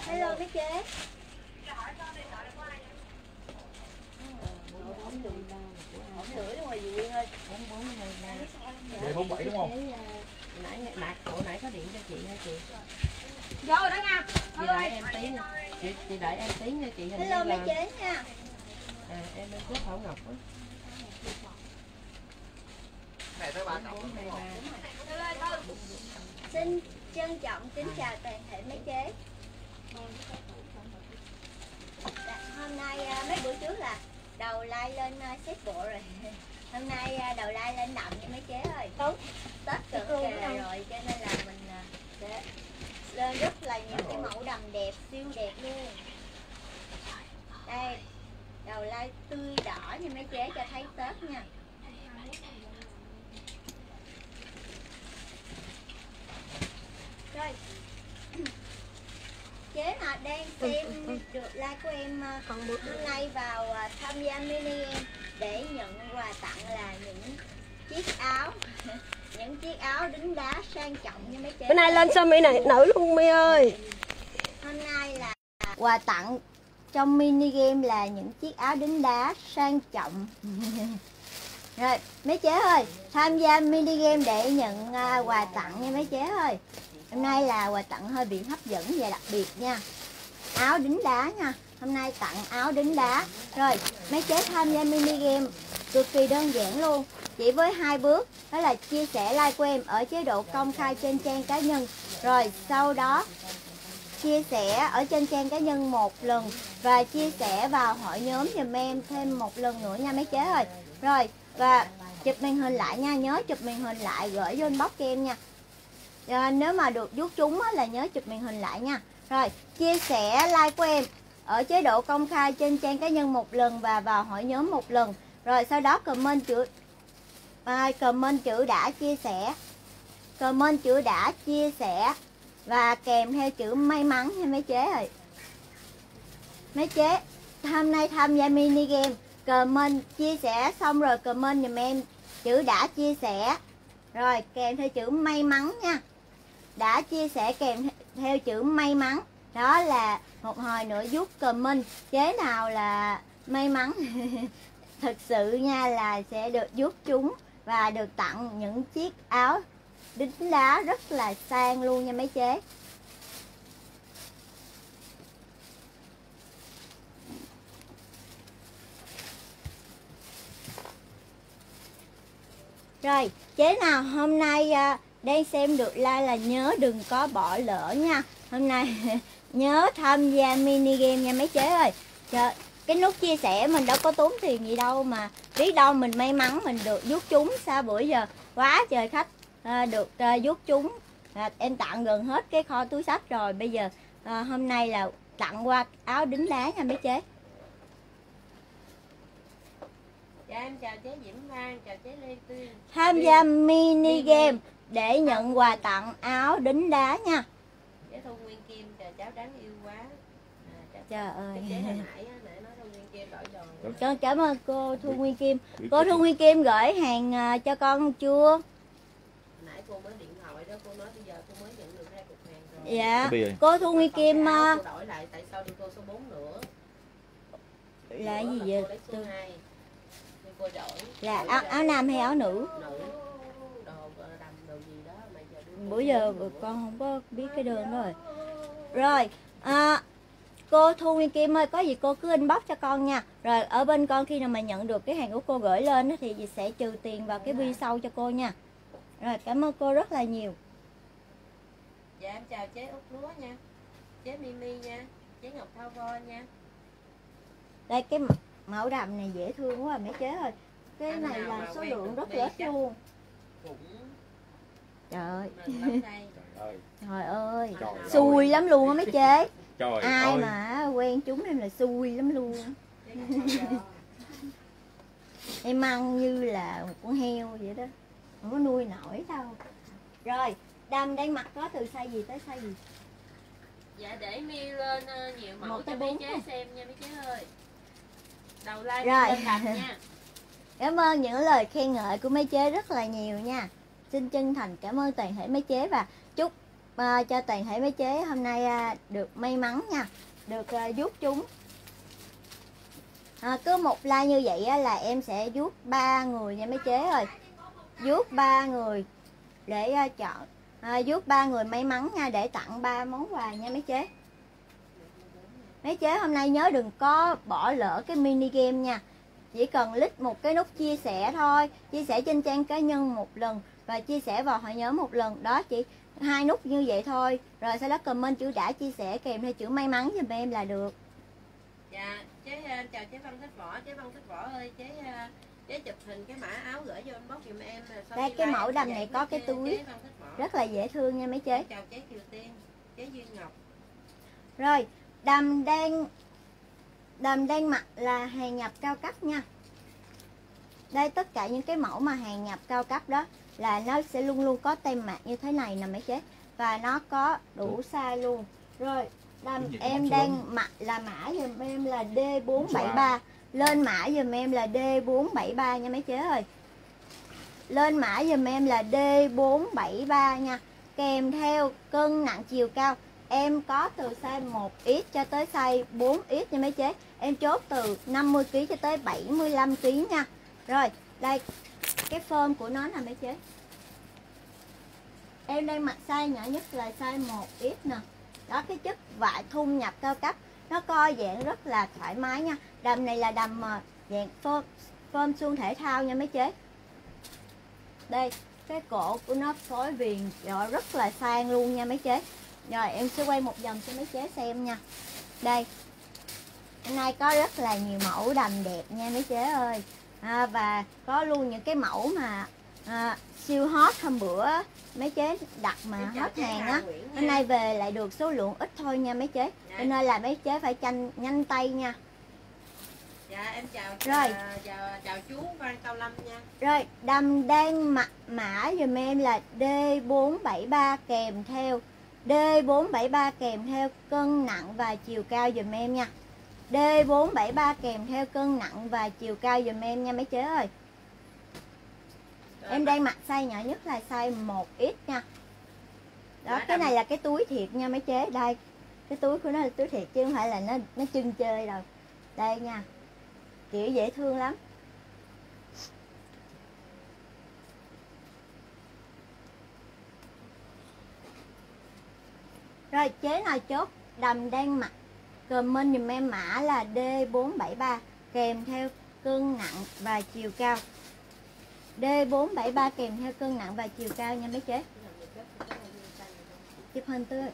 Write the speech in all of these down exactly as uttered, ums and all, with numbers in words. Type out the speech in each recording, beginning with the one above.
Hello mấy chế. Vậy bốn bảy đúng không? Nãy nãy cậu nãy có điện cho chị hả chị? Vô rồi đó nha. Chị đợi em tí nha. Chị, chị đợi em tí nha chị. Hello mấy chế nha. À em bên trước Thảo Ngọc á. Này tới ba cọc. Xin trân trọng kính chào toàn thể mấy chế. Hôm nay mấy bữa trước là đầu like lên xếp bộ rồi. Hôm nay đầu like lên đậm nha mấy chế ơi. Tốt. Tết cận kề rồi cho nên là mình sẽ lên rất là nhiều cái mẫu đầm đẹp, siêu đẹp luôn. Đây, đầu like tươi đỏ nha mấy chế cho thấy Tết nha. Rồi. Chế mà đang xem được like của em hôm nay vào tham gia mini game để nhận quà tặng là những chiếc áo những chiếc áo đính đá sang trọng như mấy chế. Bữa nay lên sơ mi này nữ luôn My ơi. Hôm nay là quà tặng trong mini game là những chiếc áo đính đá sang trọng. Rồi mấy chế ơi, tham gia mini game để nhận uh, quà tặng nha mấy chế ơi. Hôm nay là quà tặng hơi bị hấp dẫn và đặc biệt nha. Áo đính đá nha. Hôm nay tặng áo đính đá. Rồi mấy chế tham gia mini game cực kỳ đơn giản luôn. Chỉ với hai bước, đó là chia sẻ like của em ở chế độ công khai trên trang cá nhân. Rồi sau đó chia sẻ ở trên trang cá nhân một lần và chia sẻ vào hội nhóm giùm em thêm một lần nữa nha mấy chế ơi. Rồi và chụp màn hình lại nha, nhớ chụp màn hình lại gửi vô inbox cho em nha. À, nếu mà được rút trúng là nhớ chụp màn hình lại nha. Rồi chia sẻ like của em ở chế độ công khai trên trang cá nhân một lần và vào hội nhóm một lần. Rồi sau đó comment chữ à, comment chữ đã chia sẻ, comment chữ đã chia sẻ và kèm theo chữ may mắn nha mấy chế ơi. Mấy chế hôm nay tham gia mini game, comment chia sẻ xong rồi comment giùm em chữ đã chia sẻ rồi kèm theo chữ may mắn nha. Đã chia sẻ kèm theo chữ may mắn, đó là một hồi nữa giúp comment chế nào là may mắn. Thực sự nha là sẽ được giúp chúng và được tặng những chiếc áo đính đá rất là sang luôn nha mấy chế. Rồi chế nào hôm nay đang xem được like là nhớ đừng có bỏ lỡ nha. Hôm nay nhớ tham gia mini game nha mấy chế ơi. Trời, cái nút chia sẻ mình đâu có tốn tiền gì đâu mà biết đâu mình may mắn mình được rút trúng. Sao bữa giờ quá trời khách à, được à, rút trúng à, em tặng gần hết cái kho túi xách rồi. Bây giờ à, hôm nay là tặng qua áo đính đá nha mấy chế. Dạ em chào chế Diễm Lan, chào chế Lê Tuyên. Tham gia mini game để nhận quà tặng áo đính đá nha. Chế Thu Nguyên Kim, chào cháu đáng yêu quá. À, Trời ơi. chế hồi nãy á, nãy nói Thu Nguyên Kim đổi đồ. Con cảm ơn cô Thu Nguyên Kim. Cô Thu Nguyên Kim gửi hàng cho con chưa? Hồi nãy cô mới điện thoại đó, cô nói bây giờ cô mới nhận được hai cục hàng rồi. Dạ. Cô Thu Nguyên Kim cô đổi lại tại sao đi cô số bốn nữa? Là gì vậy? Cô cô đổi. Là áo, áo nam hay áo nữ? Nữ. Đồ đầm đồ gì đó mà giờ đưa. Bữa giờ con không có biết cái đơn đó rồi. Rồi, à, cô Thu Nguyên Kim ơi, có gì cô cứ inbox cho con nha. Rồi ở bên con khi nào mà nhận được cái hàng của cô gửi lên thì sẽ trừ tiền vào cái bill sau cho cô nha. Rồi cảm ơn cô rất là nhiều. Dạ em chào chế Út Lúa nha. Chế Mimi nha. Chế Ngọc Thao Vo nha. Đây cái mẫu đầm này dễ thương quá mấy chế ơi. Cái này là số lượng rất là ít luôn. Trời ơi. Trời ơi. Xui lắm luôn á mấy chế. Trời ai ơi. mà quen chúng em là xui lắm luôn. Em ăn như là một con heo vậy đó, không có nuôi nổi đâu. Rồi đầm đang mặc có từ size gì tới size gì? Dạ để mi lên nhiều mẫu một cho tới mấy bốn chế xem nha mấy chế ơi. Đầu like rồi lên đầm nha. Cảm ơn những lời khen ngợi của mấy chế rất là nhiều nha. Xin chân thành cảm ơn toàn thể mấy chế và chúc à, cho toàn thể mấy chế hôm nay à, được may mắn nha, được à, vuốt chúng. À, cứ một like như vậy á, là em sẽ vuốt ba người nha mấy chế ơi. Vuốt ba người để à, chọn à, vuốt ba người may mắn nha, để tặng ba món quà nha mấy chế. Mấy chế hôm nay nhớ đừng có bỏ lỡ cái mini game nha. Chỉ cần click một cái nút chia sẻ thôi, chia sẻ trên trang cá nhân một lần và chia sẻ vào hội nhóm một lần, đó chỉ hai nút như vậy thôi. Rồi sau đó comment chữ đã chia sẻ kèm theo chữ may mắn giùm em là được. Dạ, chế chào chế Văn Thích Võ, chế Văn Thích Võ ơi, chế chế chụp hình cái mã áo gửi vô inbox giùm em. Đây cái mẫu đầm này có cái túi rất là dễ thương nha mấy chế. Chào chế Kiều Tiên, chế Duyên Ngọc. Rồi, đầm đang đầm đang mặc là hàng nhập cao cấp nha. Đây tất cả những cái mẫu mà hàng nhập cao cấp đó là nó sẽ luôn luôn có tem mạc như thế này nè mấy chế, và nó có đủ size luôn. Rồi đầm em đang mặc là mã giùm em là D bốn bảy ba, lên mã giùm em là D bốn bảy ba nha mấy chế ơi. Lên mã giùm em là D bốn bảy ba nha, kèm theo cân nặng chiều cao. Em có từ size một x cho tới size bốn x nha mấy chế. Em chốt từ năm mươi ki lô gam cho tới bảy mươi lăm ki lô gam nha. Rồi, đây cái form của nó nè mấy chế. Em đang mặc size nhỏ nhất là size một x nè. Đó, cái chất vải thun nhập cao cấp, nó co giãn rất là thoải mái nha. Đầm này là đầm dạng form, form suông thể thao nha mấy chế. Đây, cái cổ của nó phối viền rồi rất là sang luôn nha mấy chế. Rồi em sẽ quay một vòng cho mấy chế xem nha. Đây, hôm nay có rất là nhiều mẫu đầm đẹp nha mấy chế ơi. À, và có luôn những cái mẫu mà à, siêu hot hôm bữa mấy chế đặt mà hết hàng á, hôm nay về lại được số lượng ít thôi nha mấy chế, cho nên là mấy chế phải tranh nhanh tay nha. Dạ em chào rồi chào, chào, chào chú Văn Cao Lâm nha. Rồi đầm đang mặc mã dùm em là D bốn bảy ba kèm theo D bốn bảy ba kèm theo cân nặng và chiều cao dùm em nha. D bốn bảy ba kèm theo cân nặng và chiều cao dùm em nha mấy chế ơi. Em đang mặc size nhỏ nhất là size một x nha. Đó, cái này là cái túi thiệt nha mấy chế. Đây, cái túi của nó là túi thiệt chứ không phải là nó nó chưng chơi đâu. Đây nha, kiểu dễ thương lắm. Rồi chế nào chốt đầm đang mặc comment dùm em mã là D bốn bảy ba kèm theo cân nặng và chiều cao. D bốn bảy ba kèm theo cân nặng và chiều cao nha mấy chế. Chụp hình tươi.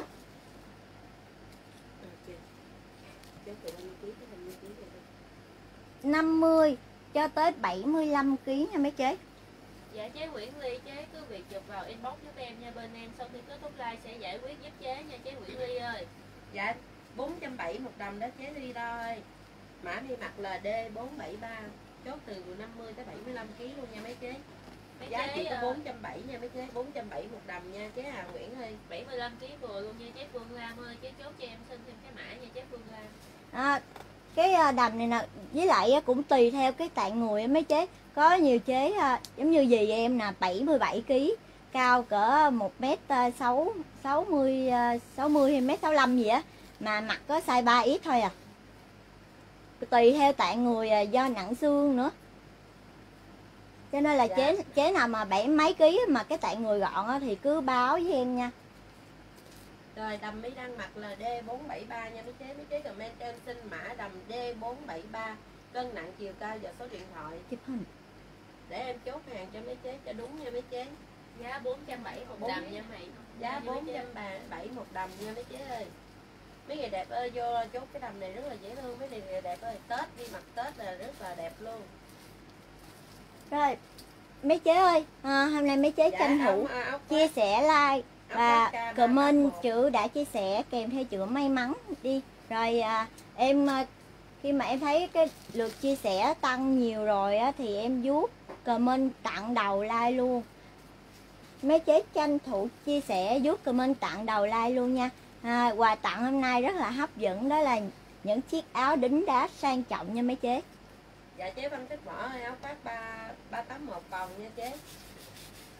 năm mươi cho tới bảy mươi lăm ki lô gam nha mấy chế. Dạ chế Nguyễn Ly, chế cứ việc chụp vào inbox giúp em nha, bên em sau khi kết thúc live sẽ giải quyết giúp chế nha chế Nguyễn Ly ơi. Dạ bốn trăm bảy mươi một đầm đó chế Ly ơi. Mã đi mặc là D bốn bảy ba, chốt từ năm mươi tới bảy mươi lăm ki lô gam luôn nha mấy chế. Mấy giá chỉ có bốn trăm bảy mươi nha mấy chế, bốn trăm bảy mươi một đầm nha chế Hà Nguyễn ơi. bảy mươi lăm ki lô gam vừa luôn nha chế Phương Lam ơi, chế chốt cho em xin thêm cái mã nha chế Phương Lam. À, cái đầm này nè, với lại cũng tùy theo cái tạng người mấy chế. Có nhiều chế giống như dì em nè, bảy mươi bảy ki lô gam, cao cỡ một mét sáu, sáu mươi, sáu mươi hay một mét sáu mươi lăm gì á, mà mặc có size ba x thôi à. Tùy theo tạng người do nặng xương nữa. Cho nên là dạ. chế chế nào mà bảy mấy ký mà cái tạng người gọn á, thì cứ báo với em nha. Rồi đầm Mỹ đang mặc là D bốn bảy ba nha mấy chế, mấy chế comment cho em xin mã đầm D bốn bảy ba, cân nặng chiều cao và số điện thoại. Chụp hình. Để em chốt hàng cho mấy chế cho đúng nha mấy chế. Giá bốn trăm bảy mươi một đầm nha mày. Giá bốn trăm bảy mươi một đầm nha mấy chế ơi. Mấy người đẹp ơi, vô chốt cái đầm này rất là dễ thương mấy người đẹp ơi. Tết đi mặc Tết là rất là đẹp luôn. Rồi mấy chế ơi, à, hôm nay mấy chế dạ, tranh thủ áo, áo chia sẻ like và comment chữ đã chia sẻ kèm theo chữ may mắn đi. Rồi à, em khi mà em thấy cái lượt chia sẻ tăng nhiều rồi á, thì em vuốt comment tặng đầu like luôn. Mấy chế tranh thủ chia sẻ vuốt comment tặng đầu like luôn nha. À, quà tặng hôm nay rất là hấp dẫn, đó là những chiếc áo đính đá sang trọng nha mấy chế. Dạ chế Văn Thích Võ ơi, áo khoác ba ba tám một vòng nha chế.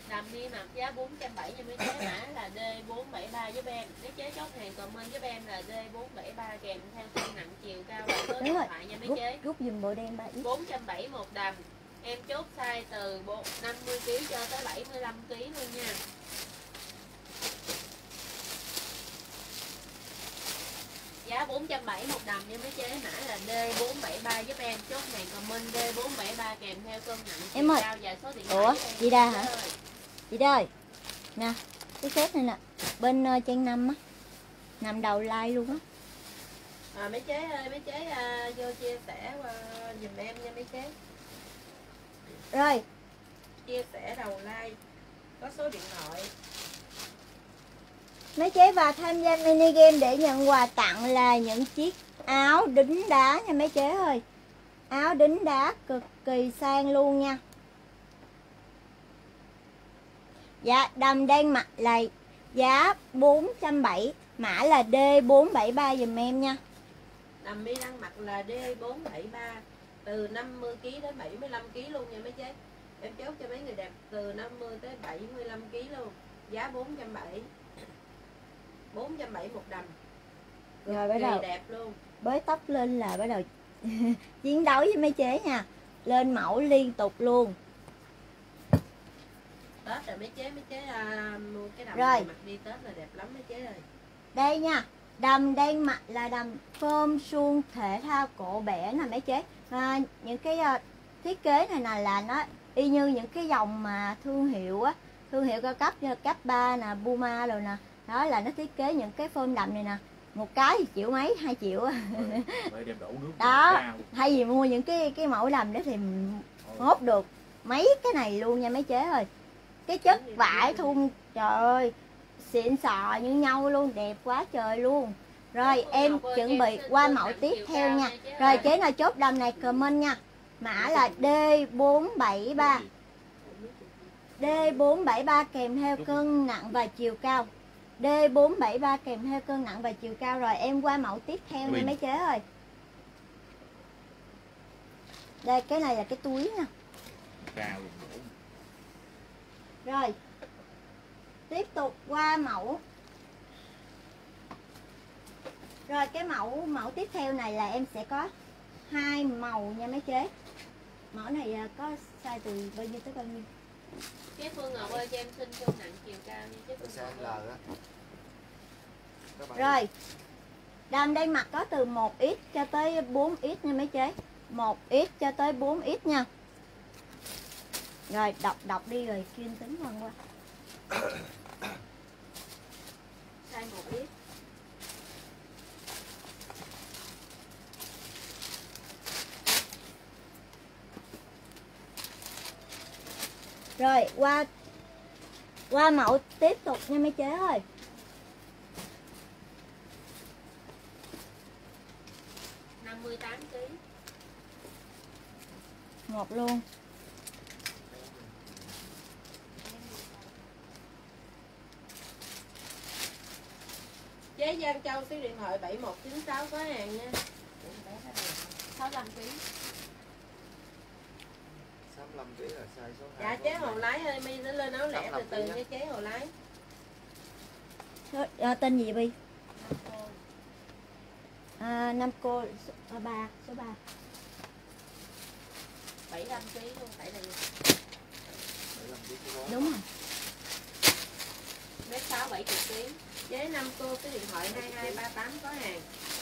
Đầm mi mặc giá bốn trăm bảy mươi nha mấy chế, mã là D bốn bảy ba giúp em. Mấy chế chốt hàng comment giúp em là D bốn bảy ba kèm theo cân nặng chiều cao và số điện thoại nha mấy rút, chế. rút dùm bộ đen ba ít. bốn trăm bảy mươi một đầm. Em chốt size từ năm mươi ki lô gam cho tới bảy mươi lăm ki lô gam luôn nha. Giá bốn trăm bảy mươi một đầm nha mấy chế, mã là D bốn bảy ba giúp em. Chốt hàng comment D bốn bảy ba kèm theo cân nặng chiều Em ơi. cao và số điện thoại. Ủa, giúp em. chị Đa hả? Chị ơi. Chị ơi, nè, cái set này nè, bên uh, trang năm á, nằm đầu like luôn á. À, mấy chế ơi, mấy chế à, vô chia sẻ uh, dùm em nha mấy chế. Rồi, Chia sẻ đầu like, có số điện thoại. mấy chế vào tham gia mini game để nhận quà tặng là những chiếc áo đính đá nha mấy chế ơi. Áo đính đá cực kỳ sang luôn nha. Dạ, đầm đang mặc là giá bốn trăm bảy mươi, mã là D bốn bảy ba dùm em nha. Đầm mi đang mặc là D bốn bảy ba, từ năm mươi ki lô gam đến bảy mươi lăm ki lô gam luôn nha mấy chế. Em chốt cho mấy người đẹp từ năm mươi tới bảy mươi lăm ki lô gam, giá bốn trăm bảy mươi. bốn trăm bảy mươi một đầm. Rồi bắt Kỳ đầu đẹp luôn. bới tóc lên là bắt đầu chiến đấu với mấy chế nha. Lên mẫu liên tục luôn. Tết rồi mấy chế, mấy chế à, mua cái đầm Rồi. này mặc đi Tết là đẹp lắm mấy chế ơi. Đây nha, đầm đang mặc là đầm phơm suông thể thao cổ bẻ nè mấy chế. À, những cái uh, thiết kế này nè là nó y như những cái dòng mà thương hiệu á, thương hiệu cao cấp như cấp ba nè, Puma rồi nè. Đó là nó thiết kế những cái phơm đầm này nè. Một cái thì triệu mấy, hai triệu á. Bởi đem đổ nước Đó, cao. thay vì mua những cái cái mẫu đầm đó thì hốt được mấy cái này luôn nha mấy chế ơi. Cái chất vải thun trời ơi xịn sò như nhau luôn, đẹp quá trời luôn. Rồi em chuẩn bị qua mẫu tiếp theo nha. Rồi chế nào chốt đầm này comment nha. Mã là D bốn bảy ba. D bốn bảy ba kèm theo cân nặng và chiều cao. D bốn bảy ba kèm theo cân nặng và chiều cao. Rồi em qua mẫu tiếp theo nha mấy chế ơi. Đây cái này là cái túi nha. Cao luôn. Rồi tiếp tục qua mẫu. Rồi cái mẫu mẫu tiếp theo này là em sẽ có hai màu nha mấy chế. Mẫu này à, có size từ bao nhiêu tới bao nhiêu? Chế Phương Ngọc ơi cho em xin cân nặng chiều cao nha chế Phương Size Ngọc L ơi. á. Các bạn Rồi đầm đang mặc có từ một x cho tới bốn x nha mấy chế. một x cho tới bốn x nha. Rồi đọc đọc đi rồi chuyên tính lần qua. Size một x. Rồi qua qua mẫu tiếp tục nha mấy chế ơi. năm mươi tám ki lô gam. Một luôn. Chế Giang Châu số điện thoại bảy một chín sáu có hàng nha. sáu mươi lăm ki lô gam. sáu mươi lăm ký là size số hai. Dạ chế Hồ Lái ơi, mi nó lên áo lẻ từ từ nha chế Hồ Lái. Số, à, tên gì Bi? À, Nam Cô số ba, số ba. bảy mươi lăm ki lô gam luôn, phải là gì? bảy mươi lăm ký số bốn. Đúng rồi. Mét sáu bảy mươi ki lô gam. Chế Nam Cô số điện thoại hai hai ba tám có hàng.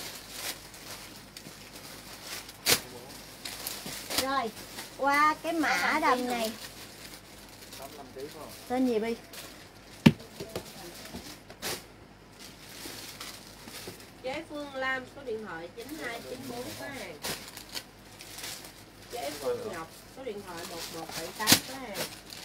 Rồi qua cái mã đầm này sáu mươi lăm ký phải không? tên gì Bi? Chế Phương Lam số điện thoại chín hai chín bốn có hàng. Chế Phương Ngọc số điện thoại một một bảy tám có hàng.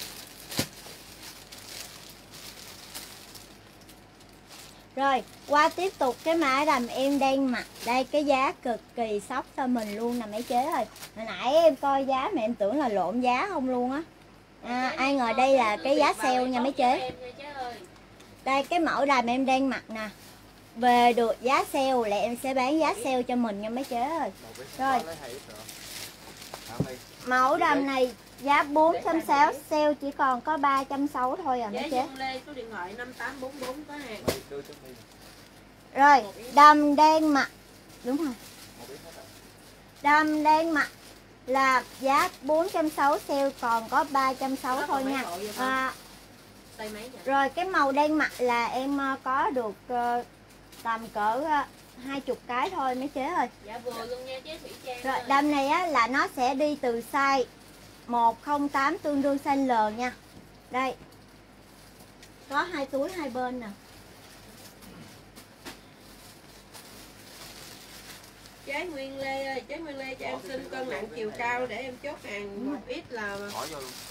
Rồi qua tiếp tục cái mã đầm em đang mặc. Đây cái giá cực kỳ sốc cho mình luôn nè mấy chế ơi. Hồi nãy em coi giá mà em tưởng là lộn giá không luôn á. À, ai ngờ đây là cái giá sale nha mấy chế. Đây cái mẫu đầm em đang mặc nè. Về được giá sale là em sẽ bán giá sale cho mình nha mấy chế ơi. Rồi mẫu đầm này giá bốn trăm sáu mươi, sale chỉ còn có ba trăm sáu mươi thôi à mấy Chế chế. Dung Lê số điện thoại năm tám bốn bốn có hàng. Mày đưa cho mày Rồi, đầm đen mặt. Đúng rồi. một ít hết rồi. Đầm đen mặt là giá bốn trăm sáu mươi, sale còn có ba trăm sáu mươi thôi nha. À, Tay mấy vậy? rồi cái màu đen mặt là em ờ, có được ờ, tầm cỡ uh, hai mươi cái thôi mấy chế ơi. Dạ vừa luôn nha chế Thủy Trang. Rồi ơi. đầm này á là nó sẽ đi từ size một không tám tương đương size L nha. Đây. Có hai túi hai bên nè. Chế Nguyên Lê ơi, chế Nguyên Lê cho em xin cân nặng chiều cao để em chốt hàng một ít là Bỏ vô luôn.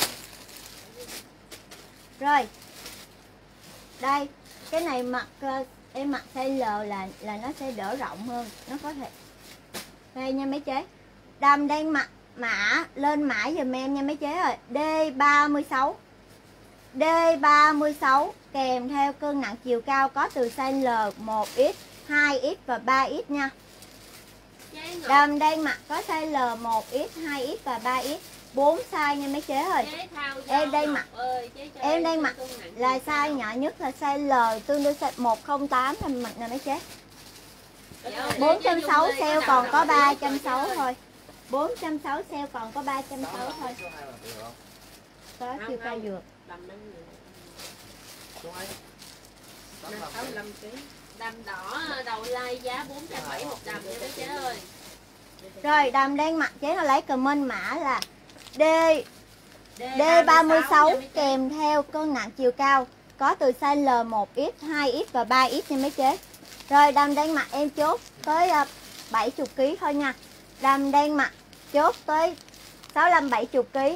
Rồi. Đây, cái này mặc ờ, em mặc size L là là nó sẽ đỡ rộng hơn, nó có thể. Đây nha mấy chế. Đầm đen mặt mã lên mã giùm em nha mấy chế ơi. D ba mươi sáu. D ba mươi sáu kèm theo cân nặng chiều cao có từ size L một x, hai x và ba x nha. Chế Ngọc. Đầm đen mặt có size L một x, hai x và ba x, bốn size nha mấy chế ơi. Chế Thao Em đây Ngọc mặc- ơi, chế cho Em đang xin mặc cân nặng là chiều cao. size nhỏ nhất là size L tương đương size một không tám em mặc nè mấy chế. Dạ ơi, bốn trăm sáu mươi chế Dung sale Lê còn có có đầu ba đầu trăm sáu mươi rồi, thôi. bốn trăm sáu mươi sale còn có ba trăm sáu mươi thôi. Số hai là được không? Có chiều cao dược. tầm năm người. Số hai. tám mươi lăm sáu mươi lăm ký. Đầm đỏ đầu like giá bốn trăm bảy mươi một đầm nha mấy chế ơi. Rồi đầm đen mặt chế nó lấy comment mã là D D D ba mươi sáu nha mấy chế. kèm theo cân nặng chiều cao có từ size L một x, hai x và ba x nha mấy chế. Rồi đầm đen mặt em chốt tới uh, bảy mươi ký thôi nha. Đầm đen mặt chốt tới sáu mươi lăm bảy mươi ký.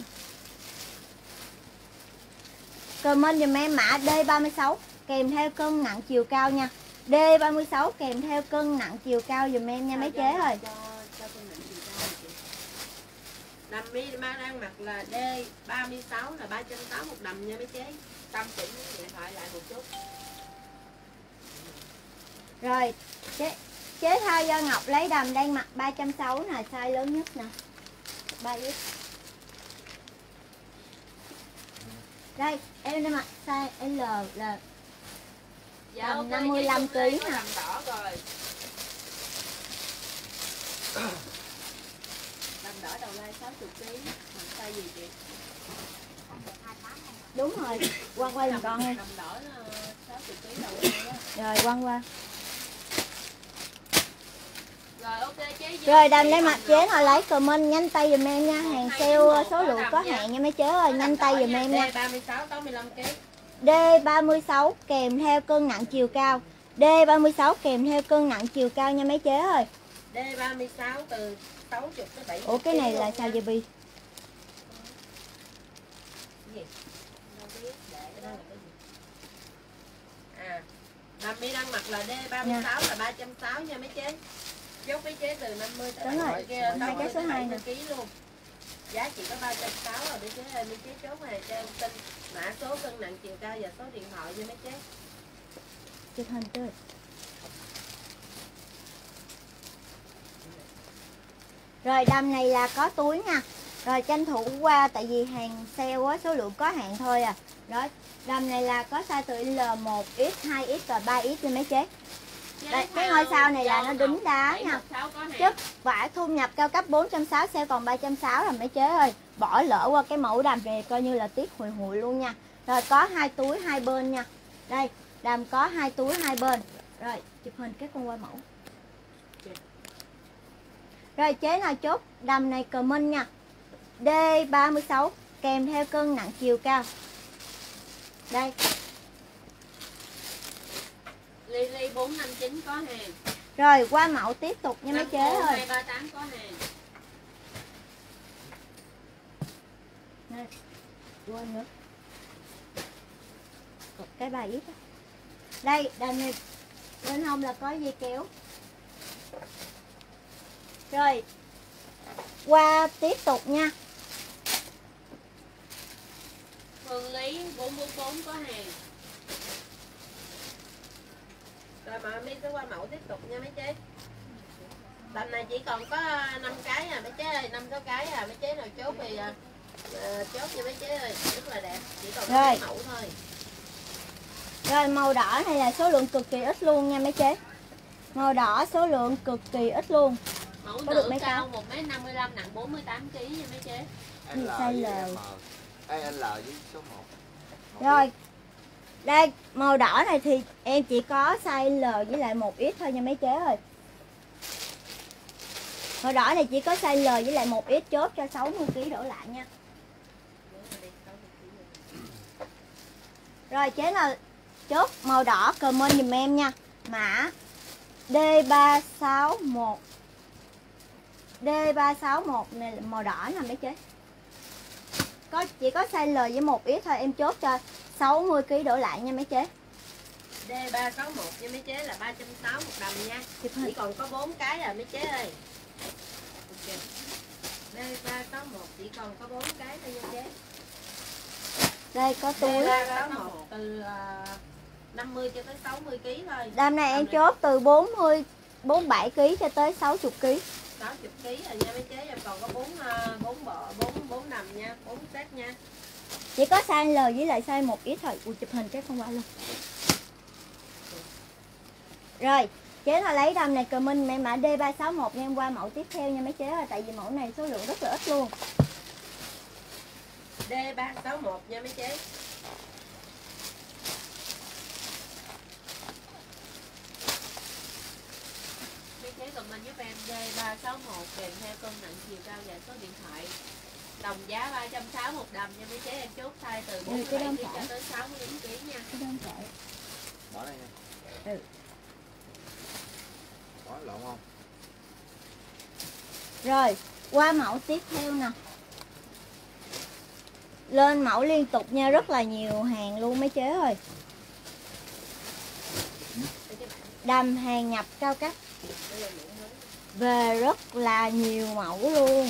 Comment dùm em mã D ba mươi sáu kèm theo cân nặng chiều cao nha. D ba mươi sáu kèm theo cân nặng chiều cao dùm em nha mấy chế ơi. Cho, cho cân nặng chiều cao chị. Đầm mi ma đang mặc là D ba mươi sáu là ba trăm sáu mươi một đầm nha mấy chế. Tâm chỉnh điện thoại lại một chút. Rồi, chế, chế thao do Ngọc lấy đầm đang mặc ba trăm sáu mươi nè, size lớn nhất nè. ba x. Đây, em đang mặc size L là Dạ Tầm ok, năm mươi lăm chế Dung Lê ký có nè. đầm đỏ rồi. Đầm đỏ đầu like sáu mươi ký. Bằng size gì chị? đúng rồi. Quăng qua giùm con đi. Đầm đỏ là sáu mươi ký đầu like á. Rồi quăng qua. Rồi ok chế. Rồi đầm đang mặc chế họ lấy comment nhanh tay dùm em nha. Hàng sale số lượng có hạn nha mấy chế ơi, nhanh tay dùm em nha. D ba mươi sáu tám mươi lăm ký. D ba mươi sáu kèm theo cân nặng chiều cao. D ba mươi sáu kèm theo cân nặng chiều cao nha mấy chế ơi. D ba mươi sáu từ sáu mươi tới bảy mươi. Ủa cái này là sao vậy Bi? À, đầm mi đang mặc là D ba mươi sáu là ba trăm sáu mươi nha mấy chế. Chốt mấy chế từ năm mươi tới Đúng rồi, bảy mươi kia, hai sáu cái mươi số tới hai bảy mươi nè. ký luôn. Giá chỉ có ba trăm sáu mươi rồi mấy chế ơi, mấy chế chốt này cho em xin mã số cân nặng chiều cao và số điện thoại nha mấy chế. Chụp hình tươi. Rồi đầm này là có túi nha. Rồi tranh thủ qua tại vì hàng sale á, số lượng có hạn thôi à. Đó, đầm này là có size từ L một x, hai x và ba x nha mấy chế. Đây, cái ngôi sao này là nó đính đá nha. Chất vải thu nhập cao cấp bốn trăm sáu mươi, sale còn ba trăm sáu mươi rồi mấy chế ơi. Bỏ lỡ qua cái mẫu đầm này coi như là tiếc hùi hụi luôn nha. Rồi có hai túi hai bên nha. Đây, đầm có hai túi hai bên. Rồi, chụp hình cái con qua mẫu. Rồi chế nào chốt đầm này comment nha. D ba mươi sáu kèm theo cân nặng chiều cao. Đây. Lily bốn năm chín có hàng. Rồi qua mẫu tiếp tục nha mấy chế ơi. hai ba tám có hàng. Đây. Quên nữa. Một cái bài ít đó. Đây, đầm này bên hông là có dây kéo. Rồi. Qua tiếp tục nha. Phương Lý bốn bốn bốn có hàng. Rồi mà mi sẽ qua mẫu tiếp tục nha mấy chế. Tầm này chỉ còn có năm cái à mấy chế ơi, năm sáu cái à mấy chế nào chốt thì uh, chốt cho mấy chế ơi, rất là đẹp, chỉ còn rồi. Mẫu thôi. Rồi màu đỏ này là số lượng cực kỳ ít luôn nha mấy chế. Màu đỏ số lượng cực kỳ ít luôn. Mẫu có nữ được mấy cao một mét năm mươi lăm, nặng bốn mươi tám ki lô gam nha mấy chế. L size với L. M. Ê, L với số một. Rồi. Đây, màu đỏ này thì em chỉ có size L với lại một ít thôi nha mấy chế ơi. Màu đỏ này chỉ có size L với lại một ít, chốt cho sáu mươi ki lô gam đổ lại nha. Rồi chế nào chốt màu đỏ comment giùm em nha. Mã D ba sáu một. D ba sáu một này là màu đỏ nè mấy chế. Có chỉ có size L với một ít thôi, em chốt cho sáu mươi ki lô gam đổ lại nha mấy chế. D ba sáu một nha mấy chế là ba trăm sáu mươi một đầm nha. Chỉ còn có bốn cái à mấy chế ơi. Okay. D ba sáu một chỉ còn có bốn cái thôi nha chế. Đây có túi. D ba sáu một từ uh, năm mươi cho tới sáu mươi ki lô gam thôi. Đầm này em chốt từ bốn mươi bốn mươi bảy ki lô gam cho tới sáu mươi ki lô gam. sáu mươi ki lô gam rồi nha mấy chế, em còn có bốn bốn bộ bốn bốn đầm nha, bốn set nha. Chỉ có size L với lại size một ít thôi. Ui chụp hình cái không qua luôn. Rồi, chế nào lấy đầm này comment mẹ mã D ba sáu một nha, em qua mẫu tiếp theo nha mấy chế ơi, tại vì mẫu này số lượng rất là ít luôn. D ba sáu một nha mấy chế. Mấy chế comment giúp em D ba sáu một kèm theo cân nặng chiều cao và số điện thoại. Đồng giá ba trăm sáu mươi một đầm nha mấy chế, em chốt size từ bốn mươi bảy ki lô gam cho tới sáu mươi ki lô gam nha. Cái đơn kệ. Bỏ đây nha. Ừ. Bỏ lộn không? Rồi, qua mẫu tiếp theo nè. Lên mẫu liên tục nha, rất là nhiều hàng luôn mấy chế ơi. Đầm hàng nhập cao cấp. Về rất là nhiều mẫu luôn.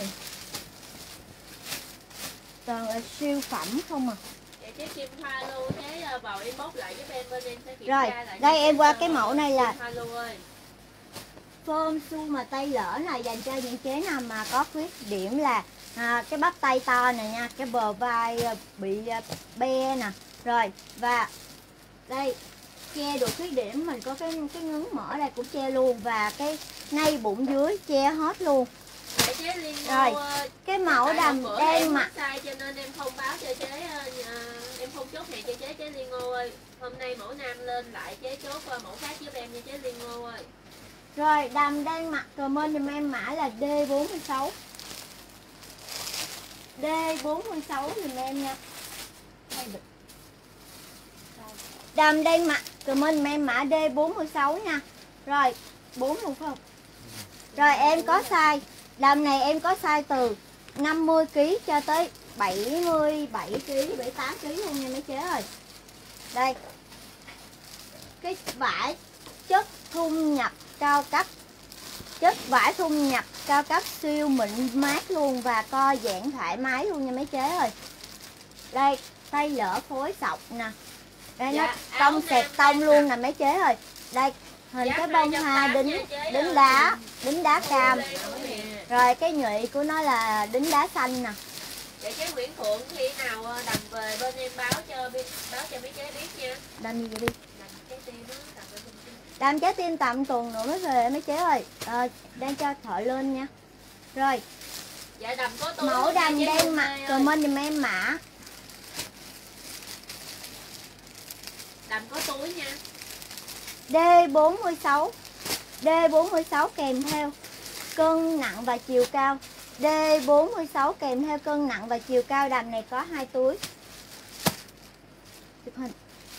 Toàn là siêu phẩm không à. Dạ chế Kim Hoa luôn, chế vào inbox lại giúp em bên em sẽ kiểm Rồi, tra lại. đây em qua cái mẫu này là Kim Hoa luôn ơi. phơm su mà tay lỡ này dành cho những chế nào mà có khuyết điểm là à, cái bắp tay to nè nha, cái bờ vai bị be nè. Rồi, và đây che được khuyết điểm, mình có cái cái ngấn mỡ đây cũng che luôn, và cái ngay bụng dưới che hết luôn. Dạ chế Liên Rồi, Ngô, cái mẫu đầm đen mặt sai cho nên em không báo cho chế, uh, em không chốt hàng cho chế chế Liên Ngô ơi. Hôm nay mẫu nam lên lại chế chốt qua mẫu khác giúp em nha chế Liên Ngô ơi. Rồi, đầm đen mặt comment giùm em mã là D bốn mươi sáu. D bốn mươi sáu giùm em nha. Đầm đen mặt comment giùm em mã D bốn mươi sáu nha. Rồi, bốn mươi không? Rồi em có size, đầm này em có size từ năm mươi ki lô gam cho tới bảy mươi bảy ki lô gam, bảy mươi tám ki lô gam luôn nha mấy chế ơi. Đây. Cái vải chất thun nhập cao cấp. Chất vải thun nhập cao cấp siêu mịn mát luôn, và co giãn thoải mái luôn nha mấy chế ơi. Đây, tay lỡ phối sọc nè. Đây dạ, nó tông xẹt tông luôn nè mấy chế ơi. Đây, hình cái bông hoa đính đính đá, đính đá cam. Rồi cái nhụy của nó là đính đá xanh nè. Dạ chế Nguyễn Phượng khi nào đầm về bên em báo cho báo cho mấy chế biết nha. Đầm gì vậy đi? Đầm trái tim đó, đầm bên tim. Đầm trái tim tầm tuần nữa mới về mấy chế ơi. À, đang cho thợ lên nha. Rồi. Dạ đầm có túi. Mẫu đầm đen mặt comment giùm em mã. Đầm có túi nha. D bốn mươi sáu. D bốn mươi sáu kèm theo cân nặng và chiều cao. D bốn mươi sáu kèm theo cân nặng và chiều cao. Đầm này có hai túi. Chụp hình.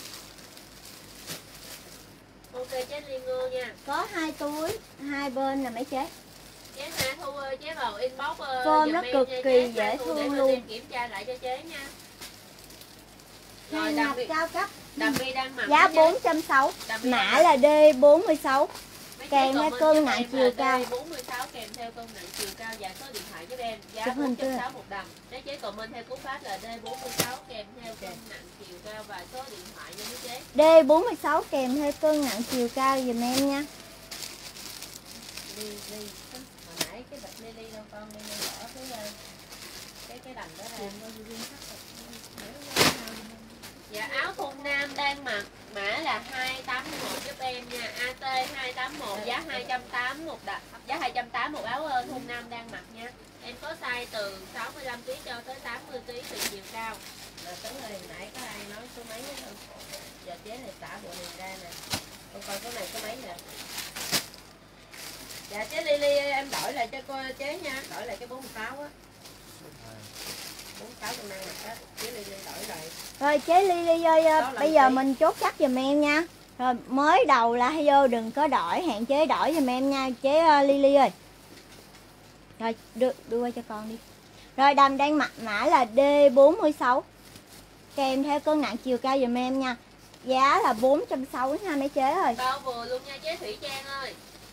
Ok chế Liên Ngô nha. Có hai túi, hai bên là mấy chế. Chế Hà Thu ơi, chế vào inbox Form nó cực kỳ dễ thương luôn. Em kiểm tra lại cho chế nha. Rồi nhập cao cấp. Đầm bi đang mặc giá bốn trăm sáu mươi. Mã là D bốn mươi sáu. Kèm theo cân nặng chiều cao. bốn mươi sáu kèm theo cân nặng chiều cao và số điện thoại giúp em. Giá bốn trăm sáu mươi một đầm. Nếu chế comment theo cú pháp là D bốn mươi sáu kèm theo cân nặng chiều cao và số điện thoại nha mấy chế. D bốn mươi sáu kèm theo cân nặng chiều cao giùm em nha. ly ly hồi nãy cái bịch ly ly đâu con, ly ly bỏ cái cái cái đầm đó ra. Dạ áo thun nam đang mặc mã là hai tám một giúp em nha, a tê hai tám một, giá hai trăm tám mươi một đ... giá hai trăm tám mươi một áo thun nam đang mặc nha. Em có size từ sáu mươi lăm ki lô gam cho tới tám mươi ki lô gam tùy chiều cao. Mà Tấn ơi, hồi nãy có ai nói số mấy nữa không? Giờ chế này xả bộ này ra nè. Con coi số này số mấy nè. Dạ chế Lily em đổi lại cho cô chế nha, đổi lại cái bốn mươi sáu á. bốn mươi sáu con năng mặt á, chế Lily đổi lại. Rồi chế Lily ơi, bây giờ mình chốt chắc giùm em nha. Rồi mới đầu là vô đừng có đổi, hạn chế đổi giùm em nha chế uh, Lily ơi. Rồi đưa, đưa qua cho con đi. Rồi đầm đang mặc mã là D bốn mươi sáu. Kèm theo cân nặng chiều cao giùm em nha. Giá là bốn trăm sáu mươi nha mấy chế ơi. Bao vừa luôn nha chế Thủy Trang ơi.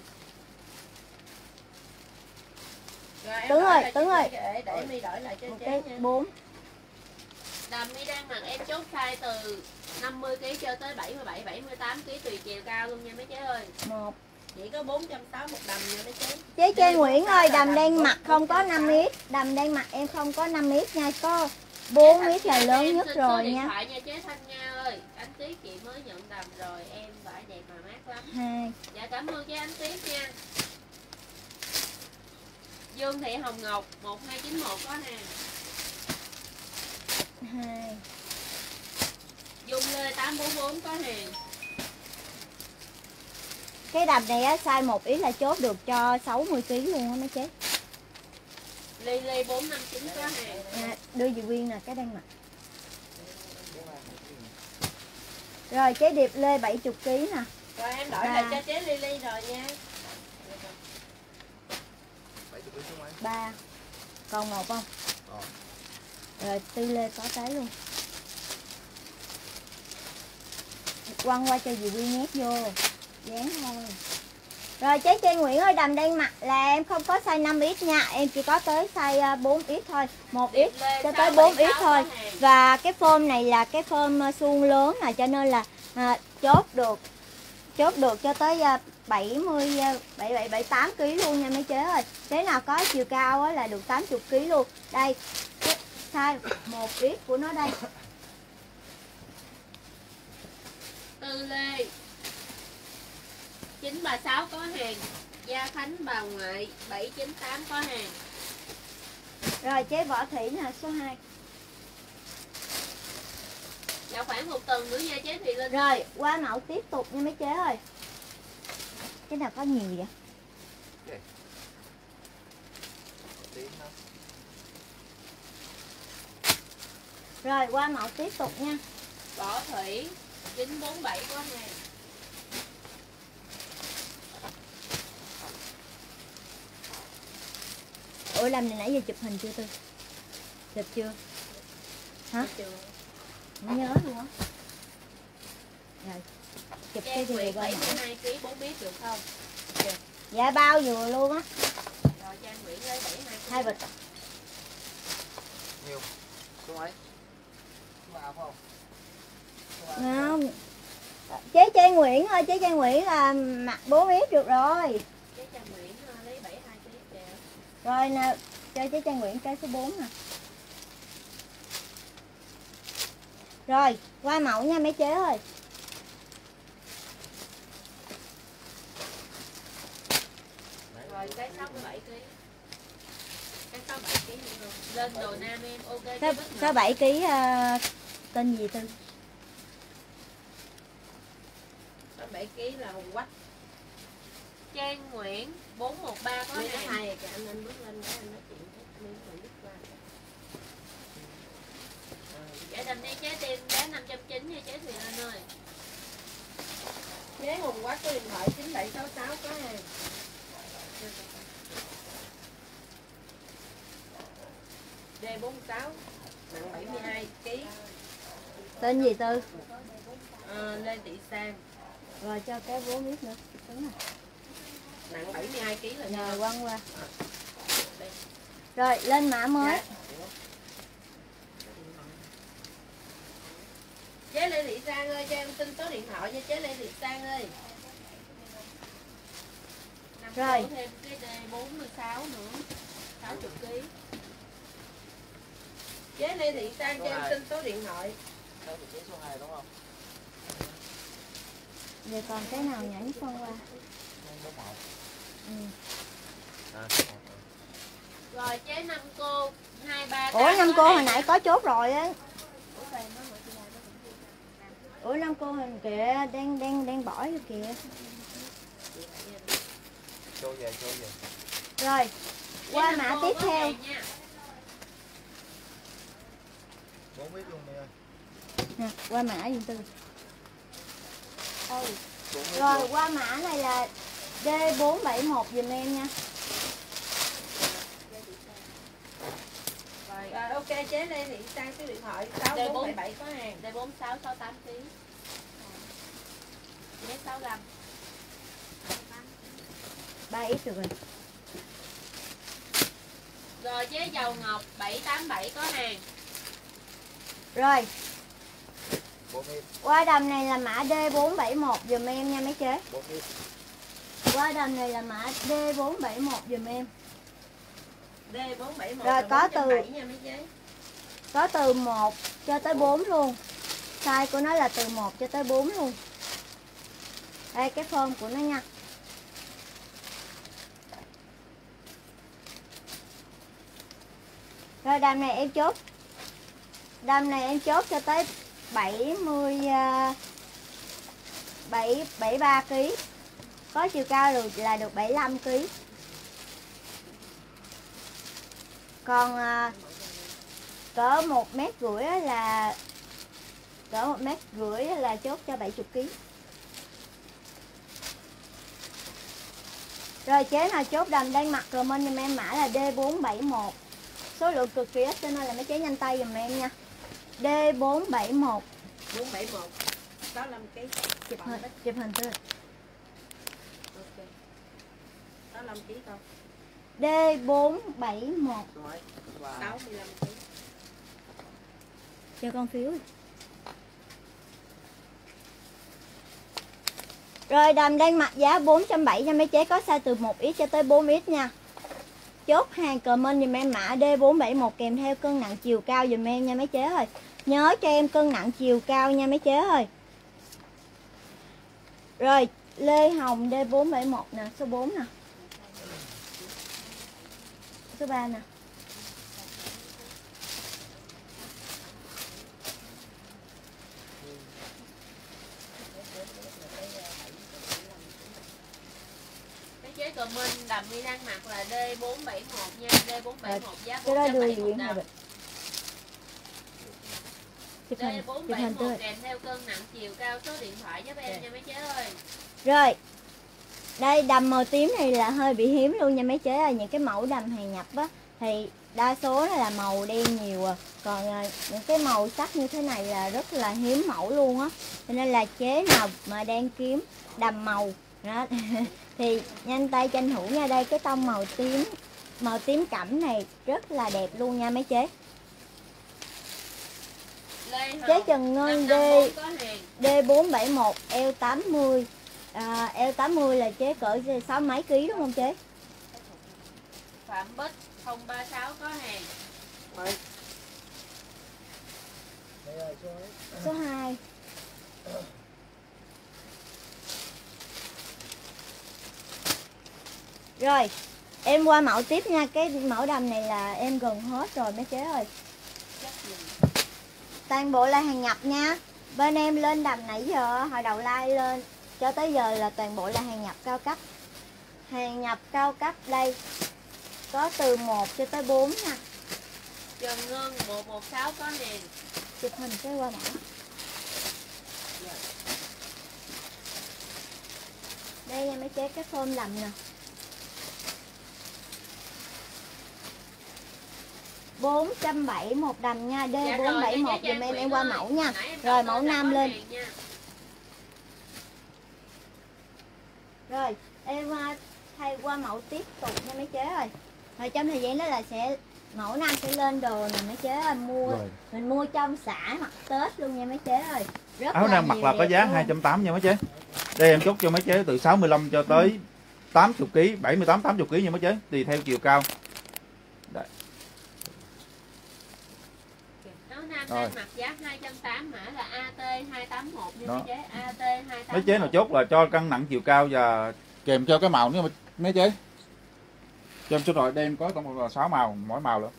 Rồi, Tuấn ơi, Tuấn ơi. Để, để mi đổi lại cho Một chế cái nha. bốn. Đầm mi đang mặc em chốt size từ năm mươi ki lô gam cho tới bảy mươi bảy, bảy mươi tám ki lô gam tùy chiều cao luôn nha mấy chế ơi. Một. Chỉ có bốn trăm sáu mươi một đầm nha mấy chế. Chế Trang Nguyễn ơi, đầm đang mặc không có năm mét. Đầm đang mặc em không có năm mét nha, có bốn mét là lớn nhất rồi nha. Thoại nha chế Thanh Nga ơi. Ánh Tuyết chị mới nhận đầm rồi, em vải đẹp mà mát lắm. Hai. Dạ cảm ơn chế Ánh Tuyết nha. Dương Thị Hồng Ngọc một hai chín một có hàng. Hai. Dung Lê tám bốn bốn có hàng. Cái đầm này á, size một ít là chốt được cho sáu mươi ki lô gam luôn á mấy chế. Ly Ly bốn năm chín có hàng. À, đưa dì Quyên nè, cái đang mặc. Rồi chế Điệp Lê bảy mươi ki lô gam nè. Rồi em đổi Ba. lại cho chế Lily rồi nha. Ba. Còn một không? Ờ. Rồi Tư Lê có tới luôn. Quăng qua cho dì Quyên nhét vô. Dán thôi. Rồi chế Trang Nguyễn ơi, đầm đang mặc là em không có size năm x nha. Em chỉ có tới size bốn x thôi. một x cho tới bốn x thôi. Và cái form này là cái form suông lớn nè, cho nên là à, chốt được chốt được cho tới à, bảy mươi, bảy bảy, bảy tám ki lô gam luôn nha mấy chế ơi. Chế nào có chiều cao á, là được tám mươi ki lô gam luôn. Đây, cái size một x của nó đây. Tư Lê chín ba sáu có hàng. Gia Khánh bà ngoại bảy chín tám có hàng. Rồi chế Võ Thủy là số hai. Dạ khoảng một tuần nữa nha chế Thùy Linh. Rồi qua mẫu tiếp tục nha mấy chế ơi. Cái nào có nhiều vậy? Rồi qua mẫu tiếp tục nha. Võ Thủy chín bốn bảy có hàng. Ủa làm này nãy giờ chụp hình chưa Tư? Chụp chưa? Hả? Không nhớ luôn á. Rồi chụp cái Trang gì Nguyệt qua bảy mẫu. mươi hai ki lô gam bốn biết được không? Dạ bao vừa luôn á. Rồi Trang Nguyễn lấy bảy mươi hai ki lô gam. Hai bịch. Nhiều. Số mấy? Số ba phải không? Không. Chế Trang Nguyễn ơi, chế Trang Nguyễn là mặc bốn x được rồi. Chế Trang Nguyễn lấy bảy mươi hai ki lô gam kìa. Rồi nè, cho chế Trang Nguyễn cái số bốn nè. Rồi, qua mẫu nha mấy chế ơi. Rồi cái sáu mươi bảy ki lô gam. Cái sáu mươi bảy ki lô gam lên đồ nam em ok chứ Số, bất số ngờ. bảy ki lô gam uh, tên gì Tư? Số bảy ki lô gam là quách. Trang Nguyễn bốn một ba có Mấy cái hàng. hai kìa, anh anh bước lên cái anh nói chuyện với mình mình bước qua. Dạ đầm đi chế tiền giá năm trăm chín mươi nha chế Thùy Linh ơi. Chế Hùng Quách có điện thoại chín bảy sáu sáu có hàng. D bốn sáu nặng bảy mươi hai ki lô gam. Tên gì Tư? Ờ, Lê Thị Sang Rồi cho cái bốn x nữa. Đúng rồi. nặng bảy mươi hai ki lô gam là Rồi nha. quăng qua. Rồi lên mã mới. Dạ. Chế Lê Thị Sang ơi, cho em xin số điện thoại cho chế Lê Thị Sang ơi. năm Rồi. Rồi thêm cái D bốn mươi sáu nữa, sáu mươi ký. Chế Lê Thị Sang cho em xin số điện thoại. Theo vị trí số hai đúng không? Giờ còn cái nào nhảy phân qua. Số một. Ừ. À, Rồi chế năm cô hai ba. Ủa năm cô hồi nãy có chốt rồi á. Ủa sao em nói mà chị làm nó Ủa năm cô hình kìa đang đang đang bỏ vô kìa. cho về, cho về. Rồi qua mã tiếp theo. Bốn biết luôn đi ơi. Nè, qua mã gì tư. Ừ. Bốn biết Rồi luôn. qua mã này là D bốn bảy một giùm em nha. Rồi à, ok chế Lê Thị Sang số điện thoại sáu bốn bảy bảy có hàng. D bốn sáu sáu tám ký. Mét sáu mươi lăm. ba ít được rồi. Rồi chế dầu ngọc bảy tám bảy có hàng. Rồi Bốn biết, qua đầm này là mã D bốn bảy một giùm em nha mấy chế. bốn biết. Qua đầm này là mã D bốn bảy một giùm em. D bốn bảy một Rồi, là có bốn trăm bảy từ- nha mấy chế. Có từ một cho tới bốn luôn. Size của nó là từ một cho tới bốn luôn. Đây cái form của nó nha. Rồi đầm này em chốt. Đầm này em chốt cho tới bảy mươi bảy bảy ba ký. Có chiều cao được là được bảy mươi lăm ký. Còn à, cỡ một mét rưỡi á là cỡ một mét rưỡi á là chốt cho bảy mươi ký. Rồi chế nào chốt đầm đang mặc comment giùm em mã là D bốn bảy một. Số lượng cực kỳ ít cho nên là mấy chế nhanh tay giùm em nha. D bốn bảy một. bốn bảy một sáu mươi lăm ký. Chụp hình, chụp hình tư. Ok. sáu mươi lăm ký không? D bốn bảy một. Số mấy? Số ba. sáu mươi lăm ký. Cho con phiếu. Rồi đầm đang mặc giá bốn trăm bảy mươi nha mấy chế, có size từ một x cho tới bốn x nha. Chốt hàng comment dùm em mã D bốn bảy một kèm theo cân nặng chiều cao dùm em nha mấy chế ơi. Nhớ cho em cân nặng chiều cao nha mấy chế ơi. Rồi Lê Hồng D bốn bảy một nè, số bốn nè. Số ba nè. Cái chế comment đầm mi đang mặc là D bốn bảy một nha. D bốn bảy một giá Cái bốn đó trăm đưa bảy gì mươi Nguyễn Hòa đồng. Bình. Chụp hình, D bốn chụp bảy hình một tư. kèm theo cân nặng chiều cao số điện thoại giúp em nha mấy chế ơi. Rồi đây đầm màu tím này là hơi bị hiếm luôn nha mấy chế ơi. Những cái mẫu đầm hàng nhập á thì đa số là màu đen nhiều à. Còn à, những cái màu sắc như thế này là rất là hiếm mẫu luôn á. Cho nên là chế nào mà đang kiếm đầm màu đó thì nhanh tay tranh thủ nha. Đây cái tông màu tím, màu tím cẩm này rất là đẹp luôn nha mấy chế. Lê Hồng, Chế Trần Ngân D năm năm bốn có hàng. D bốn bảy một eo tám mươi. À, eo tám mươi là chế cỡ sáu mấy ký đúng không chế? Phạm Bích không ba sáu có hàng. Mấy? Đây rồi, số mấy? Số hai. Rồi em qua mẫu tiếp nha. Cái mẫu đầm này là em gần hết rồi mấy chế ơi. Toàn bộ là hàng nhập nha. Bên em lên đầm nãy giờ hồi đầu like lên cho tới giờ là toàn bộ là hàng nhập cao cấp. Hàng nhập cao cấp đây có từ một cho tới bốn nha. Trần Ngân một một sáu có hàng. Chụp hình cái qua mẫu. Đây nha mấy chế cái form đầm nè. bốn trăm bảy mươi một đầm nha. D Dạ bốn bảy một rồi, dùm dạ, em dạ, em qua ơi. mẫu nha. Hồi nãy em Rồi đọc mẫu lên là nam có lên. hàng nha. Rồi em uh, thay qua mẫu tiếp tục nha mấy chế ơi. Rồi trong thời gian đó là sẽ mẫu nam sẽ lên đồ nè mấy chế ơi. Mua Rồi. mình mua trong xã mặc Tết luôn nha mấy chế ơi. Rất Áo là nam mặc nhiều là có đẹp giá luôn. hai trăm tám mươi nha mấy chế. Đây em chốt cho mấy chế từ sáu mươi lăm cho tới tám mươi ki lô gam, bảy mươi tám tám mươi ki lô gam nha mấy chế, tùy theo chiều cao. Đấy. Áo nam Rồi. đang mặc giá hai trăm tám mươi, mã là A T hai tám mốt nha Đó. mấy chế, A T hai tám mốt. Mấy chế nào chốt là cho cân nặng chiều cao và kèm theo cái màu nữa mấy chế. Cho em số rồi đem có tổng cộng là sáu màu, mỗi màu nữa.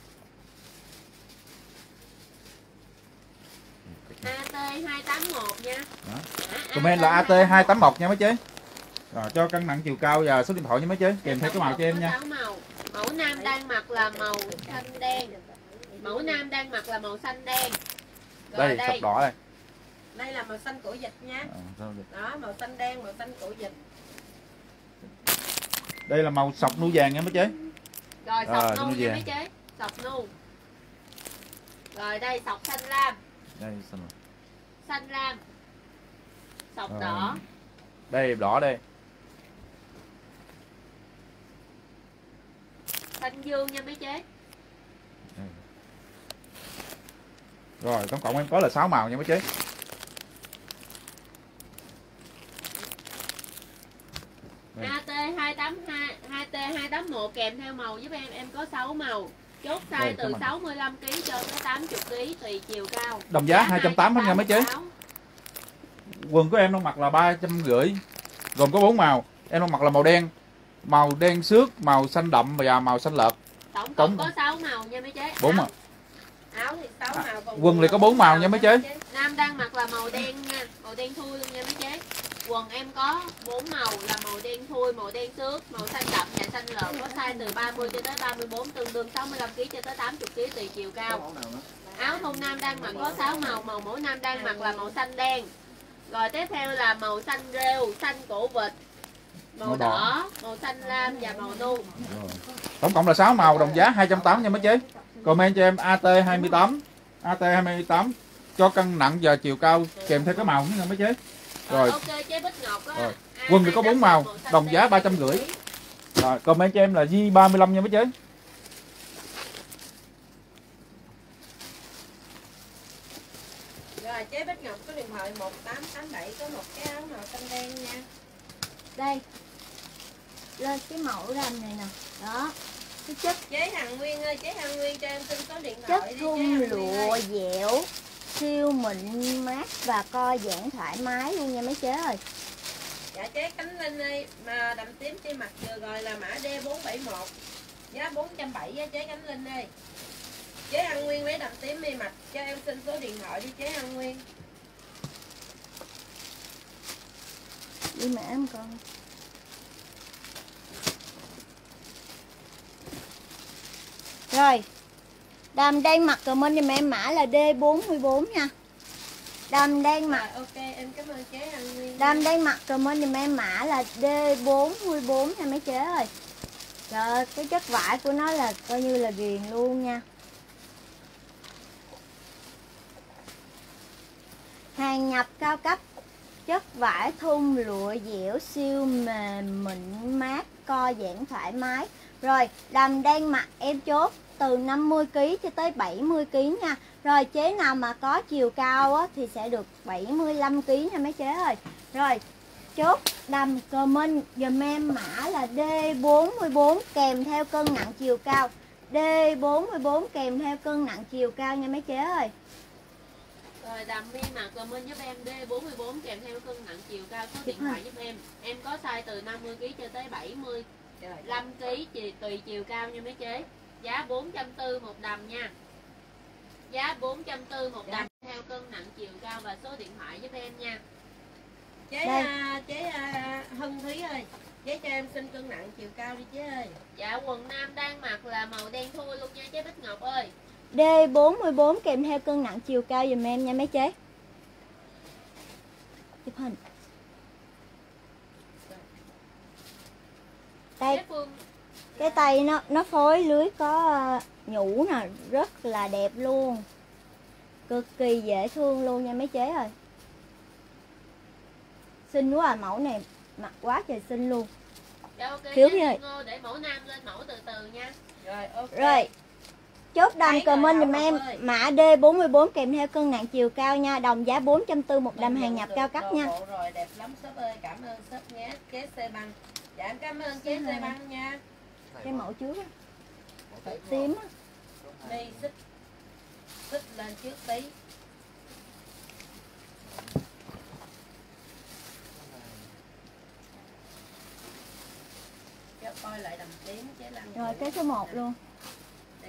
A T hai tám mốt nha. Đó. Mã Comment là A T hai tám mốt nha mấy chế. Rồi cho cân nặng chiều cao và số điện thoại nha mấy chế, kèm theo cái màu cho em nha. sáu màu. Mẫu nam đang mặc là màu xanh đen. Mẫu nam đang mặc là màu xanh đen. Rồi Đây, đây. sọc đỏ đây. Đây là màu xanh cổ dịch nha. À, sao vậy? Đó, màu xanh đen, màu xanh cổ dịch. Đây là màu sọc nu vàng nha mấy chế. Rồi Rồi, sọc nu nu nha vàng. mấy chế. Sọc nu. Rồi đây sọc xanh lam. Đây xanh rồi. Xanh lam. Sọc Rồi. đỏ. Đây đỏ đây. Xanh dương nha mấy chế. Rồi tổng cộng em có là sáu màu nha mấy chế. Đây. A T hai tám hai, A T hai tám mốt kèm theo màu giúp em, em có sáu màu. Chốt size Đây, từ cảm ơn. sáu mươi lăm ki lô gam cho tới tám mươi ki lô gam tùy chiều cao. Đồng giá hai trăm tám mươi nha mấy chế. Quần của em đang mặc là ba trăm rưỡi, gồm có bốn màu. Em đang mặc là màu đen, màu đen xước, màu xanh đậm và màu xanh lợt. Tổng Tổng- cộng có sáu màu nha mấy chế. Bốn Áo- màu. Áo thì sáu À, màu, còn quần thì có bốn màu nha mấy chế. Nam đang mặc là màu đen nha, màu đen thui luôn nha mấy chế. Quần em có bốn màu là màu đen thui, màu đen xước, màu xanh đậm và xanh lợn, có size từ ba mươi cho tới ba mươi bốn, tương đương sáu mươi lăm ki lô gam cho tới tám mươi ki lô gam tùy chiều cao. Áo thun nam đang mặc có sáu màu, màu mẫu nam đang mặc là màu xanh đen. Rồi tiếp theo là màu xanh rêu, xanh cổ vịt, màu, Màu đỏ. đỏ, màu xanh lam và màu nu. Rồi. Tổng cộng là sáu màu, đồng giá hai trăm tám mươi nha mấy chế. Comment cho em A T hai mươi tám, A T hai mươi tám cho cân nặng và chiều cao kèm theo cái màu nữa nha mấy chế. Rồi. Rồi ok chế Bích Ngọc á. Rồi. A Quần thì có bốn màu, xanh đồng giá đen, ba trăm rưỡi. Rồi, comment cho em là J ba mươi lăm nha mấy chế. Rồi chế Bích Ngọc có điện thoại một tám tám bảy, có một cái áo màu xanh đen nha. Đây, lên cái mẫu ranh này nè. Đó, cái chất Chế Hằng Nguyên ơi, chế Hằng Nguyên cho em xin số điện chất thoại đi chế thun Hằng Nguyên lụa ơi. dẻo, siêu mịn mát và co giãn thoải mái luôn nha mấy chế ơi. Dạ chế Cánh Linh ơi, mà đậm tím trên mặt vừa rồi là mã D bốn bảy mốt, giá bốn trăm bảy mươi á chế Cánh Linh ơi. Chế Hằng Nguyên với đậm tím mi mặt cho em xin số điện thoại đi chế Hằng Nguyên. Đi mẹ em con. Rồi, Đàm đang mặc comment giùm em mã là D bốn mươi bốn nha. Đàm đang mặc Rồi ok em cảm ơn chế Hằng Nguyên. Đam đang mặc comment giùm em mã là D bốn mươi bốn nha mấy chế ơi. Trời ơi, cái chất vải của nó là coi như là ghiền luôn nha. Hàng nhập cao cấp, chất vải thun lụa dẻo siêu mềm mịn mát, co giãn thoải mái. Rồi, Đầm đang mặc em chốt từ năm mươi ki lô gam cho tới bảy mươi ki lô gam nha. Rồi chế nào mà có chiều cao á, thì sẽ được bảy mươi lăm ki lô gam nha mấy chế ơi. Rồi chốt Đầm comment giùm em mã là D bốn mươi bốn kèm theo cân nặng chiều cao. D bốn mươi bốn kèm theo cân nặng chiều cao nha mấy chế ơi. Rồi Đàm mi mặc comment giúp em D bốn mươi bốn kèm theo cân nặng chiều cao, số điện thoại giúp em. Em có size từ năm mươi ki lô gam cho tới bảy mươi lăm ki lô gam tùy chiều cao nha mấy chế. Giá bốn trăm tư mươi một đầm nha. Giá bốn trăm tư mươi một đầm theo cân nặng chiều cao và số điện thoại giúp em nha. Chế Đây. à, chế à, Hân Thúy ơi, chế cho em xin cân nặng chiều cao đi chế ơi. Dạ quần nam đang mặc là màu đen thui luôn nha chế Bích Ngọc ơi. D bốn mươi bốn kèm theo cân nặng chiều cao giùm em nha mấy chế. Chụp hình. Đây, Chế Phương cái tay nó nó phối lưới có ờ, nhũ nè, rất là đẹp luôn. Cực kỳ dễ thương luôn nha mấy chế ơi. Xinh quá à, mẫu này mặc quá trời xinh luôn. Dạ ok Thiếu chế rồi. Ngô để mẫu nam lên mẫu từ từ nha. Rồi ok. Rồi, chốt đầm Thấy rồi, comment giùm Ngọc em ơi. mã D bốn mươi bốn kèm theo cân nặng chiều cao nha. Đồng giá bốn trăm tư mươi một đầm hàng nhập cao cấp nha. Bộ rồi đẹp lắm shop ơi, cảm ơn shop nhé. Chế xe băng Dạ em cảm ơn chế Tây Băng nha. Cái mẫu trước á, tím á. Đi xích xích lên trước tí. Cho coi lại đầm tím chế Lăng. Rồi cái số một luôn. Đây.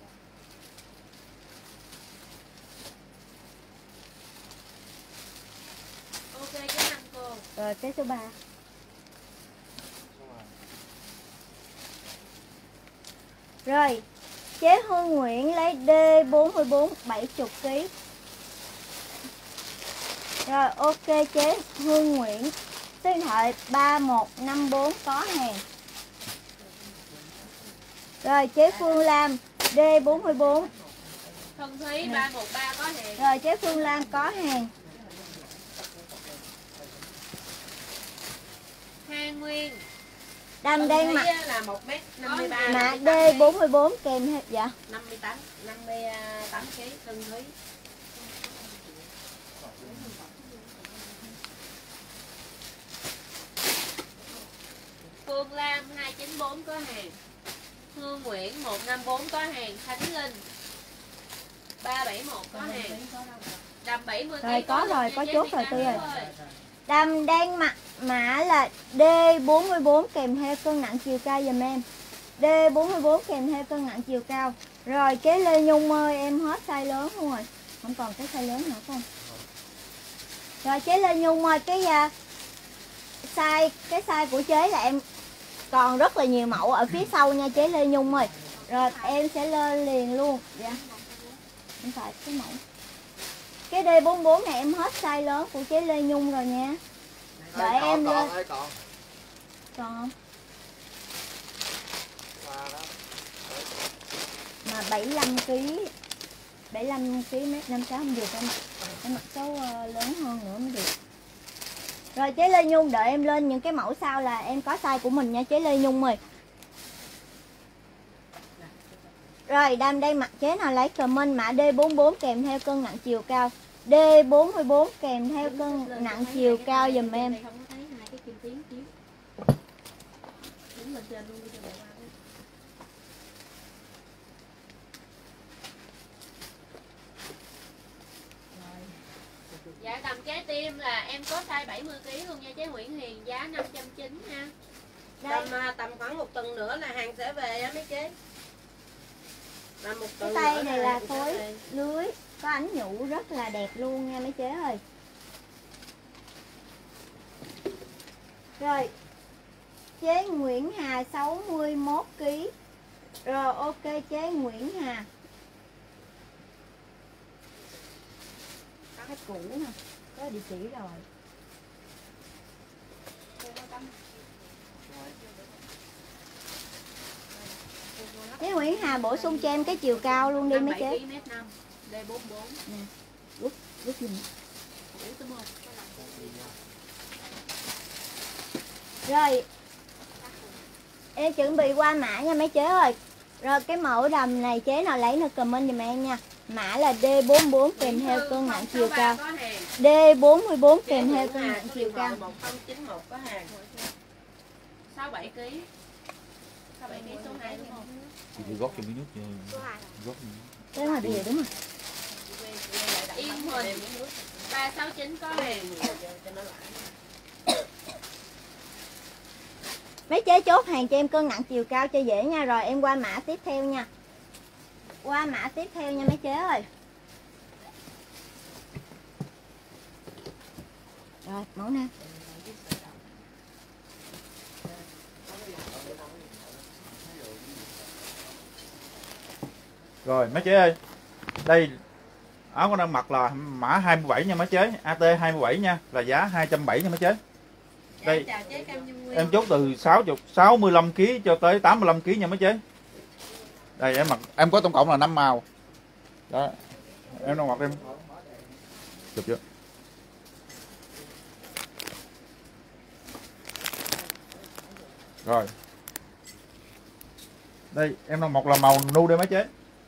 Ok chế Lăng cô. Rồi cái số ba. Rồi, chế Hương Nguyễn lấy D bốn mươi bốn bảy mươi ký. Rồi ok chế Hương Nguyễn, số điện thoại ba một năm bốn có hàng. Rồi chế Phương Lam D bốn mươi bốn. Thân Thúy ba một ba có hàng. Rồi chế Phương Lam có hàng. Hà Nguyên Đầm đen mặt là một mét năm mươi ba. mã D bốn mươi bốn kèm theo dạ. năm mươi tám năm mươi tám ký Tân Thúy. Phương Lam hai chín bốn có hàng. Hương Nguyễn một năm bốn có hàng. Khánh Linh ba bảy một có hàng. Đầm bảy mươi Rồi có rồi, có chốt rồi Tư ơi. ơi. Đầm đen mặt mã là D bốn mươi bốn kèm theo cân nặng chiều cao giùm em. D bốn mươi bốn kèm theo cân nặng chiều cao. Rồi chế Lê Nhung ơi, em hết size lớn luôn rồi. Không còn cái size lớn nữa không? Rồi chế Lê Nhung ơi, cái uh, size cái size của chế là em còn rất là nhiều mẫu ở phía sau nha chế Lê Nhung ơi. Rồi em sẽ lên liền luôn. Dạ. Không phải cái mẫu. Cái D bốn mươi bốn này em hết size lớn của chế Lê Nhung rồi nha. Đợi còn, em còn, lên. ai còn? Còn không? Ba đó. Mà bảy mươi lăm ký bảy mươi lăm ký mét năm sáu không được em mặc. Em mặc số uh, lớn hơn nữa mới được. Rồi chế Lê Nhung đợi em lên những cái mẫu sau là em có size của mình nha chế Lê Nhung ơi. Rồi đam đây mặc chế nào lấy comment mã D bốn mươi bốn kèm theo cân nặng chiều cao. D bốn mươi bốn kèm theo cân nặng chiều cao giùm em. Không có thấy hai cái kim tuyến chiếu. Đứng lên trên luôn đi cho mẹ qua. Dạ đầm trái tim là em có size bảy mươi ký luôn nha chế Nguyễn Hiền, giá năm trăm chín mươi nha. Tầm, tầm khoảng một tuần nữa là hàng sẽ về á mấy chế. Là một Cái tuần tay nữa này là là hàng sẽ phối về. lưới có ánh nhũ rất là đẹp luôn nha mấy chế ơi. Rồi chế Nguyễn Hà sáu mươi mốt ký. Rồi ok chế Nguyễn Hà. Cái cũ nè, có địa chỉ rồi. Chế Nguyễn Hà bổ sung cho em cái chiều cao luôn đi mấy chế. năm mét năm, D bốn mươi bốn. Nè, rút rút gì nữa. Rồi em chuẩn bị qua mã nha mấy chế ơi. Rồi cái mẫu đầm này chế nào lấy nữa comment giùm em nha. Mã là D bốn mươi bốn kèm theo cân nặng chiều cao. D bốn mươi bốn kèm theo cân nặng chiều cao. một không chín một có hàng. sáu bảy ký. sáu bảy ký số hai đúng không? Thì gót cho miếng nước chứ. Gót. Cái mà gì đúng rồi. Yên Huỳnh ba sáu chín có hàng. Mấy chế chốt hàng cho em cân nặng chiều cao cho dễ nha. Rồi em qua mã tiếp theo nha. Qua mã tiếp theo nha mấy chế ơi. Rồi mẫu nè. Rồi mấy chế ơi. Đây áo con đang mặc là mã hai mươi bảy nha mấy chế, A T hai mươi bảy nha, là giá hai trăm bảy mươi nha mấy chế. Đây Chào chế Cam Dung Nguyên. em chốt từ sáu mươi sáu mươi lăm ký cho tới tám mươi lăm ký nha mấy chế. Đây em mặc em có tổng cộng là năm màu. Đó. Em đang mặc em. Chụp chưa? Rồi. Đây em đang mặc là màu nu đây mấy chế.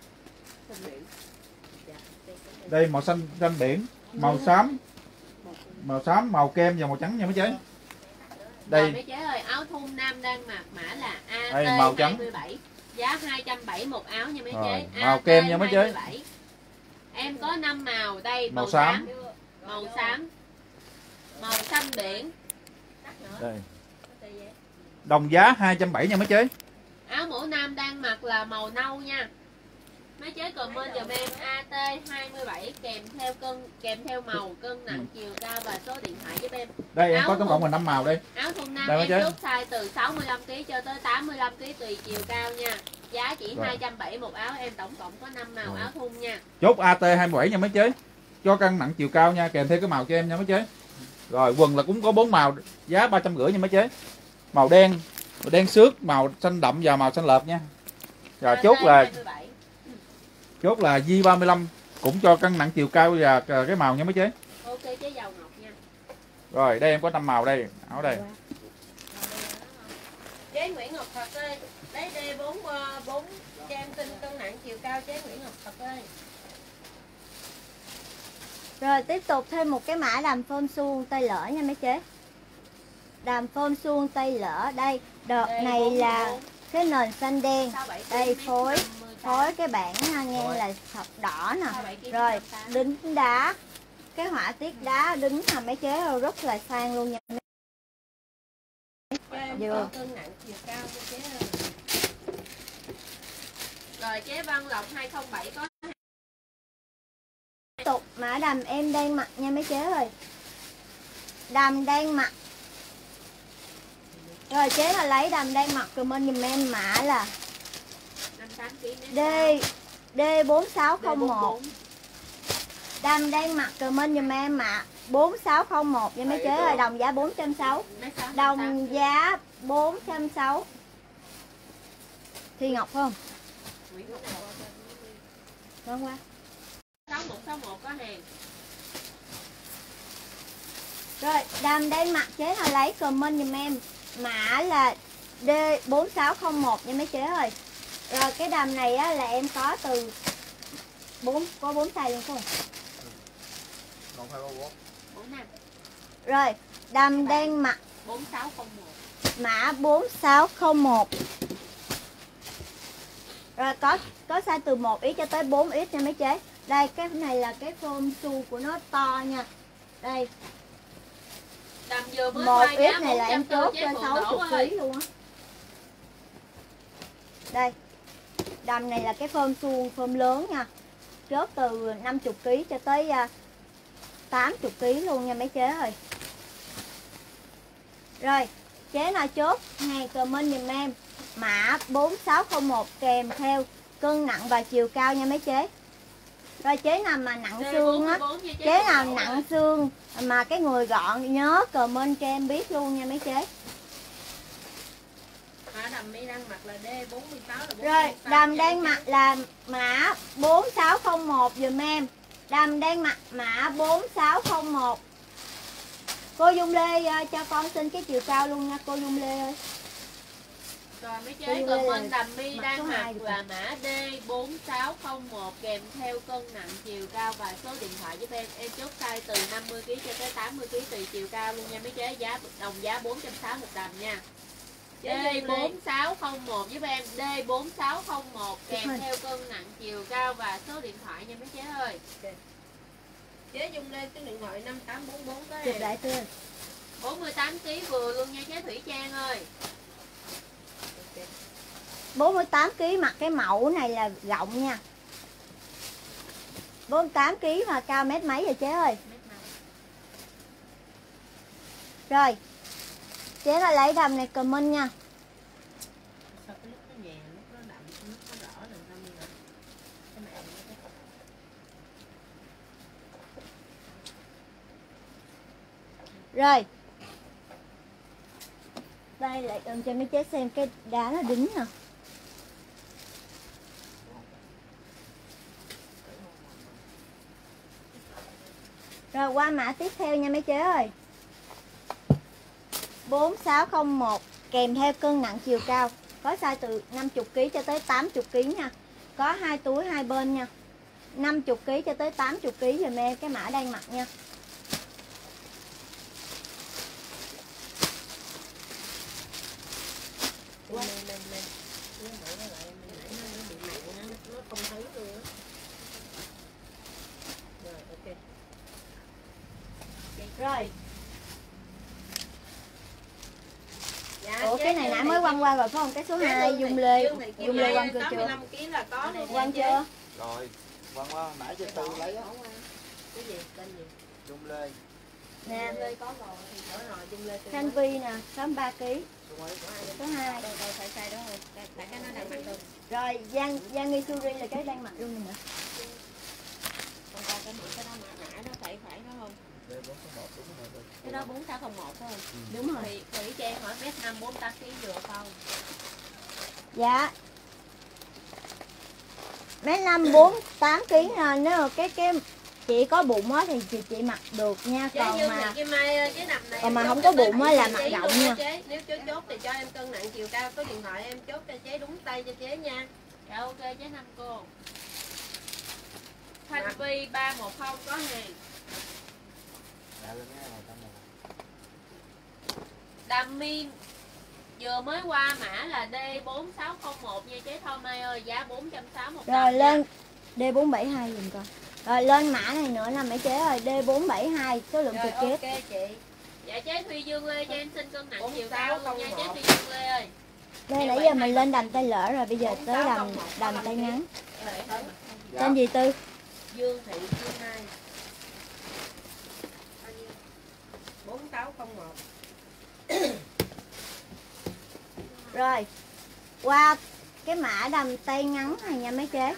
Đây màu xanh xanh biển, màu xám, màu xám, màu kem và màu trắng nha mấy chế. Đây Đây mấy chế ơi, áo thun nam đang mặc, mã là Đây, màu A T trắng. hai mươi bảy, giá hai trăm bảy mươi một áo nha mấy Rồi, chế. màu kem nha mấy chế. A T hai mươi bảy. Em có năm màu đây, Màu màu, xám. xám, màu xám, màu xanh biển. Đây. Đồng giá hai trăm bảy mươi nha mấy chế. Áo mũ nam đang mặc là màu nâu nha. Mấy chế comment giùm em A T hai mươi bảy kèm theo cân, kèm theo màu, cân nặng, chiều cao và số điện thoại giúp em. Đây em Áo có tổng cộng thun- là năm màu đây. Áo thun nam Đây mấy em chế. chốt size từ sáu mươi lăm ki lô gam cho tới tám mươi lăm ki lô gam tùy chiều cao nha. Giá chỉ Rồi. hai trăm bảy mươi một áo, em tổng cộng có năm màu Rồi. áo thun nha. Chốt A T hai mươi bảy nha mấy chế. Cho cân nặng chiều cao nha, kèm theo cái màu cho em nha mấy chế. Rồi quần là cũng có bốn màu, giá ba trăm rưỡi nha mấy chế. Màu đen, màu đen xước, màu xanh đậm và màu xanh lợp nha. Rồi chốt là A T hai mươi bảy. chốt là J ba mươi lăm cũng cho cân nặng chiều cao và cái màu nha mấy chế. Ok chế dầu ngọc nha. Rồi đây em có năm màu đây, áo đây. Chế Nguyễn Ngọc Thật ơi, lấy D bốn bốn cho em xin cân nặng chiều cao chế Nguyễn Ngọc Thật ơi. Rồi tiếp tục thêm một cái mã đầm phôm suông tay lỡ nha mấy chế. Đầm phôm suông tay lỡ đây, đợt D này bốn mươi là bốn. cái nền xanh đen. sáu bảy Đây ki lô gam, phối năm mươi phối cái bảng ngang là sọc đỏ nè. sáu bảy ki lô gam, Rồi năm tám. đính đá, cái họa tiết đá đính là mấy chế rồi rất là sang luôn nha. Cho em Vừa. có cân nặng chiều cao cho chế ơi. Rồi chế Văn Lộc hai không bảy có Tiếp tục mã đầm em đang mặc nha mấy chế ơi. Đầm đang mặc. Rồi chế là lấy đầm đang mặc comment giùm em mã là năm tám ki lô D gam. D bốn sáu không một. D bốn mươi bốn. Đầm đang mặc comment giùm em mã bốn sáu không một nha mấy chế ơi, đồng giá bốn trăm sáu mươi. Mấy sáu năm tám Đồng giá bốn trăm sáu mươi. Thi Ngọc không? Nguyễn Ngọc Thật. Vâng qua. sáu một sáu một có hàng. Rồi, đầm đang mặc chế nào lấy comment giùm em. Mã là D bốn sáu không một nha mấy chế ơi. Rồi cái đầm này á, là em có từ bốn có bốn size luôn không? Một, hai, ba, bốn. bốn năm Rồi, đầm đang mặc bốn sáu không một. mã bốn sáu không một. Rồi có có size từ một x cho tới bốn x nha mấy chế. Đây cái này là cái form su của nó to nha. Đây, Đầm vừa mới một quay giá x này là em bốn trăm chốt tư cho chế Phượng sáu Đỗ mươi ơi. kg luôn á. Đây. Đầm này là cái form su form lớn nha. Chốt từ năm mươi ki lô gam cho tới uh, tám mươi ki lô gam luôn nha mấy chế ơi. Rồi, chế nào chốt hàng comment giùm em mã bốn sáu không một kèm theo cân nặng và chiều cao nha mấy chế. Rồi chế nào mà nặng D xương á, bốn mươi bốn nha chế chế Phượng nào Đỗ nặng ơi. xương mà cái người gọn nhớ comment cho em biết luôn nha mấy chế. Mã đầm mi đang mặc là D bốn mươi sáu là bốn mươi Rồi, sáu đầm nha đang chế. mặc là mã bốn sáu không một dùm em. Đầm đang mặc mã bốn sáu không một. Cô Dung Lê uh, cho con xin cái chiều cao luôn nha cô Dung Lê ơi. Rồi mấy chế Đây là comment đầm mi mặt đang số mặc hai được là mã D bốn sáu không một kèm theo cân nặng, chiều cao và số điện thoại giúp em. Em chốt size từ năm mươi ki lô gam cho tới tám mươi ki lô gam tùy chiều cao luôn nha mấy chế. Giá đồng giá bốn trăm sáu mươi một đầm nha. D bốn sáu không một giúp em, D bốn sáu không một kèm Chụp hình. theo cân nặng, chiều cao và số điện thoại nha mấy chế ơi. Chế Dung Lê cái điện thoại năm tám bốn bốn có Chụp em. lại tươi. bốn mươi tám ki lô gam vừa luôn nha chế Thủy Trang ơi. bốn mươi tám ki lô gam mặc cái mẫu này là rộng nha. bốn mươi tám ki lô gam mà cao mét mấy rồi chế ơi. Rồi. Chế là lấy đầm này comment nha. Sao cái lúc nó nhẹ, lúc nó đậm, lúc nó rõ là sao như vậy? Cái mẹ nó cái- Rồi. Đây lại ôm cho mấy chế xem cái đá nó đính nè. Rồi qua mã tiếp theo nha mấy chế ơi. bốn sáu không một kèm theo cân nặng chiều cao. Có size từ năm mươi ki lô gam cho tới tám mươi ki lô gam nha. Có hai túi hai bên nha. năm mươi ki lô gam cho tới tám mươi ki lô gam dùm em cái mã đang mặc nha. Lên lên lên. Nó mở nó lại mình nãy nó nó bị nặng nó nó không thấy luôn á. Rồi ok. Rồi. Dạ, Ủa chế cái này Dương nãy Thị mới Kim- quăng qua rồi phải không? Cái số chế hai Dương Dung Thị- Lê. Dương Thị Kim Dung Lê Mai quăng chưa tám mươi chưa? lăm ki lô là có luôn nha, Quăng chế. chưa? Rồi, quăng qua nãy cho Tư lấy á. Cái gì? Tên gì? Dung Lê. Nè, Lê có rồi, thì có rồi, Dung Lê Tư Thanh mới. Vi nè, sáu mươi ba ki lô Số mấy? số hai. Đâu đâu phải sai đó rồi. Tại tại cái nó đang mặc được. Rồi Giang Giang Nghi Suri là cái đang mặc luôn này nè. Còn coi cái mã cái đó mã mã nó phải phải đó không? D bốn số một đúng rồi. Cái đó bốn sáu không một phải không? Đúng rồi. Thì Thủy cho em hỏi mét năm bốn tám ký vừa không? Dạ. Mấy năm bốn tám ký nè, nếu mà cái cái chị có bụng á thì chị chị mặc được nha, Chế còn Dương mà Thị Kim Mai ơi, cái nằm này còn em mà chốt không cho có tới bụng á bảy là mươi mặc ký rộng luôn nha. Chế. Nếu chế chốt thì cho em cân nặng chiều cao, có điện thoại em chốt cho chế đúng tay cho chế nha. Dạ ok chế năm cô. Thanh Vi ba một không có hàng. Dạ lên nghe rồi tâm rồi. Đam Min vừa mới qua mã là D bốn sáu không một nha chế Thơm Mai ơi, giá bốn trăm sáu mươi một rồi lên D bốn bảy hai dùm coi. Rồi lên mã này nữa là mấy chế rồi, D bốn bảy hai số lượng Rồi cực kép. ok chị. Dạ chế Thuy Dương Lê cho em xin cân nặng bốn chiều sáu cao không luôn nha chế một. Thuy Dương Lê ơi. Đây nãy giờ mình lên đầm tay lỡ rồi, bây giờ tới đầm đầm tay ngắn. Dạ. Tên gì Tư? Dương Thị Kim Mai. bốn sáu không một. Rồi. Qua cái mã đầm tay ngắn này nha mấy chế.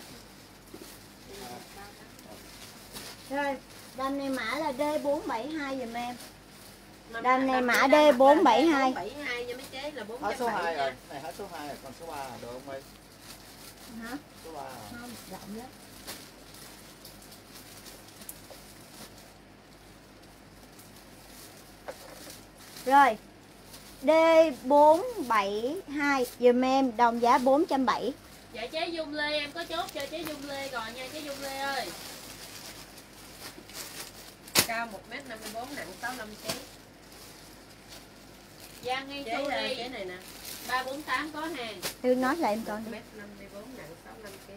Rồi, đầm này mã là D bốn bảy hai dùm em. Đầm này mã D bốn bảy hai. bốn bảy hai nha mấy chế là bốn Hết trăm số bảy hai rồi. nha. Này hết số hai rồi, còn số ba được không Huy? Hả? Số ba rồi. Không, rộng lắm. Rồi. D bốn bảy hai dùm em đồng giá bốn trăm bảy mươi. Dạ chế Dung Lê em có chốt cho chế Dung Lê rồi nha chế Dung Lê ơi. Cao một mét năm mươi bốn, nặng sáu mươi lăm ký. Giang Nghi Chế Su là đi chế này nè. ba bốn tám có hàng. Tư nói lại em con đi. một mét năm mươi bốn, nặng sáu mươi lăm ký.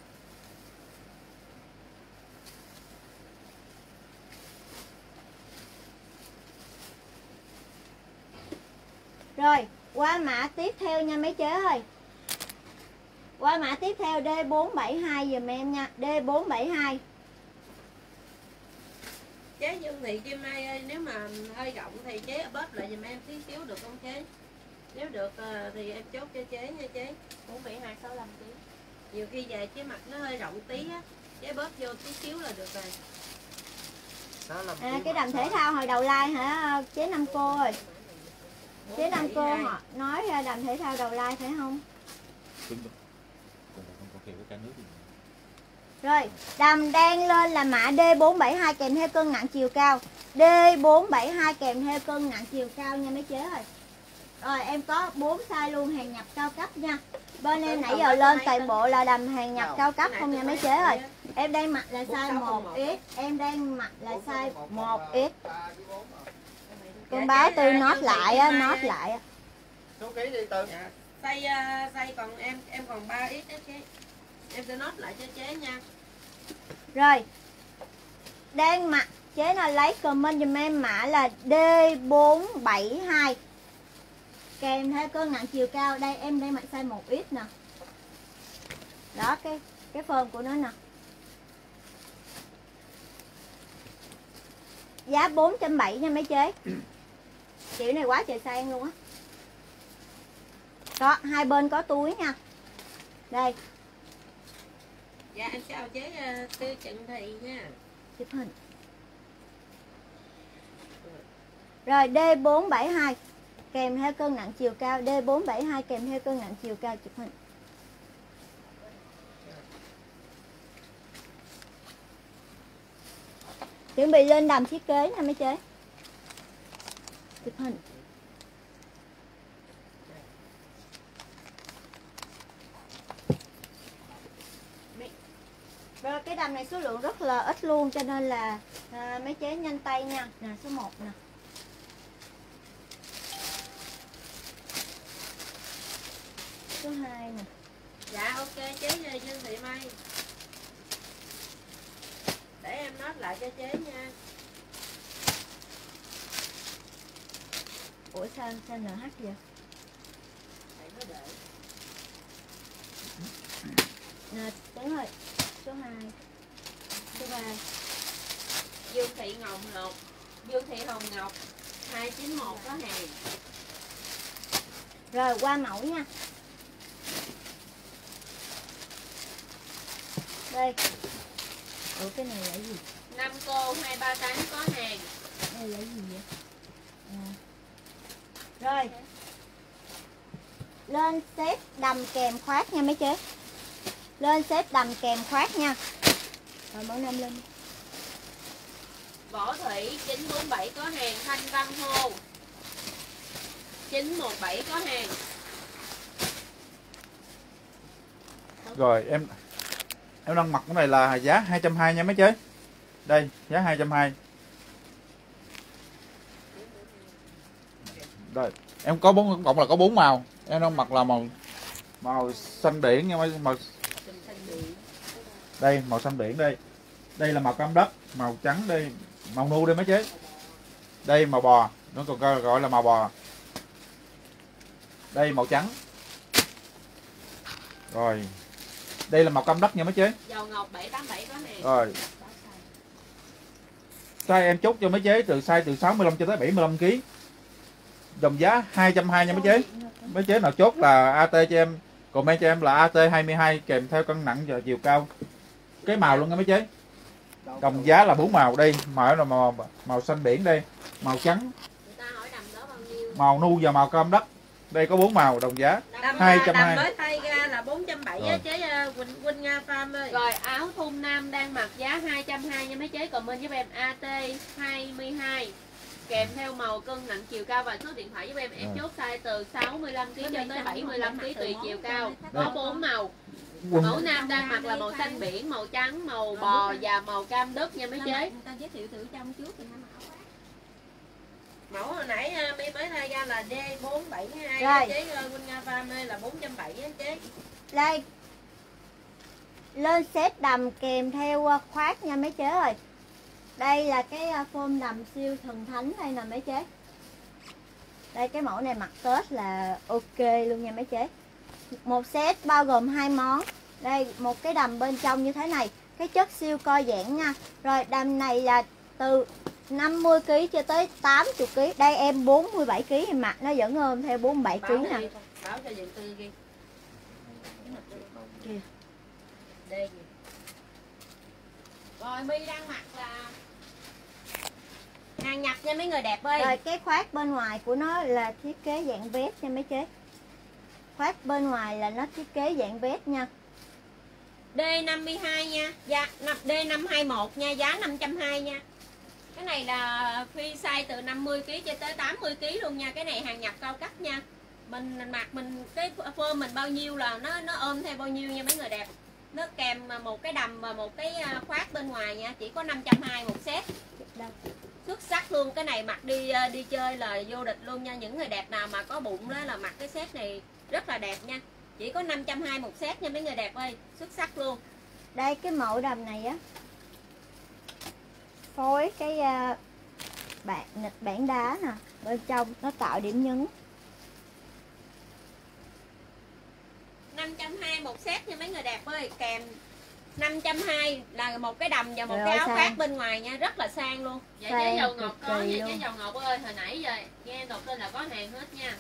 Rồi, qua mã tiếp theo nha mấy chế ơi. Qua mã tiếp theo D bốn bảy hai dùm em nha, D bốn bảy hai. Chế Dương Thị Kim Mai ơi, nếu mà hơi rộng thì chế bóp lại giùm em tí xíu được không chế? Nếu được ờ, thì em chốt cho chế nha chế. bốn bảy hai sáu mươi lăm ký. Nhiều khi về cái mặt nó hơi rộng tí á, chế bóp vô tí xíu là được rồi. sáu mươi lăm À, ký cái mặt đầm thể rồi. thao hồi đầu like hả chế Năm Cô ơi. Chế Năm Cô bốn bảy hai. họ nói ra đầm thể thao đầu like phải không? Rồi, đầm đang lên là mã D bốn bảy hai kèm theo cân nặng chiều cao. D bốn bảy hai kèm theo cân nặng chiều cao nha mấy chế ơi. Rồi em có bốn size luôn, hàng nhập cao cấp nha. Bên em nãy giờ lên toàn bộ là đầm hàng nhập cao cấp không nha mấy chế ơi. Em đang mặc là size một x, em đang mặc là size một x. Con báo Tư nốt lại á, nốt lại á. Số ký đi Tư. Dạ. Xây uh, xây còn em em còn ba ít đó chế. Em sẽ nốt lại cho chế nha. Rồi. Đang mặc chế nào lấy comment giùm em mã là D bốn bảy hai. Kèm theo cân nặng chiều cao. Đây em đang mặc size một x nè. Đó cái cái phơm của nó nè. Giá bốn trăm bảy mươi nha mấy chế. Kiểu này quá trời sang luôn á. Có hai bên có túi nha. Đây, Dạ em chào chế uh, Tư Trần Thị nha. chụp hình. Rồi D bốn bảy hai kèm theo cân nặng chiều cao, D bốn bảy hai kèm theo cân nặng chiều cao, chụp hình. Chuẩn bị lên đầm thiết kế nha mấy chế. Chụp hình. Rồi cái đầm này số lượng rất là ít luôn cho nên là à, mấy chế nhanh tay nha. Nè số một nè. số hai nè. Dạ ok chế ơi, Dương Thị Mai. Để em nói lại cho chế nha. Ủa sao sao en hát vậy? Thầy nói để. Nè, đúng rồi. Số hai. Số ba. Dương Thị Ngọc Ngọc, Dương Thị Hồng Ngọc hai chín một có hàng. Rồi qua mẫu nha. Đây. Ủa cái này là gì? Năm cô hai ba tám có hàng. Đây là gì vậy? À. Rồi. Lên xếp đầm kèm khoác nha mấy chế. Lên xếp đầm kèm khoác nha. Rồi mẫu năm lên. Võ Thủy chín bốn bảy có hàng. Thanh Văn Hồ chín một bảy có hàng. Rồi em em đang mặc cái này là giá hai trăm hai mươi nha mấy chế. Đây, giá hai trăm hai mươi. Đây, em có bốn cộng là có bốn màu. Em đang mặc là màu màu xanh biển nha mấy, màu đây màu xanh biển đây. Đây là màu cam đất, màu trắng đây, màu nu đây mấy chế. Đây màu bò, nó còn gọi là màu bò. Đây màu trắng. Rồi. Đây là màu cam đất nha mấy chế. Dầu ngọc bảy tám bảy có hàng. Rồi. Size em chốt cho mấy chế từ size từ sáu mươi lăm cho tới bảy mươi lăm ki lô gam. Đồng giá hai trăm hai mươi nha mấy chế. Mấy chế nào chốt là a tê cho em, comment cho em là a tê hai mươi hai kèm theo cân nặng và chiều cao. Cái màu luôn nha mấy chế. Đồng giá là bốn màu đây, màu là màu màu xanh biển đây, màu trắng, Người ta hỏi đầm đó bao nhiêu? màu nu và màu cam đất. Đây có bốn màu đồng giá Đầm, hai trăm đầm hai mươi. mới thay ra là bốn trăm bảy mươi chế uh, Quỳnh Quỳnh Nga Farm ơi. Rồi áo thun nam đang mặc giá hai trăm hai mươi nha mấy chế. Comment giúp em a tê hai mươi hai kèm theo màu cân nặng chiều cao và số điện thoại giúp em. Em chốt size từ sáu mươi lăm ki lô gam cho tới bảy mươi lăm ki lô gam tùy chiều cao. Có bốn màu. Quần Mẫu nam đang mặc là màu xanh biển, màu trắng, màu bò và màu cam đất nha mấy chế. Người ta giới thiệu thử trong trước thì nó mẫu quá. Mẫu hồi nãy uh, mi mới thay ra là D bốn bảy hai Rồi. chế uh, Quỳnh Nga Farm ơi là bốn trăm bảy mươi chế. Đây. Lên xếp đầm kèm theo khoác nha mấy chế ơi. Đây là cái phôm đầm siêu thần thánh đây nè mấy chế. Đây cái mẫu này mặc Tết là ok luôn nha mấy chế. Một set bao gồm hai món. Đây một cái đầm bên trong như thế này. Cái chất siêu co giãn nha. Rồi đầm này là từ năm mươi ki lô gam cho tới tám mươi ki lô gam. Đây em bốn mươi bảy ki lô gam em mặc nó vẫn ôm theo bốn mươi bảy ki lô gam nè. Báo cho Dượng Tư ghi. Kìa. Đây gì? Rồi mi đang mặc là hàng Nhật nha mấy người đẹp ơi. Rồi cái khoác bên ngoài của nó là thiết kế dạng vest nha mấy chế. Khoác bên ngoài là nó thiết kế dạng vest nha. D năm mươi hai nha, giá D năm hai mốt nha, giá năm trăm hai mươi nha. Cái này là free size từ năm mươi ki lô gam cho tới tám mươi ki lô gam luôn nha. Cái này hàng Nhật cao cấp nha. Mình mặc mình cái phơm mình bao nhiêu là nó nó ôm theo bao nhiêu nha mấy người đẹp. Nó kèm một cái đầm và một cái khoác bên ngoài nha, chỉ có năm trăm hai mươi một set. Xuất sắc luôn, cái này mặc đi đi chơi là vô địch luôn nha. Những người đẹp nào mà có bụng đó là mặc cái set này rất là đẹp nha. Chỉ có năm trăm hai mươi một set nha mấy người đẹp ơi, xuất sắc luôn. Đây cái mẫu đầm này á. Phối cái uh, bạn nịch bảng đá nè, bên trong nó tạo điểm nhấn. năm trăm hai mươi một set nha mấy người đẹp ơi, kèm năm trăm hai mươi là một cái đầm và một Trời cái ơi, áo sang. khoác bên ngoài nha, rất là sang luôn. Dạ Sang chế dầu cực ngọc kỳ có nha, luôn. chế dầu ngọc ơi, hồi nãy giờ nghe đọc lên là có hàng hết nha.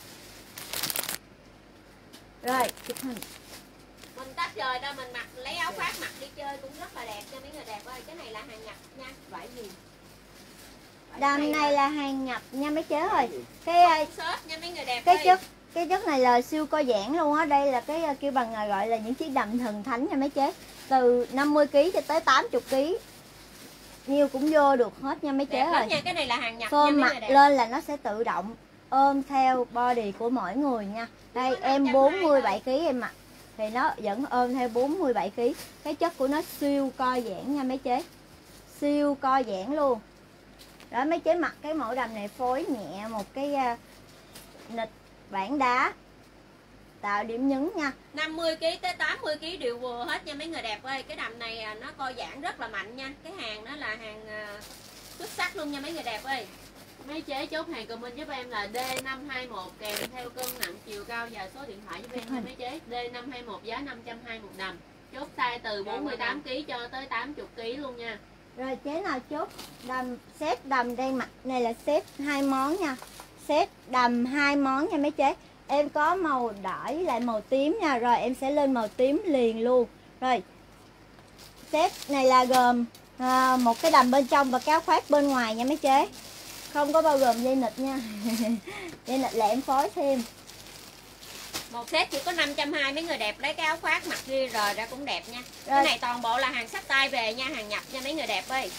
Rồi, chụp hình. Mình tách rời ra mình mặc lấy áo khoác mặc đi chơi cũng rất là đẹp nha mấy người đẹp ơi. Cái này là hàng Nhật nha, vải gì? Đầm này là hàng nhập nha mấy chế ơi. Cái uh, short nha mấy người đẹp cái ơi. chất cái chất này là siêu co giãn luôn á. Đây là cái uh, kêu bằng uh, gọi là những chiếc đầm thần thánh nha mấy chế. Từ năm mươi ki lô gam cho tới tám mươi ki lô gam. Nhiều cũng vô được hết nha mấy chế Đẹp lắm ơi. nha, cái này là hàng Nhật nha Phơm mấy mặc người đẹp. lên là nó sẽ tự động ôm theo body của mỗi người nha. Đây em bốn mươi bảy ki lô gam em mặc thì nó vẫn ôm theo bốn mươi bảy ki lô gam. Cái chất của nó siêu co giãn nha mấy chế. Siêu co giãn luôn. Đó mấy chế mặc cái mẫu đầm này phối nhẹ một cái uh, nịch bảng đá. tạo điểm nhấn nha. năm mươi ki lô gam tới tám mươi ki lô gam đều vừa hết nha mấy người đẹp ơi. Cái đầm này nó co giãn rất là mạnh nha. Cái hàng đó là hàng xuất sắc luôn nha mấy người đẹp ơi. Mấy chế chốt hàng comment giúp em là D năm hai mốt kèm theo cân nặng chiều cao và số điện thoại giúp em nha mấy chế. D năm hai mốt giá năm trăm hai mươi một đầm. Chốt size từ bốn mươi tám ki lô gam cho tới tám mươi ki lô gam luôn nha. Rồi chế nào chốt đầm set đầm đen mặt này là set hai món nha. Set đầm hai món nha mấy chế. Em có màu đỏ với lại màu tím nha. Rồi em sẽ lên màu tím liền luôn. Rồi set này là gồm à, một cái đầm bên trong và cái áo khoác bên ngoài nha mấy chế. Không có bao gồm dây nịt nha. Dây nịt là em phối thêm. Một set chỉ có năm trăm hai mươi mấy người đẹp. Lấy cái áo khoác mặc ri rồi ra cũng đẹp nha. Rồi. Cái này toàn bộ là hàng xách tay về nha, hàng nhập nha mấy người đẹp ơi.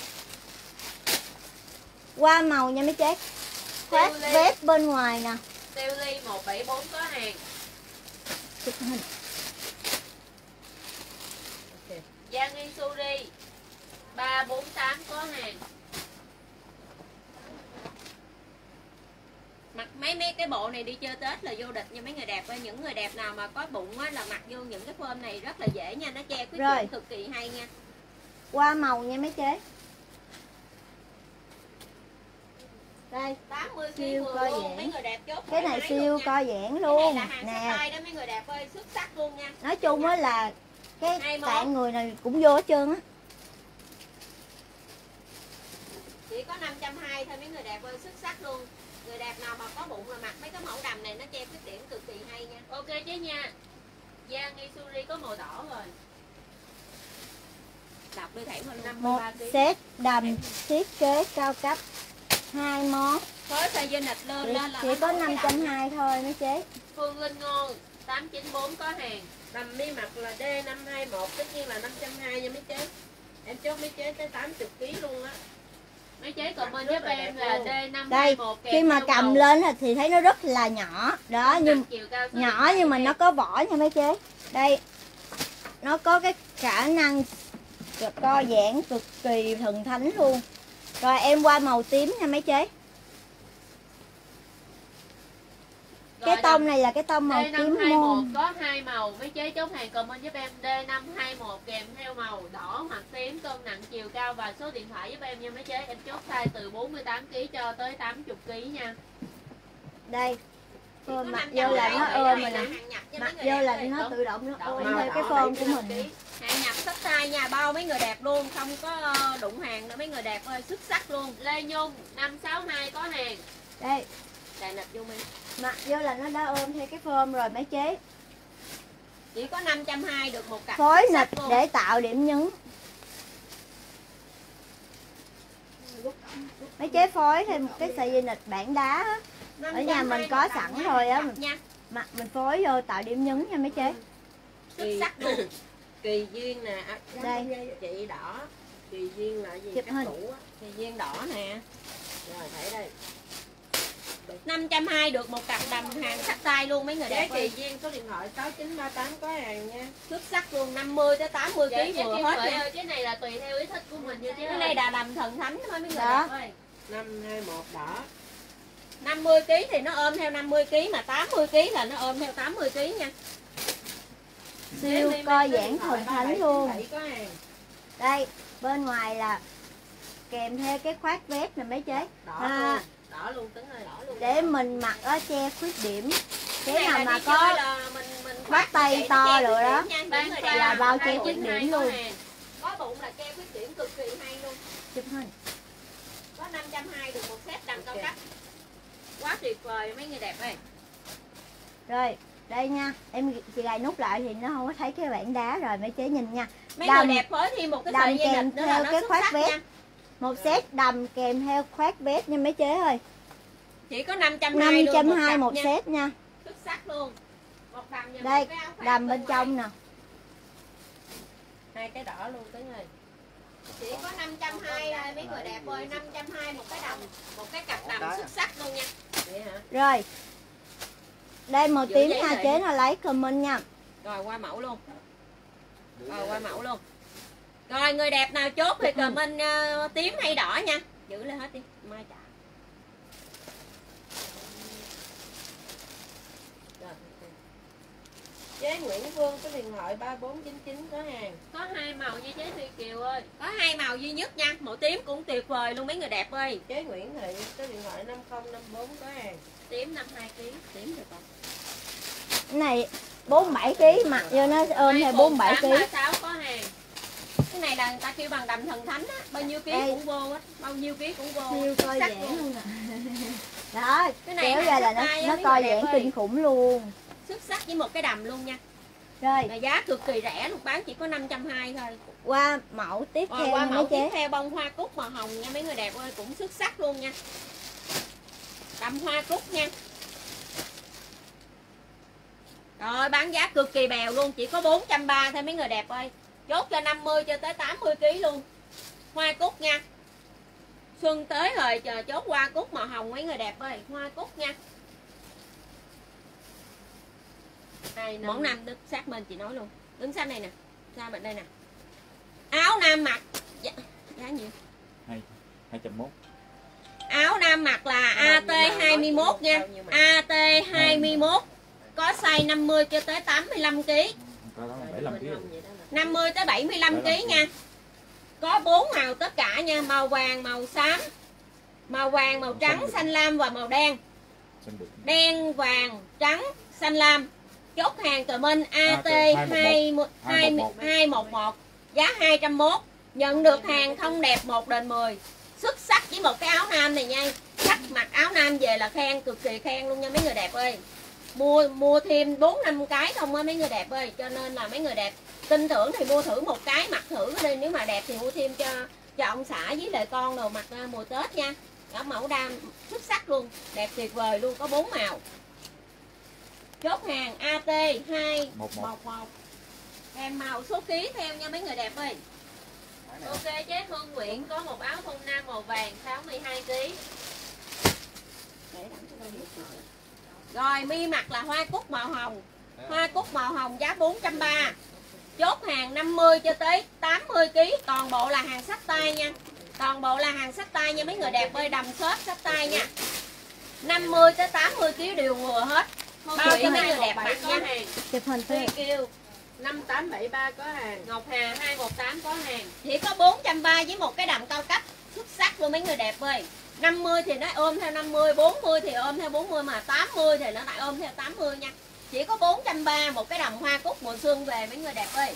Qua màu nha mấy chế. Khoác vest bên ngoài nè. Tiêu ly một bảy bốn có hàng. Chụp hình. Okay. Giang Isuri ba bốn tám có hàng. Mặc mấy mấy cái bộ này đi chơi Tết là vô địch nha mấy người đẹp ơi. Những người đẹp nào mà có bụng á, là mặc vô những cái form này rất là dễ nha. Nó che khuyết điểm cực kỳ hay nha. Qua màu nha mấy chế. Đây tám mươi siêu vừa co luôn. giãn. Mấy người đẹp chốt cái này siêu co giãn luôn. Cái này là hàng nè. xách tay đó mấy người đẹp ơi, xuất sắc luôn nha. Nói chung á là cái tạng người này cũng vô hết trơn á. Chỉ có năm trăm hai mươi thôi mấy người đẹp ơi, xuất sắc luôn. Người đẹp nào mà có bụng là mặc mấy cái mẫu đầm này nó che khuyết điểm cực kỳ hay nha. Ok chứ nha. Giang Isuri có màu đỏ rồi. Đọc đi thẳng hơn năm mươi ba Một ki lô gam. set đầm thiết kế cao cấp hai món. Khối size dây nịch lên Chỉ, lên là chỉ có năm trăm hai mươi thôi mấy chế. Phương Linh Ngô tám chín bốn có hàng. Đầm mi mặt là D năm hai mốt, tất nhiên là năm trăm hai mươi nha mấy chế. Em chốt mấy chế tới tám mươi ki lô gam luôn á. Mấy chế comment giúp em là D năm Đây, hai mốt khi mà cầm lên thì thấy nó rất là nhỏ. Đó, nhưng nhỏ nhưng mà nó có vỏ nha mấy chế. Đây, nó có cái khả năng co giãn cực kỳ thần thánh luôn. Rồi em qua màu tím nha mấy chế. Cái tông này là cái tông màu tím môn. Có hai màu. Mấy chế chốt hàng comment giúp em D năm hai mốt kèm theo màu đỏ hoặc tím, cân nặng chiều cao và số điện thoại giúp em nha mấy chế. Em chốt size từ bốn mươi tám ki lô gam cho tới tám mươi ki lô gam nha. Đây. Phơm mặc vô là nó ôm rồi nè. Mặc vô là nó tự động nó ôm theo cái phơm của mình. Hàng nhập sách tay nha, bao mấy người đẹp luôn, không có đụng hàng đâu mấy người đẹp ơi, xuất sắc luôn. Lê Nhung năm sáu hai có hàng. Đây. Đại nập vô mình. Mặc vô là nó đã ôm theo cái phơm rồi mấy chế. Chỉ có năm trăm hai mươi được một cặp. Phối nịch để tạo điểm nhấn. Mấy chế phối thêm một cái sợi dây nịch bản đá á. Ở nhà mình có sẵn rồi á, mình mặc mình phối vô tạo điểm nhấn nha mấy chế. Xuất sắc luôn. Kỳ duyên nè. Đây. Chị đỏ. Kỳ duyên là gì? Chụp hình. Kỳ duyên đỏ nè. Rồi thấy đây. năm trăm hai mươi được một cặp đầm hàng sách tay luôn mấy người đẹp Kỳ ơi. duyên số điện thoại sáu chín ba tám có hàng nha. Xuất sắc luôn, năm mươi tới tám mươi ki lô gam vừa hết nha. Cái này là tùy theo ý thích của mình như thế. Cái này là đầm thần thánh thôi mấy người Đó. đẹp ơi. năm hai mốt đỏ. năm mươi ki lô gam thì nó ôm theo năm mươi ki lô gam, mà tám mươi ki lô gam là nó ôm theo tám mươi ki lô gam nha. Siêu co giãn thần thánh luôn. Có hàng. Đây, bên ngoài là kèm theo cái khoác vest nè mấy chế. Đỏ À, luôn. Đỏ luôn Tấn ơi, đỏ luôn. để mình mặc ở che khuyết điểm. Cái Cái này nào là mà đi có chơi là mình mình bắt tay vậy, to nó che rồi khuyết đó. điểm nha. Ban Những người pha đẹp là bao che hai khuyết chín điểm hai có luôn. hàng. Có bụng là che khuyết điểm cực kỳ hay luôn. Chụp hình. Có năm trăm hai mươi được một set đầm cao cấp. Quá tuyệt vời mấy người đẹp ơi. Rồi, đây nha. Em chị gài nút lại thì nó không có thấy cái bảng đá rồi mấy chế nhìn nha. Mấy Đầm- người đẹp phối thêm một cái đầm sợi dây kèm nịch nữa theo là nó cái xuất khoác sắc vest. nha. Một set đầm kèm theo khoác vest nha mấy chế ơi. Chỉ có năm trăm hai mươi năm luôn trăm hai mươi một một cặp nha. set nha. Xuất sắc luôn. Một đầm và Đây, một cái áo khoác đầm bên trong nè. Hai cái đỏ luôn Tấn ơi. Chỉ có năm trăm hai mươi thôi mấy người đẹp ơi, năm trăm hai mươi một cái đầm, một cái cặp đầm xuất sắc luôn nha. Vậy hả? Rồi. Đây màu Giữ tím giấy nha, này. chế nó lấy comment nha. Rồi qua mẫu luôn. Rồi qua mẫu luôn. Rồi người đẹp nào chốt thì comment uh, tím hay đỏ nha. Giữ lên hết đi, mai trả. Rồi, ok. Chế Nguyễn Phương số điện thoại ba bốn chín chín có hàng. Có hai màu như chế Thùy Kiều ơi. Có hai màu duy nhất nha, màu tím cũng tuyệt vời luôn mấy người đẹp ơi. Chế Nguyễn Thị số điện thoại năm không năm bốn có hàng. Tím năm hai ký, tím được không? Cái này bốn mươi bảy ký, mặc vô nó ôm theo bốn mươi bảy ký. hai bốn tám ba sáu có hàng. Cái này là người ta kêu bằng đầm thần thánh á, bao nhiêu ký Đây. cũng vô á, bao nhiêu ký cũng vô. Siêu coi Sắc giãn luôn. luôn nè. Đó, Cái này kéo ra là nó hai nó mấy coi người đẹp giãn ơi. kinh khủng luôn. Xuất sắc với một cái đầm luôn nha. Rồi, Mà giá cực kỳ rẻ luôn, bán chỉ có năm trăm hai mươi thôi. qua mẫu tiếp Rồi, theo qua nha mẫu mấy tiếp chế. theo bông hoa cúc màu hồng nha mấy người đẹp ơi, cũng xuất sắc luôn nha. Đầm hoa cúc nha. Rồi bán giá cực kỳ bèo luôn, chỉ có bốn trăm ba mươi thôi mấy người đẹp ơi. Chốt cho năm mươi cho tới tám mươi ký luôn. Hoa cúc nha. Xuân tới rồi, chờ chốt hoa cúc màu hồng mấy người đẹp ơi, hoa cúc nha. Món nam đứng sát bên chị nói luôn. Đứng sát này nè. Ra bên đây nè. Áo nam mặc giá, giá nhiêu? hai trăm mốt. Áo nam mặc là A T hai mươi mốt nha. A T hai mươi mốt. Có size năm mươi cho tới tám mươi lăm ký. Có đó là bảy mươi lăm ký. năm mươi tới bảy mươi lăm ký nha. Có bốn màu tất cả nha, màu vàng, màu xám, màu vàng, màu trắng, xanh lam và màu đen. Đen, vàng, trắng, xanh lam. Chốt hàng comment A T hai một một, giá hai trăm mốt. Nhận được hàng không đẹp một đền mười. Xuất sắc với một cái áo nam này nha. Sắc mặc áo nam về là khen, cực kỳ khen luôn nha mấy người đẹp ơi. Mua mua thêm bốn năm cái không á mấy người đẹp ơi, cho nên là mấy người đẹp tin tưởng thì mua thử một cái mặc thử đi, nếu mà đẹp thì mua thêm cho cho ông xã với lại con đồ mặc uh, mùa Tết nha. Ở mẫu đam xuất sắc luôn, đẹp tuyệt vời luôn, có bốn màu. Chốt hàng A T hai một một. Kèm màu số ký theo nha mấy người đẹp ơi. Ok chế Hương Nguyễn có một áo thun nam màu vàng sáu mươi hai ký. Rồi mi mặc là hoa cúc màu hồng. Hoa cúc màu hồng giá bốn trăm ba mươi. Chốt hàng năm mươi cho tới tám mươi ký, toàn bộ là hàng xách tay nha. Toàn bộ là hàng xách tay nha mấy người đẹp ơi, đầm shop xách tay nha. năm mươi tới tám mươi ký đều vừa hết. Bao cho mấy người đẹp mặc nha. Chụp hình Thùy thôi. Kiều năm tám bảy ba có hàng. Ngọc Hà hai một tám có hàng. Chỉ có bốn trăm ba mươi với một cái đầm cao cấp xuất sắc luôn mấy người đẹp ơi. năm mươi thì nó ôm theo năm mươi, bốn mươi thì ôm theo bốn mươi, mà tám mươi thì nó lại ôm theo tám mươi nha. Chỉ có bốn trăm ba mươi một cái đầm hoa cúc mùa xuân về mấy người đẹp ơi.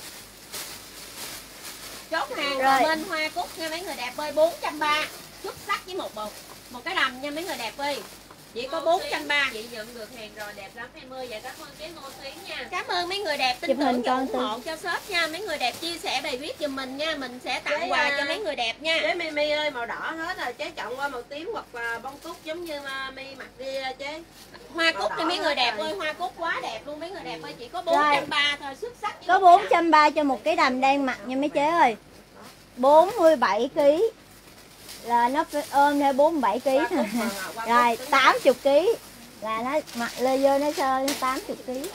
Chốt hàng rồi bên hoa cúc nha mấy người đẹp ơi, bốn trăm ba mươi. Xuất sắc với một bộ một cái đầm nha mấy người đẹp ơi. Chỉ có bốn trăm ba mươi. Chị nhận được hàng rồi, đẹp lắm em ơi. Dạ cảm ơn cái Ngô Xuyến nha. Cảm ơn mấy người đẹp tin Chụp hình tưởng và con ủng hộ cho shop nha. Mấy người đẹp chia sẻ bài viết giùm mình nha, mình sẽ tặng Chế, quà à, cho mấy người đẹp nha. Chế Mimi ơi, màu đỏ hết rồi, chế chọn qua màu tím hoặc là bông cúc giống như Mi mặc đi chế. Hoa cúc cho mấy người đẹp ơi, hoa cúc quá đẹp luôn mấy người đẹp ơi, chỉ có bốn trăm ba mươi thôi, xuất sắc. Có bốn trăm ba mươi cho một cái đầm đang mặc nha mấy chế ơi. bốn mươi bảy ký là nó phải ôm theo bốn mươi bảy ký thôi. Rồi tám mươi ký là nó mặc lê vô nó sơ tám mươi ký.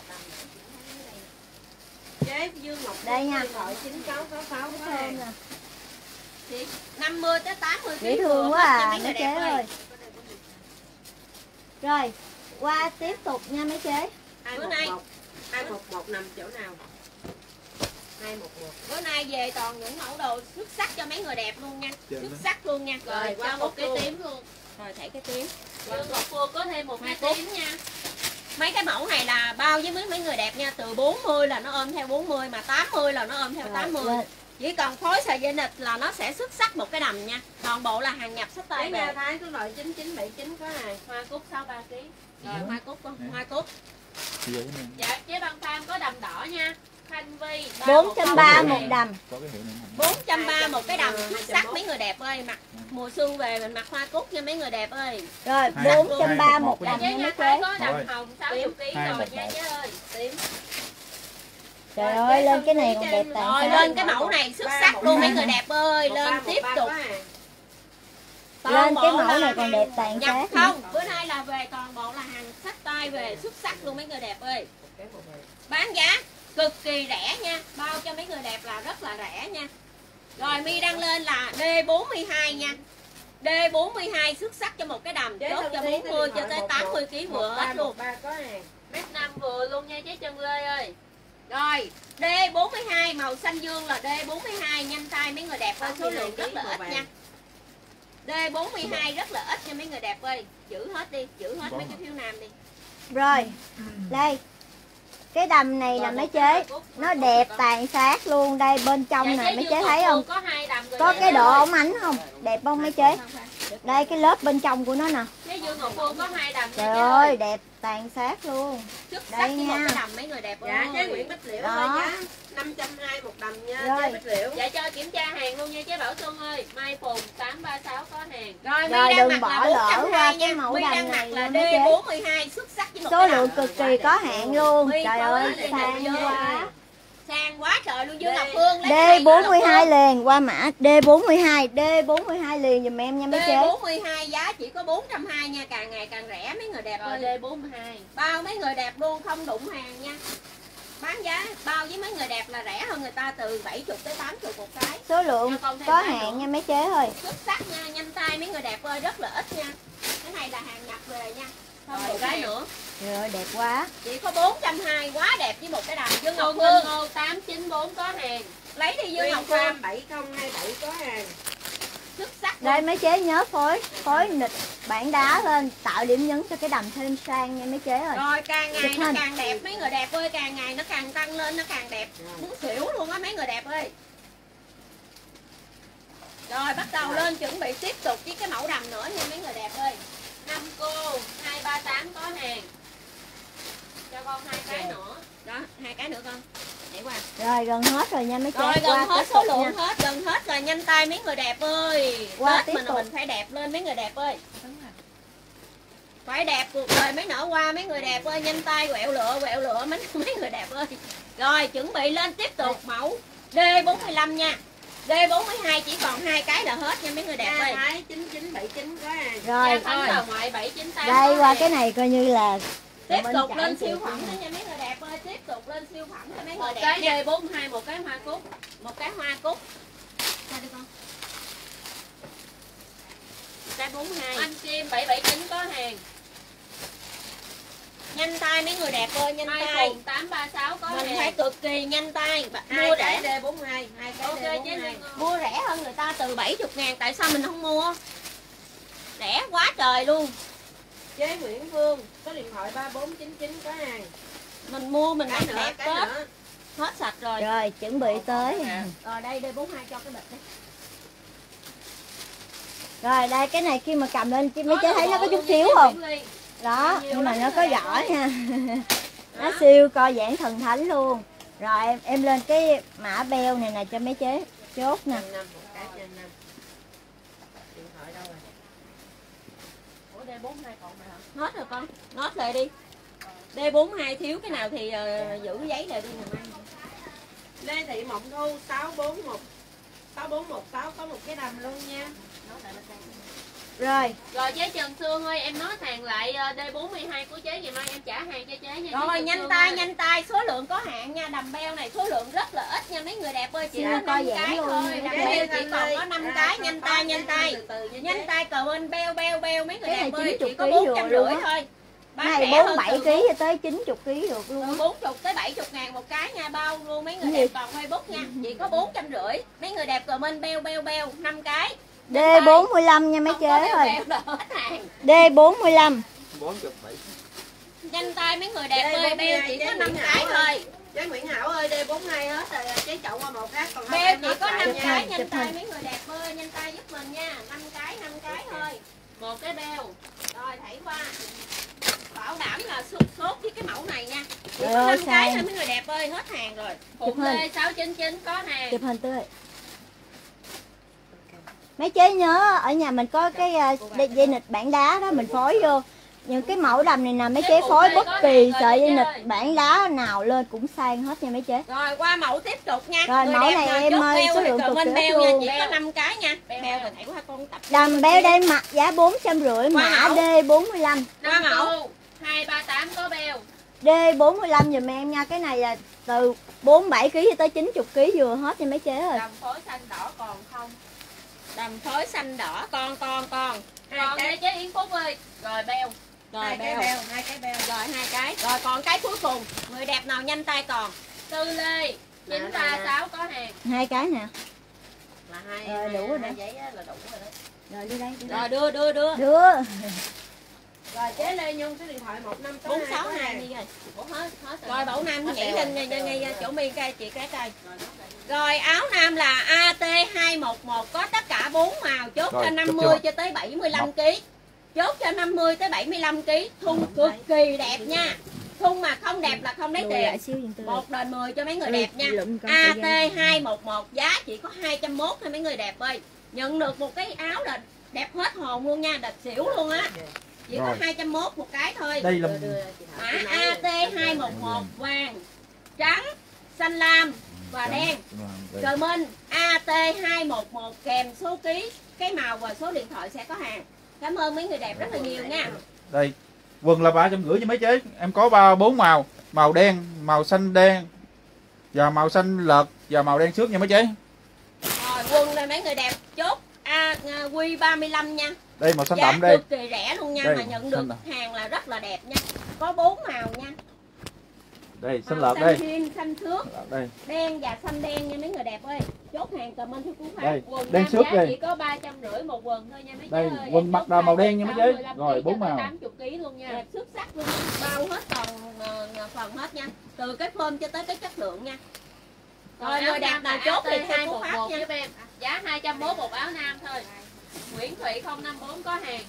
Chế Dương Ngọc Đây nha. gọi chín sáu sáu sáu có hàng. năm mươi tới tám mươi ký. Dễ thương quá à mấy chế ơi. Rồi qua tiếp tục nha mấy chế. Bữa nay hai một một nằm chỗ nào? hai một một. Bữa nay về toàn những mẫu đồ xuất sắc cho mấy người đẹp luôn nha. Xuất sắc luôn nha. Rồi, Rồi qua cho một một cái luôn. tím luôn. Rồi thẻ cái tím. Dương Ngọc Phương có thêm một Hoa cái cúc. tím nha. Mấy cái mẫu này là bao với mấy mấy người đẹp nha, từ bốn mươi là nó ôm theo bốn mươi, mà tám mươi là nó ôm theo tám mươi. Lên. Chỉ còn phối sợi dây nịch là nó sẽ xuất sắc một cái đầm nha. Toàn bộ là hàng nhập sách tay Chế về. Nha Thái số loại chín chín bảy chín có hàng. Hoa cúc sáu mươi ba ký. Rồi hoa cúc con, hoa cúc. Dạ chế Băng Tham có đầm đỏ nha. Thanh Vi bốn trăm ba mươi một đầm. Có cái hiệu này. bốn trăm ba mươi một cái đầm xuất sắc mấy người đẹp ơi, mặc mùa xuân về mình mặc hoa cúc nha mấy người đẹp ơi. Rồi Hai- bốn trăm ba mươi một hai- đầm Chế nha Nha mấy Thái chế. có đầm Rồi. hồng sáu mươi ký Hai rồi một nha một. chế ơi. Tím. Trời ơi lên cái này còn đẹp tàn Rồi phết. lên cái mẫu này xuất sắc luôn mấy người đẹp ơi, lên tiếp tục. Lên cái mẫu là này còn đẹp tàn nhập phết. không, bữa nay là về toàn bộ là hàng sách tay về xuất sắc luôn mấy người đẹp ơi. Bán giá cực kỳ rẻ nha, bao cho mấy người đẹp là rất là rẻ nha. Rồi mi đăng lên là D bốn mươi hai nha. D bốn mươi hai xuất sắc cho một cái đầm, chốt cho bốn mươi cho tới tám mươi ký vừa hết luôn. ba có hàng. Mét năm vừa luôn nha chế Trân Lê ơi. Rồi, D bốn mươi hai màu xanh dương là D bốn mươi hai, nhanh tay mấy người đẹp ơi, số lượng rất là ít nha. D bốn mươi hai rất là ít nha mấy người đẹp ơi. Giữ hết đi, giữ hết mấy cái thiếu nam đi. Rồi, đây. Cái đầm này là mấy chế, nó đẹp tàn sát luôn. Đây bên trong này mấy chế thấy không? Có hai đầm rồi. Có cái độ ống ánh không? Đẹp không mấy chế? Đây cái lớp bên trong của nó nè. Cái Dương Ngọc Phương có hai đầm. Trời ơi, đẹp tàn sát luôn. Xuất sắc Đây với một nha. cái đầm mấy người đẹp ơi. Dạ chế Nguyễn Bích Liễu Đó. ơi, giá năm trăm hai mươi một đầm nha Rồi. chế Bích Liễu. Dạ cho kiểm tra hàng luôn nha chế Bảo Xuân ơi. Mai Phùng tám ba sáu có hàng. Rồi, Rồi, Mi đừng đang bỏ mặc là lỡ bốn trăm qua hai cái nha. mẫu Mi đầm đang này mặc là luôn D mấy chế. bốn mươi hai xuất sắc với một Số cái lượng đầm. cực kỳ có hạn luôn. Mi Trời có ơi, này sang nè, quá. sang quá trời luôn Dương Ngọc Phương. lấy D cái này bốn Ngọc mươi hai Phương. liền qua mã D bốn mươi hai, D bốn mươi hai liền giùm em nha mấy D chế. bốn mươi hai giá chỉ có bốn trăm hai mươi nha, càng ngày càng rẻ mấy người đẹp ơi. D bốn mươi hai. Bao mấy người đẹp luôn, không đụng hàng nha. Bán giá bao với mấy người đẹp là rẻ hơn người ta từ bảy mươi tới tám mươi một cái. Số lượng Cho con thêm có cái hạn nữa. nha mấy chế ơi. Xuất sắc nha, nhanh tay mấy người đẹp ơi, rất là ít nha. Cái này là hàng nhập về nha. Không Rồi, đụng cái hàng. nữa. Rồi đẹp quá. Chỉ có bốn trăm hai mươi quá đẹp với một cái đầm. Dương Ngọc Phương Phương Ngô tám chín bốn có hàng. lấy đi Dương Dương Ngọc Ngọc Phương. Phương bảy không hai bảy có hàng. Xuất sắc Đây luôn. mấy chế nhớ phối phối nịch bảng đá lên tạo điểm nhấn cho cái đầm thêm sang nha mấy chế ơi. Rồi càng ngày Chụp nó hình. càng đẹp mấy người đẹp ơi, càng ngày nó càng tăng lên, nó càng đẹp. Muốn xỉu luôn á mấy người đẹp ơi. Rồi bắt đầu lên chuẩn bị tiếp tục với cái mẫu đầm nữa nha mấy người đẹp ơi. Năm cô hai ba tám có hàng. Cho con hai cái nữa. Đó, hai cái nữa con. Để qua. Rồi gần hết rồi nha mấy chế. Rồi Qua gần hết tiếp số tục lượng nha. hết, gần hết rồi, nhanh tay mấy người đẹp ơi. Qua Tết tiếp mình tục. mình phải đẹp lên mấy người đẹp ơi. Phải đẹp cuộc đời mới nở hoa mấy người đẹp ơi, nhanh tay quẹo lựa quẹo lựa mấy mấy người đẹp ơi. Rồi chuẩn bị lên tiếp tục mẫu D bốn mươi lăm nha. D bốn mươi hai chỉ còn hai cái là hết nha mấy người đẹp ơi. Thái chín chín bảy chín có hàng. Rồi Gia Khánh bà ngoại bảy chín tám. đây có qua hàng. cái này coi như là Tiếp bên tục chạy lên chị siêu chị phẩm nè. nữa nha mấy người đẹp ơi, tiếp tục lên siêu phẩm cho mấy người Một đẹp cái nha. D bốn mươi hai, một cái hoa cúc. Một cái hoa cúc. Sao đi con? Một cái bốn mươi hai. Anh Kim bảy bảy chín có hàng. Nhanh tay mấy người đẹp ơi, nhanh Mai tay. Phùng tám ba sáu có Mình phải hàng. cực kỳ nhanh tay. Hai Mua cái rẻ. D bốn mươi hai, hai cái Ok D chế bốn mươi hai. Dương Ngô. Mua rẻ hơn người ta từ bảy mươi ngàn, tại sao mình không mua? Rẻ quá trời luôn. Chế Nguyễn Phương có điện thoại ba bốn chín chín có hàng. Mình mua mình Cái mặc nữa, đẹp cái hết. nữa. Hết sạch rồi. Rồi chuẩn bị tới. Rồi đây D bốn mươi hai cho cái bịch đi. Rồi đây cái này khi mà cầm lên mấy Có chế thấy đồ nó có bộ chút luôn xíu nha, không? Nguyễn Ly. Đó, Nhiều nhưng mà lắm nó mấy có người đẹp vỏ ơi. nha. Nó Đó. siêu co giãn thần thánh luôn. Rồi em em lên cái mã beo này nè cho mấy chế chốt nè. Trăm năm một cái trên năm. Điện thoại đâu rồi? Ủa D bốn mươi hai còn mày hả? Hết rồi con. Nốt lại đi. D bốn mươi hai thiếu cái nào thì uh, giữ giấy lại đi nè mai. Lê Thị Mộng Thu sáu bốn một sáu bốn một sáu có một cái đầm luôn nha. Rồi, Rồi chế Trần Sương ơi, em nói hàng lại ờ, D bốn mươi hai của chế, ngày mai em trả hàng cho chế nha. chế Rồi Trần nhanh Sương tay ơi. nhanh tay, số lượng có hạn nha, đầm beo này số lượng rất là ít nha mấy người đẹp ơi, chỉ Siêu có co năm giãn cái luôn thôi, nha. đầm Chế beo Thanh chỉ còn Lê. có năm À, cái, có nhanh có tay cái nhanh tay. từ từ nha Nhanh chế. tay cờ bên beo beo beo mấy người Cái đẹp này ơi, chín chỉ mươi có ký bốn trăm rồi luôn rưỡi á. thôi. cái Bán này rẻ bốn hơn bảy từ ký cho tới chín mươi ký được luôn. từ bốn mươi tới bảy mươi ngàn một cái nha, bao luôn mấy người Cái đẹp gì? còn Facebook nha, chỉ có bốn trăm rưỡi. Mấy người đẹp cờ bên beo beo beo năm cái. D bốn mươi lăm nha mấy Không có chế beo ơi. beo là hết hàng. D bốn mươi lăm. bốn mươi bảy. Nhanh tay mấy người đẹp Đây, ơi, bốn mươi beo hai, chỉ chế có Nguyễn năm Hảo cái ơi. thôi. Chế Nguyễn Hảo ơi, D bốn mươi hai hết rồi, chế chọn qua một cái còn hai Beo cái chỉ nốt có lại năm nha. cái, chụp nhanh hình. tay mấy người đẹp ơi, nhanh tay giúp mình nha, năm cái, năm cái thôi. Một cái beo. Rồi thảy qua. Bảo đảm là sốt sốt với cái mẫu này nha. Chỉ Trời có ơi, năm cái sang. thôi mấy người đẹp ơi, hết hàng rồi. Chụp Phụng hình. D sáu chín chín có hàng. Chụp hình tươi. Mấy chế nhớ ở nhà mình có cái uh, dây, dây nịch bảng đá đó mình phối vô. Những cái mẫu đầm này nè mấy chế phối bất kỳ sợi dây nịch bảng đá nào lên cũng sang hết nha mấy chế. Rồi qua mẫu tiếp tục nha. Rồi, Người mẫu đẹp này nào em chốt ơi, beo số thì lượng cờ cực bên kỳ beo ít nha, luôn. chỉ có năm cái nha. Beo rồi thảy qua con tập. Đầm beo đây mặt giá bốn trăm rưỡi, Qua mã mẫu. D bốn mươi lăm. Qua Năm mẫu. cô hai ba tám có beo. D bốn mươi lăm giùm em nha. Cái này là từ bốn mươi bảy ký cho tới chín mươi ký vừa hết nha mấy chế ơi. Đầm phối xanh đỏ còn không? Đầm phối xanh đỏ con con con. Hai Còn cái, đây chế Yến Phúc ơi. Rồi beo. Rồi hai cái beo. beo, hai cái beo. Rồi hai cái. Rồi còn cái cuối cùng. Người đẹp nào nhanh tay còn. Tư Lê chín ba sáu có hàng. Hai cái nè. Là hai, Rồi, hai, đủ rồi hai đó. giấy á, là đủ rồi đó. Rồi đưa đây, đưa đây. Rồi đưa đưa đưa. Đưa. Rồi chế Lê Nhung số điện thoại một năm bốn sáu hai đi rồi. Ủa hết hết rồi. Rồi Bảo Nam nhảy lên ngay ngay chỗ miên cây chị cái cây. Rồi áo nam là A T hai một một có tất cả bốn màu, chốt Rồi, cho chụp năm chưa mươi ạ? cho tới bảy mươi lăm ki lô gam. Chốt cho năm mươi tới bảy mươi lăm ki lô gam. Thun cực kỳ đẹp nha. Thun mà không đẹp là không lấy Lùi lại tiền. xíu giùm tôi. một đền mười cho mấy người Ừ, đẹp nha. lụm con A sợi T dây. hai một một giá chỉ có hai trăm mốt thôi mấy người đẹp ơi. Nhận được một cái áo là đẹp hết hồn luôn nha, đẹp xỉu luôn á. Chỉ có Rồi. hai trăm mốt một cái thôi. Đây là Đưa, đưa, chị Thảo, Mã chị nói A T hai một một vàng, trắng, xanh lam và đen. Đây. Comment A T hai một một kèm số ký, cái màu và số điện thoại sẽ có hàng. Cảm ơn mấy người đẹp rất là nhiều nha. Đây, quần là ba trăm rưỡi cho mấy chế. Em có ba bốn màu, màu đen, màu xanh đen và màu xanh lợt và màu đen xước nha mấy chế. Rồi quần này mấy người đẹp chốt A Q ba mươi lăm nha. Đây màu xanh Giá đậm đây. cực kỳ rẻ luôn nha, Đây, mà nhận xanh được đậm. hàng là rất là đẹp nha. Có bốn màu nha. Đây, xanh Màu lợt đây. xanh rin, xanh xước, Đây. đen và xanh đen nha mấy người đẹp ơi. Chốt hàng comment cho Cú Pháp. Đây, Quần đen nam xước giá đây. chỉ có ba trăm rưỡi một quần thôi nha mấy Đây, chế ơi. quần Em mặc chốt là màu hai đen nha mấy sáu, chế. mười lăm Rồi, ký bốn cho tới màu. tám mươi ký luôn nha. Đẹp xuất sắc luôn, bao hết toàn ờ, phần hết nha. Từ cái form cho tới cái chất lượng nha. Rồi người đẹp nào chốt thì theo Cú Pháp nha. Em. Giá hai trăm mốt một áo nam thôi. Nguyễn Thụy không năm bốn có hàng.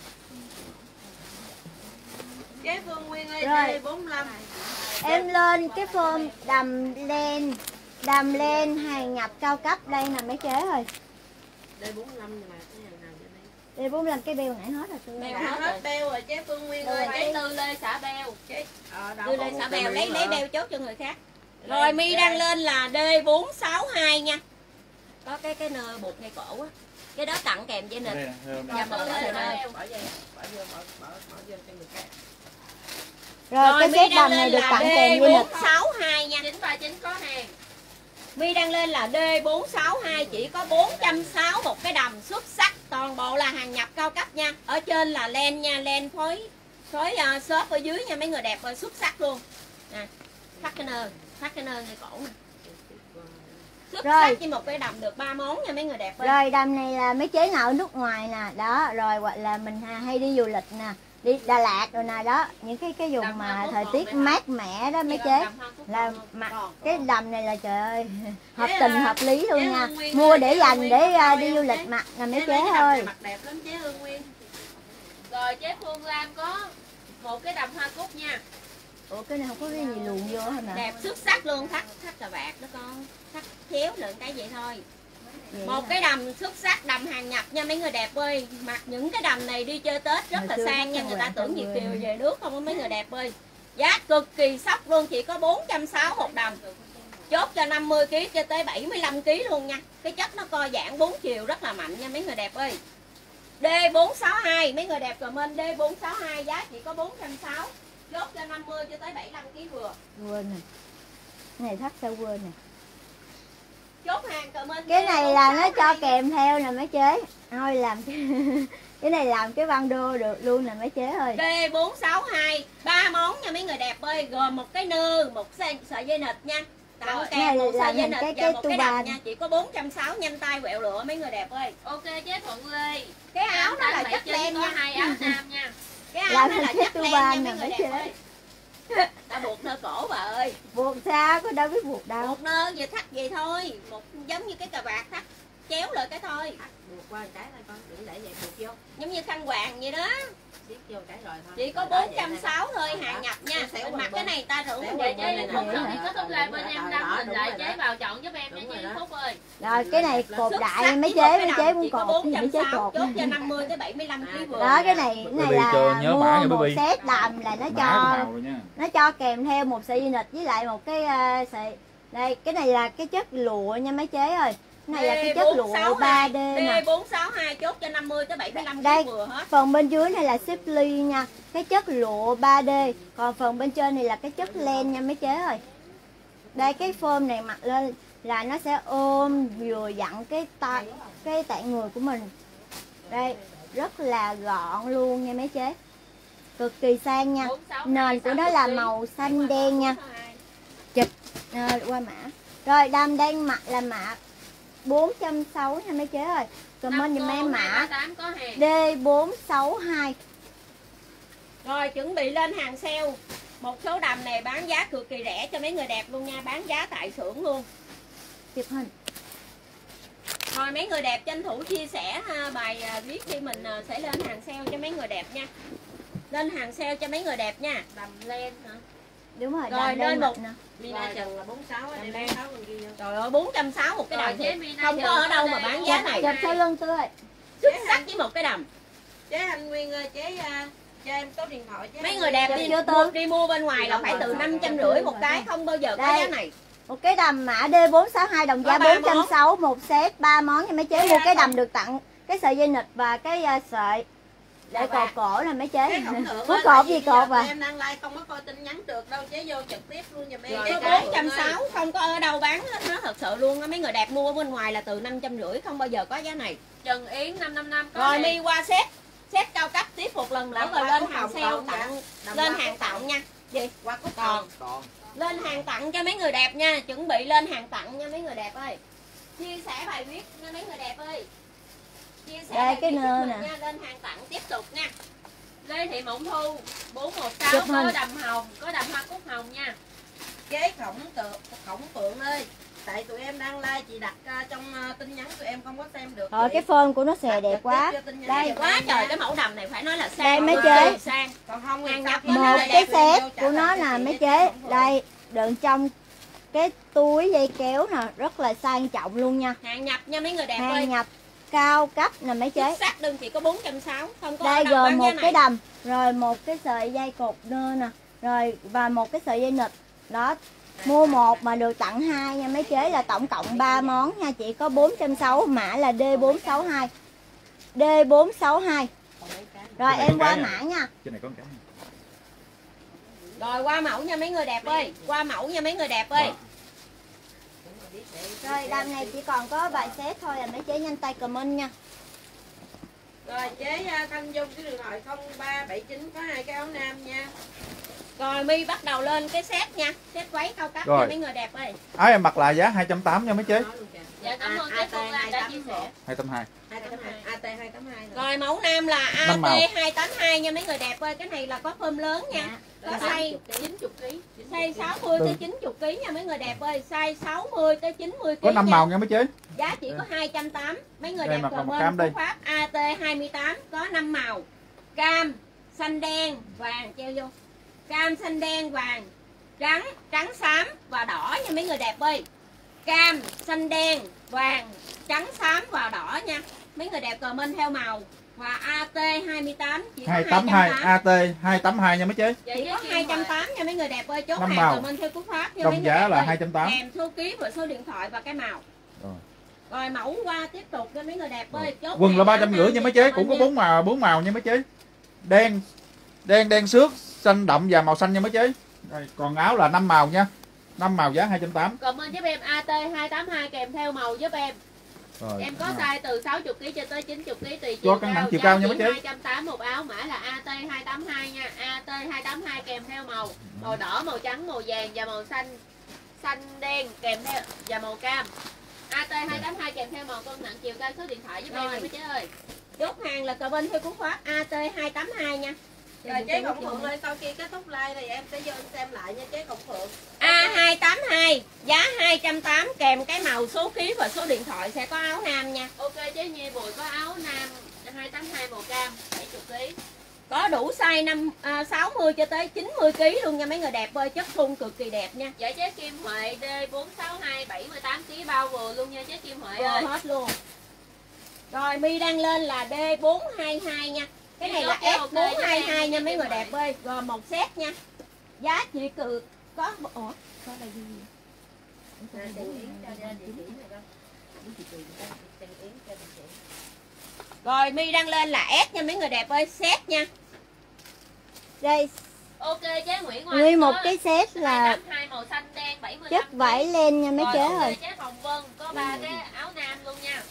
chế Phương Nguyên ơi, Rồi. D bốn mươi lăm. Em lên cái form đầm len, đầm len hàng nhập cao cấp đây nè mấy chế ơi. D bốn mươi lăm là cái hàng nào vậy đây? Đây bốn mươi lăm cái beo nãy hết rồi tôi. Beo Đã hết hết rồi. beo rồi chế Phương Nguyên Rồi ơi. chế Tư Lê xả beo. Chế ờ, đâu Tư còn Lê một xả trăm beo, lấy nữa. lấy beo chốt cho người khác. Đây, Rồi mi đây. đang lên là D bốn sáu hai nha. Có cái cái nơ buộc ngay cổ á. Cái đó tặng kèm dây nịt. Dạ, mở lên rồi. Bỏ vô, bỏ vô, mở, mở, mở vô cho người khác. Rồi cái set đầm này được tặng kèm như D nịch. bốn sáu hai nha. chín ba chín có hàng. Mi đang lên là D bốn sáu hai chỉ có bốn trăm sáu mươi một cái đầm xuất sắc, toàn bộ là hàng nhập cao cấp nha. Ở trên là len nha, len phối phối uh, xốp ở dưới nha mấy người đẹp ơi, xuất sắc luôn. Nè, thắt cái nơ, thắt cái nơ ngay cổ nè. Xuất Rồi. sắc với một cái đầm được ba món nha mấy người đẹp ơi. Rồi đầm này là mấy chế nào ở nước ngoài nè, đó, rồi hoặc là mình hay đi du lịch nè, đi Đà Lạt rồi nè đó, những cái cái vùng Đầm mà Hoa Cúc thời còn tiết phải mát mẻ đó mấy Dạ, chế. đầm Hoa Cúc Là còn, mặc còn, cái còn. đầm này là trời ơi hợp Chế tình là- hợp lý luôn chế nha. Hương Nguyên Mua ơi, để chế dành Hương Nguyên để có uh, coi đi không du lịch chế? mặc nè mấy Chế chế mấy cái đầm ơi. này mặc đẹp lắm chế Hương Nguyên. Rồi chế Phương Lam có một cái đầm hoa cúc nha. Ủa cái này không có cái gì luồn vô hả nè? Đẹp xuất sắc luôn, thắt thắt cà vạt đó con. Thắt chéo lượn cái vậy thôi. Vậy Một hả? cái đầm xuất sắc, đầm hàng nhập nha mấy người đẹp ơi. Mặc những cái đầm này đi chơi Tết rất Hồi là xưa sang nha, thắt người cà ta vạt tưởng tao Việt quên. kiều về nước không á mấy người đẹp ơi. Giá cực kỳ sốc luôn, chỉ có bốn trăm sáu mươi một đầm. Chốt cho năm mươi ký cho tới bảy mươi lăm ký luôn nha. Cái chất nó co giãn bốn chiều rất là mạnh nha mấy người đẹp ơi. D bốn sáu hai, mấy người đẹp comment D bốn sáu hai giá chỉ có bốn trăm sáu mươi. Chốt cho năm mươi cho tới bảy mươi lăm ký vừa. Quên nè. Cái này thắt sao quên nè. Chốt hàng comment. Cái D này bốn là sáu nó hai. cho kèm theo nè mấy chế. Thôi làm cái cái này làm cái băng đô được luôn nè mấy chế ơi. D bốn sáu hai, ba món nha mấy người đẹp ơi, gồm một cái nơ, một sợi, sợi dây nịt nha. Tặng Rồi, kèm này một là sợi dây hình nịt cái- và cái một tu cái ba đầm nè. nha, chỉ có bốn trăm sáu mươi, nhanh tay quẹo lửa mấy người đẹp ơi. Ok chế Thuận Lê. Cái áo nó là chất len có nha. hai áo nam nha. Cái áo Làm nó là hình cái chất tu len ba nha nè mấy người mấy đẹp chế. ơi. Đã buộc nơ cổ bà ơi. Buộc sao có đâu biết buộc đâu. Một nơ vậy thắt vậy thôi, một giống như cái cà vạt thắt chéo lại cái thôi, Buộc qua một cái thôi con, đừng để vậy buộc vô. giống như khăn quàng vậy đó. Siết vô cái rồi thôi. Chỉ có Rồi đó, bốn trăm sáu mươi thôi, vậy hàng đó. nhập nha. Xéo Mình qua mặc bên. cái này ta rủ Xéo mình qua về bên chơi này đi. nè. Phúc sau khi kết thúc live bên em Đó, đăng đó, hình đúng lại rồi chế đó. vào chọn giúp em nha Đúng chế rồi đó. Phúc ơi. Rồi cái này cột Xuất đại sắc mấy với chế một mấy cái chế đầm muốn chỉ có cột cái gì mấy chế bốn trăm sáu mươi, cột. chốt cho năm mươi tới bảy mươi lăm ký vừa. Đó cái này cái này Baby, chờ là nhớ mua mã nha, một baby. set đầm là nó Mã của cho màu rồi nha. nó cho kèm theo một sợi dây nịt với lại một cái uh, sợi đây cái này là cái chất lụa nha mấy chế ơi. Cái này là cái chất lụa ba D nè. D bốn sáu hai chốt cho năm mươi tới bảy mươi lăm Đây. ký vừa hết. Phần bên dưới này là xếp ly nha, cái chất lụa ba D, còn phần bên trên này là cái chất len nha mấy chế ơi. Đây cái form này mặc lên là nó sẽ ôm vừa dặn cái ta cái tạng người của mình. Đây rất là gọn luôn nha mấy chế, cực kỳ sang nha. Nền của nó là màu xanh đen nha. Chụp À, qua mã. Rồi đầm đang mặc là mã bốn trăm sáu mươi nha mấy chế ơi. Comment giùm em mã D bốn sáu hai. Rồi chuẩn bị lên hàng sale. Một số đầm này bán giá cực kỳ rẻ cho mấy người đẹp luôn nha, bán giá tại xưởng luôn. Chụp hình. Rồi mấy người đẹp tranh thủ chia sẻ ha, bài à, viết đi, mình à, sẽ lên hàng sale cho mấy người đẹp nha. Lên hàng sale cho mấy người đẹp nha. Đầm len hả? Đúng rồi, Rồi lên một nè. Mina Trần là bốn mươi sáu em bốn mươi sáu còn ghi vô. Trời ơi bốn trăm sáu mươi một cái Rồi, đầm chế thì Mina không có Trần ở đâu ở mà đây bán bốn giá trăm này. Chụp sau lưng tôi ơi. Xuất sắc với một cái đầm. Chế Anh Nguyên ơi, chế uh, cho em số điện thoại chế. Mấy người đẹp đi, chưa mua, đi mua bên ngoài là phải từ năm trăm rưỡi một cái, không bao giờ có Đây. giá này. Một cái đầm mã D bốn sáu hai đồng Có giá ba bốn trăm sáu mươi, một set ba món nha mấy chế. Mua cái đầm được tặng cái sợi dây nịt và cái uh, sợi để Dạ cột bà. cổ nè mấy chế. Cái khổng lượng Có á, cột tại gì vì cột giờ à? em đang like không có coi tin nhắn được đâu, chế vô trực tiếp luôn giùm em. Rồi Cái có bốn trăm sáu mươi không có ở đâu bán hết, nó thật sự luôn á. Mấy người đẹp mua bên ngoài là từ năm trăm rưỡi, không bao giờ có giá này. Trần Yến năm năm năm có Rồi hàng. mi qua set set cao cấp tiếp một lần nữa Đầm rồi qua lên cúc hàng hồng sale còn tặng, dạ. Đầm lên qua hàng cúc tặng hồng. nha. Gì? Qua cúc Còn hồng. Còn lên hàng tặng cho mấy người đẹp nha, chuẩn bị lên hàng tặng nha mấy người đẹp ơi. Chia sẻ bài viết nha mấy người đẹp ơi. Chia sẻ Đây, bài cái viết nơ giúp mình nè. nha, lên hàng tặng tiếp tục nha. Lê Thị Mộng Thu bốn một sáu Chụp có hình. đầm hồng, có đầm hoa cúc hồng nha. Chế khổng tượng khổng phượng ơi, tại tụi em đang like chị đặt uh, trong uh, tin nhắn tụi em không có xem được. Rồi chị. cái phơn của nó xòe Đặt đẹp trực quá. tiếp vô tin nhắn Đây, giùm Quá em trời nha. cái mẫu đầm này phải nói là sang. Đây mấy cực chế. kỳ sang. Còn không Hàng thì nhập sao lên Một đây cái đẹp, set vô trả của nó lời cho nè chị mấy đi, chế. không được. Đây đựng trong cái túi dây kéo nè, rất là sang trọng luôn nha. Hàng nhập nha mấy người đẹp ơi. Hàng nhập cao cấp nè mấy chế. Xuất sắc đơn chỉ có bốn trăm sáu mươi, không có Đây ở đâu gồm bán một giá cái này. đầm, rồi một cái sợi dây cột nơ nè, rồi và một cái sợi dây nịt. Đó, mua một mà được tặng hai nha mấy chế, là tổng cộng ba món nha, chỉ có bốn trăm sáu mươi, mã là D bốn sáu hai. D bốn sáu hai. Rồi Cái này em có qua cái mã nha. trên này có một cái. Rồi qua mẫu nha mấy người đẹp ơi. Qua mẫu nha mấy người đẹp ơi. Rồi đầm này chỉ còn có vài set thôi, là mấy chế nhanh tay comment nha. Rồi chế uh, Thanh Dung cái điện thoại không ba bảy chín có hai cái áo nam nha. Rồi mi bắt đầu lên cái set nha, set váy cao cấp Rồi. nha mấy người đẹp ơi. Áo em mặc là giá hai trăm tám mươi nha mấy chế. Nói luôn kìa. Dạ cảm ơn A- cái AT Phương Lan đã chia sẻ. hai trăm hai mươi. hai tám hai A T hai tám hai. Rồi mẫu nam là Năm màu. A T hai tám hai nha mấy người đẹp ơi. Cái này là có phơm lớn nha. Có size chín mươi ký. size sáu mươi tới Được. chín mươi ký nha mấy người đẹp ơi. Size sáu mươi tới chín mươi ký. Có năm nha. màu nha mấy chế. Giá chỉ có hai trăm tám mươi. Mấy người Đây, đẹp mặc là một comment cam đây. cú pháp A T hai mươi tám có năm màu. Cam, xanh đen, vàng treo vô. Cam, xanh đen, vàng, trắng, trắng xám và đỏ nha mấy người đẹp ơi. Cam, xanh đen, vàng, trắng xám và đỏ nha. Mấy người đẹp comment theo màu. Và A T hai mươi tám chỉ có hai tám hai hai trăm tám mươi. A T hai tám hai nha mấy chế. Dạ, Chỉ với có Kim hai trăm Huệ. tám mươi nha mấy người đẹp ơi. Chốt Năm hàng màu. comment theo cú pháp nha mấy Đồng người giá đẹp là ơi. hai trăm tám mươi. Kèm số ký và số điện thoại và cái màu. Rồi. Rồi mẫu qua tiếp tục cho mấy người đẹp ơi. Chốt Quần là hàng ba trăm rưỡi nha mấy chế, cũng có bốn màu, bốn màu nha mấy chế. Đen, đen đen xước, xanh đậm và màu xanh nha mấy chế. Rồi, còn áo là năm màu nha. năm màu giá hai trăm tám mươi. Comment giúp em A T hai tám hai kèm theo màu giúp em. Rồi. Em có size từ sáu mươi ký cho tới chín mươi ký tùy Cho chiều cân cao. nặng chiều cao nha mấy chế. hai trăm tám mươi một áo, mã là A T hai tám hai nha. A T hai tám hai kèm theo màu màu đỏ, màu trắng, màu vàng và màu xanh xanh đen kèm theo và màu cam. A T hai tám hai kèm theo màu cân nặng chiều cao số điện thoại giúp em Rồi. nha mấy chế ơi. Chốt hàng là comment theo cú pháp A T hai tám hai nha. Rồi chế Khổng Phượng ơi, sau khi kết thúc like thì em sẽ vô em xem lại nha chế Khổng Phượng. A hai tám hai giá hai trăm tám mươi kèm cái màu, số ký và số điện thoại, sẽ có áo nam nha. Ok chế Nhi Bùi có áo nam hai tám hai màu cam bảy mươi ký. Có đủ size năm à, sáu mươi cho tới chín mươi ký luôn nha mấy người đẹp ơi, chất thun cực kỳ đẹp nha. Dạ chế Kim Huệ D bốn sáu hai bảy mươi tám ký bao vừa luôn nha chế Kim Huệ Vừa ơi. hết luôn. Rồi mi đang lên là D bốn hai hai nha. Cái này là S bốn hai hai nha mấy người đẹp ơi, gồm một set nha. Giá chỉ cự có ủa, có là gì? À, Tiền Yến cho ra địa chỉ này đâu. Tiền Yến cho địa chỉ. Rồi mi đang lên là S nha mấy người đẹp ơi, set nha. Đây, Ok chế Nguyễn Hoàng nguyên một có cái set là hai tám hai màu xanh đen bảy mươi lăm chất vải len nha mấy rồi, chế ok, ơi. chế Hồng Vân có ba cái áo nam luôn nha.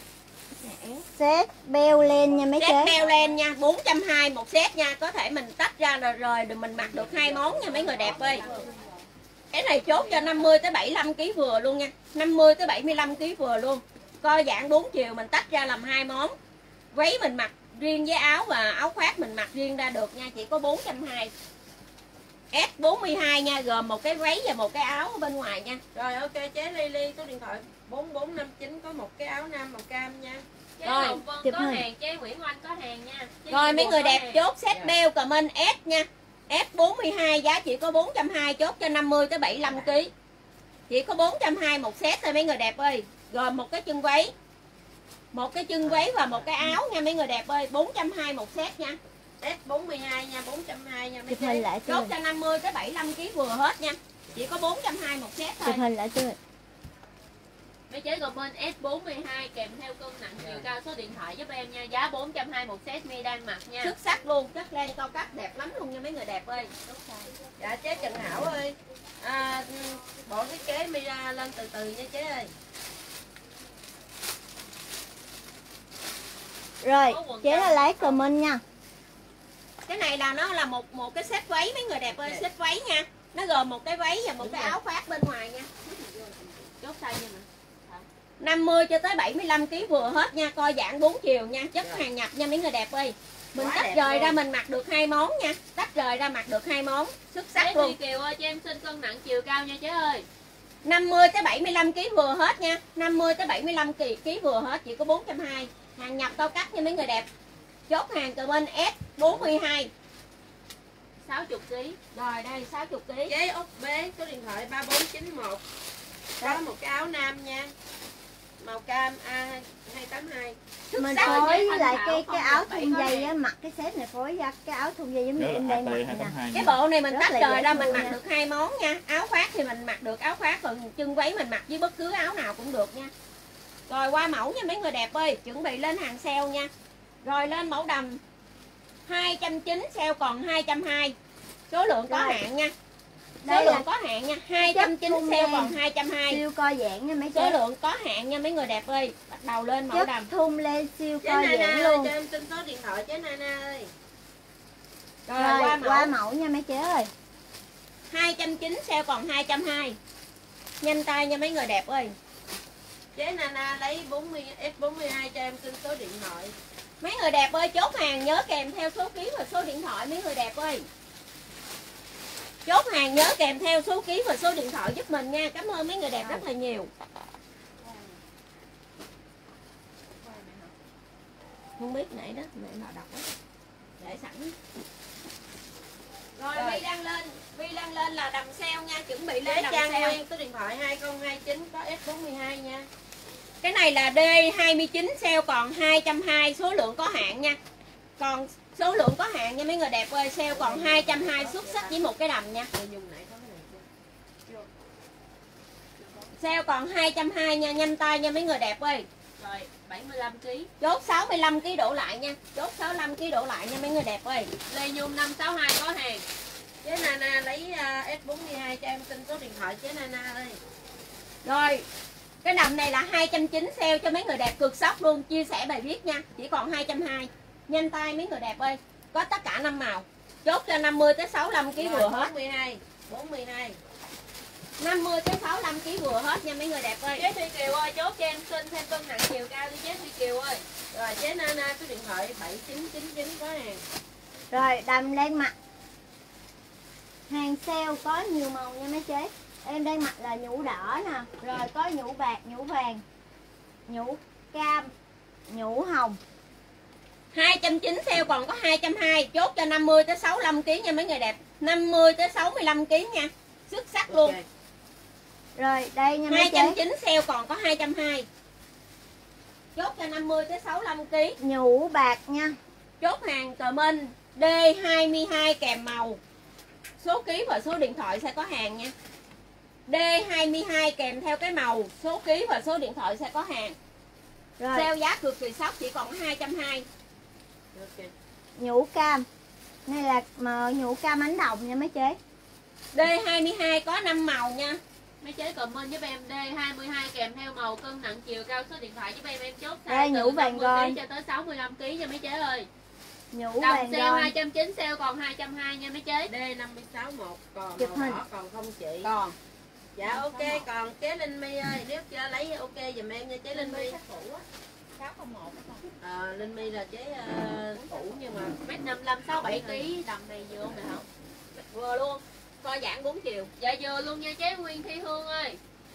Set beo len nha mấy Set chế. đeo len nha, bốn trăm hai mươi một set nha. Có thể mình tách ra rồi rồi mình mặc được hai món nha mấy người đẹp ơi. Cái này chốt cho năm mươi tới bảy mươi lăm ký vừa luôn nha. năm mươi tới bảy mươi lăm ký vừa luôn. Co giãn bốn chiều mình tách ra làm hai món. Váy mình mặc riêng với áo và áo khoác mình mặc riêng ra được nha, chỉ có bốn trăm hai mươi. S bốn mươi hai nha, gồm một cái váy và một cái áo ở bên ngoài nha. Rồi ok chế Lily, số điện thoại bốn bốn năm chín có một cái áo nam màu cam nha. Chế Rồi, Hồng Vân chụp có hình. hàng, chế Nguyễn Oanh có hàng nha. Chế Rồi Diệu mấy Buồn người có đẹp hàng. chốt set bell comment S nha. S bốn mươi hai giá chỉ có bốn trăm hai mươi, chốt cho năm mươi tới bảy mươi lăm ký. Chỉ có bốn trăm hai mươi một set thôi mấy người đẹp ơi. Gồm một cái chân váy, một cái chân váy và một cái áo nha mấy người đẹp ơi, bốn trăm hai mươi một set nha. S bốn mươi hai nha, bốn trăm hai mươi nha mấy Chụp hình chế. lại Chốt tươi. cho năm mươi tới bảy mươi lăm ký vừa hết nha. Chỉ có bốn trăm hai mươi một set thôi. Chụp hình lại tươi. Mấy chế comment S bốn mươi hai kèm theo cân nặng chiều cao số điện thoại giúp em nha. Giá bốn trăm hai mươi một set mi đang mặc nha. Xuất sắc luôn, chất len cao cấp đẹp lắm luôn nha mấy người đẹp ơi. Dạ chế Trần Hảo ơi, à, bộ thiết kế mi ra lên từ từ nha chế ơi. Rồi, chế là lấy comment nha. Cái này là nó là một một cái set váy mấy người đẹp ơi, set váy nha. Nó gồm một cái váy và một cái áo khoác bên ngoài nha. Chốt size nha mà. năm mươi cho tới bảy mươi lăm ký vừa hết nha, co giãn bốn chiều nha, chất hàng nhập nha mấy người đẹp ơi. Mình Quá tách đẹp rời luôn. ra mình mặc được hai món nha, tách rời ra mặc được hai món, xuất Chế sắc Thùy luôn. Kiều ơi cho em xin cân nặng chiều cao nha chế ơi. năm mươi tới bảy mươi lăm ký vừa hết nha, năm mươi tới bảy mươi lăm kỳ ký vừa hết, chỉ có bốn trăm hai mươi. Hàng nhập cao cấp nha mấy người đẹp. Chốt hàng từ bên S bốn mươi hai. sáu mươi ký. Rồi đây sáu mươi ký. Chế út bé số điện thoại ba bốn chín một. Có một cái áo nam nha. Màu cam A hai tám hai. Mình sắc phối với với lại Thanh cái Thảo cái không áo được bảy thun có dây nè. á, mặc cái set này phối ra cái áo thun dây giống như Nhớ em là đang mặc A T nè. hai tám hai Cái nha. bộ này mình Rất tách là rời dễ ra mình thương mặc nha. được hai món nha. Áo khoác thì mình mặc được áo khoác, còn chân váy mình mặc với bất cứ áo nào cũng được nha. Rồi qua mẫu nha mấy người đẹp ơi, chuẩn bị lên hàng sale nha. Rồi lên mẫu đầm hai trăm chín mươi, sale còn hai trăm hai mươi. Số lượng có Rồi. hạn nha. Số Đây lượng là có hạn nha, hai trăm chín mươi thun sale len. còn hai trăm hai mươi. Siêu co giãn nha mấy Số chế. lượng có hạn nha mấy người đẹp ơi. Bắt đầu lên mẫu Chất đầm. thun len siêu Chế co Nana giãn ơi luôn. cho em xin số điện thoại chế Nana ơi. Rồi, Rồi qua mẫu qua mẫu nha mấy chế ơi. hai trăm chín mươi sale còn hai trăm hai mươi. Nhanh tay nha mấy người đẹp ơi. Chế Nana lấy bốn mươi S bốn mươi hai cho em xin số điện thoại. Mấy người đẹp ơi, chốt hàng nhớ kèm theo số ký và số điện thoại mấy người đẹp ơi. Chốt hàng nhớ kèm theo số ký và số điện thoại giúp mình nha. Cảm ơn mấy người đẹp rất là nhiều. Không biết nãy đó, mẹ nào đọc đó. Để sẵn. Rồi, Rồi. Vi đang lên, Vi đang lên là đầm sale nha, chuẩn bị lên Chế đầm Trang sale. Nguyên số điện thoại hai không hai chín có S bốn mươi hai nha. Cái này là D hai mươi chín sale còn hai trăm hai mươi, số lượng có hạn nha. Còn số lượng có hạn nha mấy người đẹp ơi, sale còn hai trăm hai mươi, xuất sắc với một cái đầm nha. Người dùng này có cái này chưa? Sale còn hai trăm hai mươi nha, nhanh tay nha mấy người đẹp ơi. Rồi bảy mươi lăm ký. Chốt sáu mươi lăm ký đổ lại nha. Chốt sáu mươi lăm ký đổ lại nha mấy người đẹp ơi. Lê Nhung năm sáu hai có hàng. Chế Nana lấy uh, S bốn mươi hai cho em xin số điện thoại chế Nana ơi. Rồi, cái đầm này là hai trăm chín mươi sale cho mấy người đẹp cực sốc luôn, chia sẻ bài viết nha, chỉ còn hai trăm hai mươi. Nhanh tay mấy người đẹp ơi. Có tất cả năm màu. Chốt cho năm mươi tới sáu mươi lăm ký vừa hết. bốn mươi hai. bốn mươi hai. năm mươi tới sáu mươi lăm ký vừa hết nha mấy người đẹp ơi. Chế Thùy Kiều ơi chốt cho em xin thêm cân nặng chiều cao đi chế Thùy Kiều ơi. Rồi chế Nana số điện thoại bảy chín chín chín có hàng. Rồi đầm lên mặt. Hàng sale có nhiều màu nha mấy chế. Em đang mặc là nhũ đỏ nè, rồi có nhũ bạc, nhũ vàng, nhũ cam, nhũ hồng. hai trăm chín mươi sale còn có hai trăm hai mươi, chốt cho năm mươi tới sáu mươi lăm ký nha mấy người đẹp. năm mươi tới sáu mươi lăm ký nha. Xuất sắc luôn. Ok. Rồi đây nha mấy hai trăm chế. chín mươi sale còn có hai trăm hai mươi. Chốt cho năm mươi tới sáu mươi lăm ký. Nhũ bạc nha. Chốt hàng comment D hai mươi hai kèm màu. Số ký và số điện thoại sẽ có hàng nha. D hai mươi hai kèm theo cái màu, số ký và số điện thoại sẽ có hàng. Rồi Sale giá cực kỳ sốc, chỉ còn hai trăm hai mươi. Ok. nhũ cam. Này là màu nhũ cam ánh đồng nha mấy chế. D hai mươi hai có năm màu nha. Mấy chế comment giúp em D hai mươi hai kèm theo màu cân nặng chiều cao số điện thoại giúp em em chốt Đây, size nhũ từ vàng năm mươi rồi. ký cho tới sáu mươi lăm ký nha mấy chế ơi. Nhũ Đồng vàng sale ron. hai trăm chín mươi, sale còn hai trăm hai mươi nha mấy chế. D năm sáu một còn Chụp màu hình. đỏ còn không chị? Còn Dạ ok, còn chế Linh My ơi, nếu chưa lấy ok giùm em nha chế Linh My. sáu không một. Ờ, Linh My là chế uh, cũ nhưng mà Mét năm mươi lăm sáu bảy ký, đầm này vừa không này không? Vừa luôn. Co giãn bốn chiều. Dạ vừa luôn nha chế Nguyên Thi Hương ơi.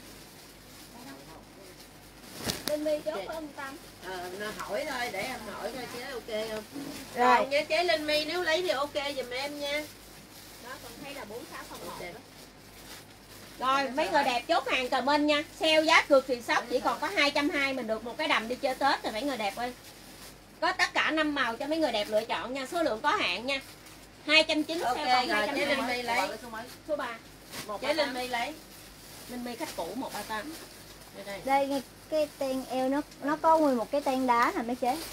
Linh My chốt Chị- có ông Tâm. ờ, nó hỏi thôi, để em hỏi thôi chế ok không? Rồi. Còn nha chế Linh My nếu lấy thì ok giùm em nha. Đó còn thấy là bốn sáu không một. Ok. Rồi mấy người đẹp chốt hàng comment nha. Sale giá cực thì sốc chỉ còn có hai trăm hai mươi, mình được một cái đầm đi chơi Tết rồi mấy người đẹp ơi. Có tất cả năm màu cho mấy người đẹp lựa chọn nha, số lượng có hạn nha. hai trăm chín mươi Ok sale còn rồi hai trăm chế Linh hai mươi. My lấy. Số ba. Chế Linh My lấy. Linh My khách cũ một ba tám. Đây đây. Đây cái- cái ten eo nó nó có nguyên một cái ten đá nè mấy chế.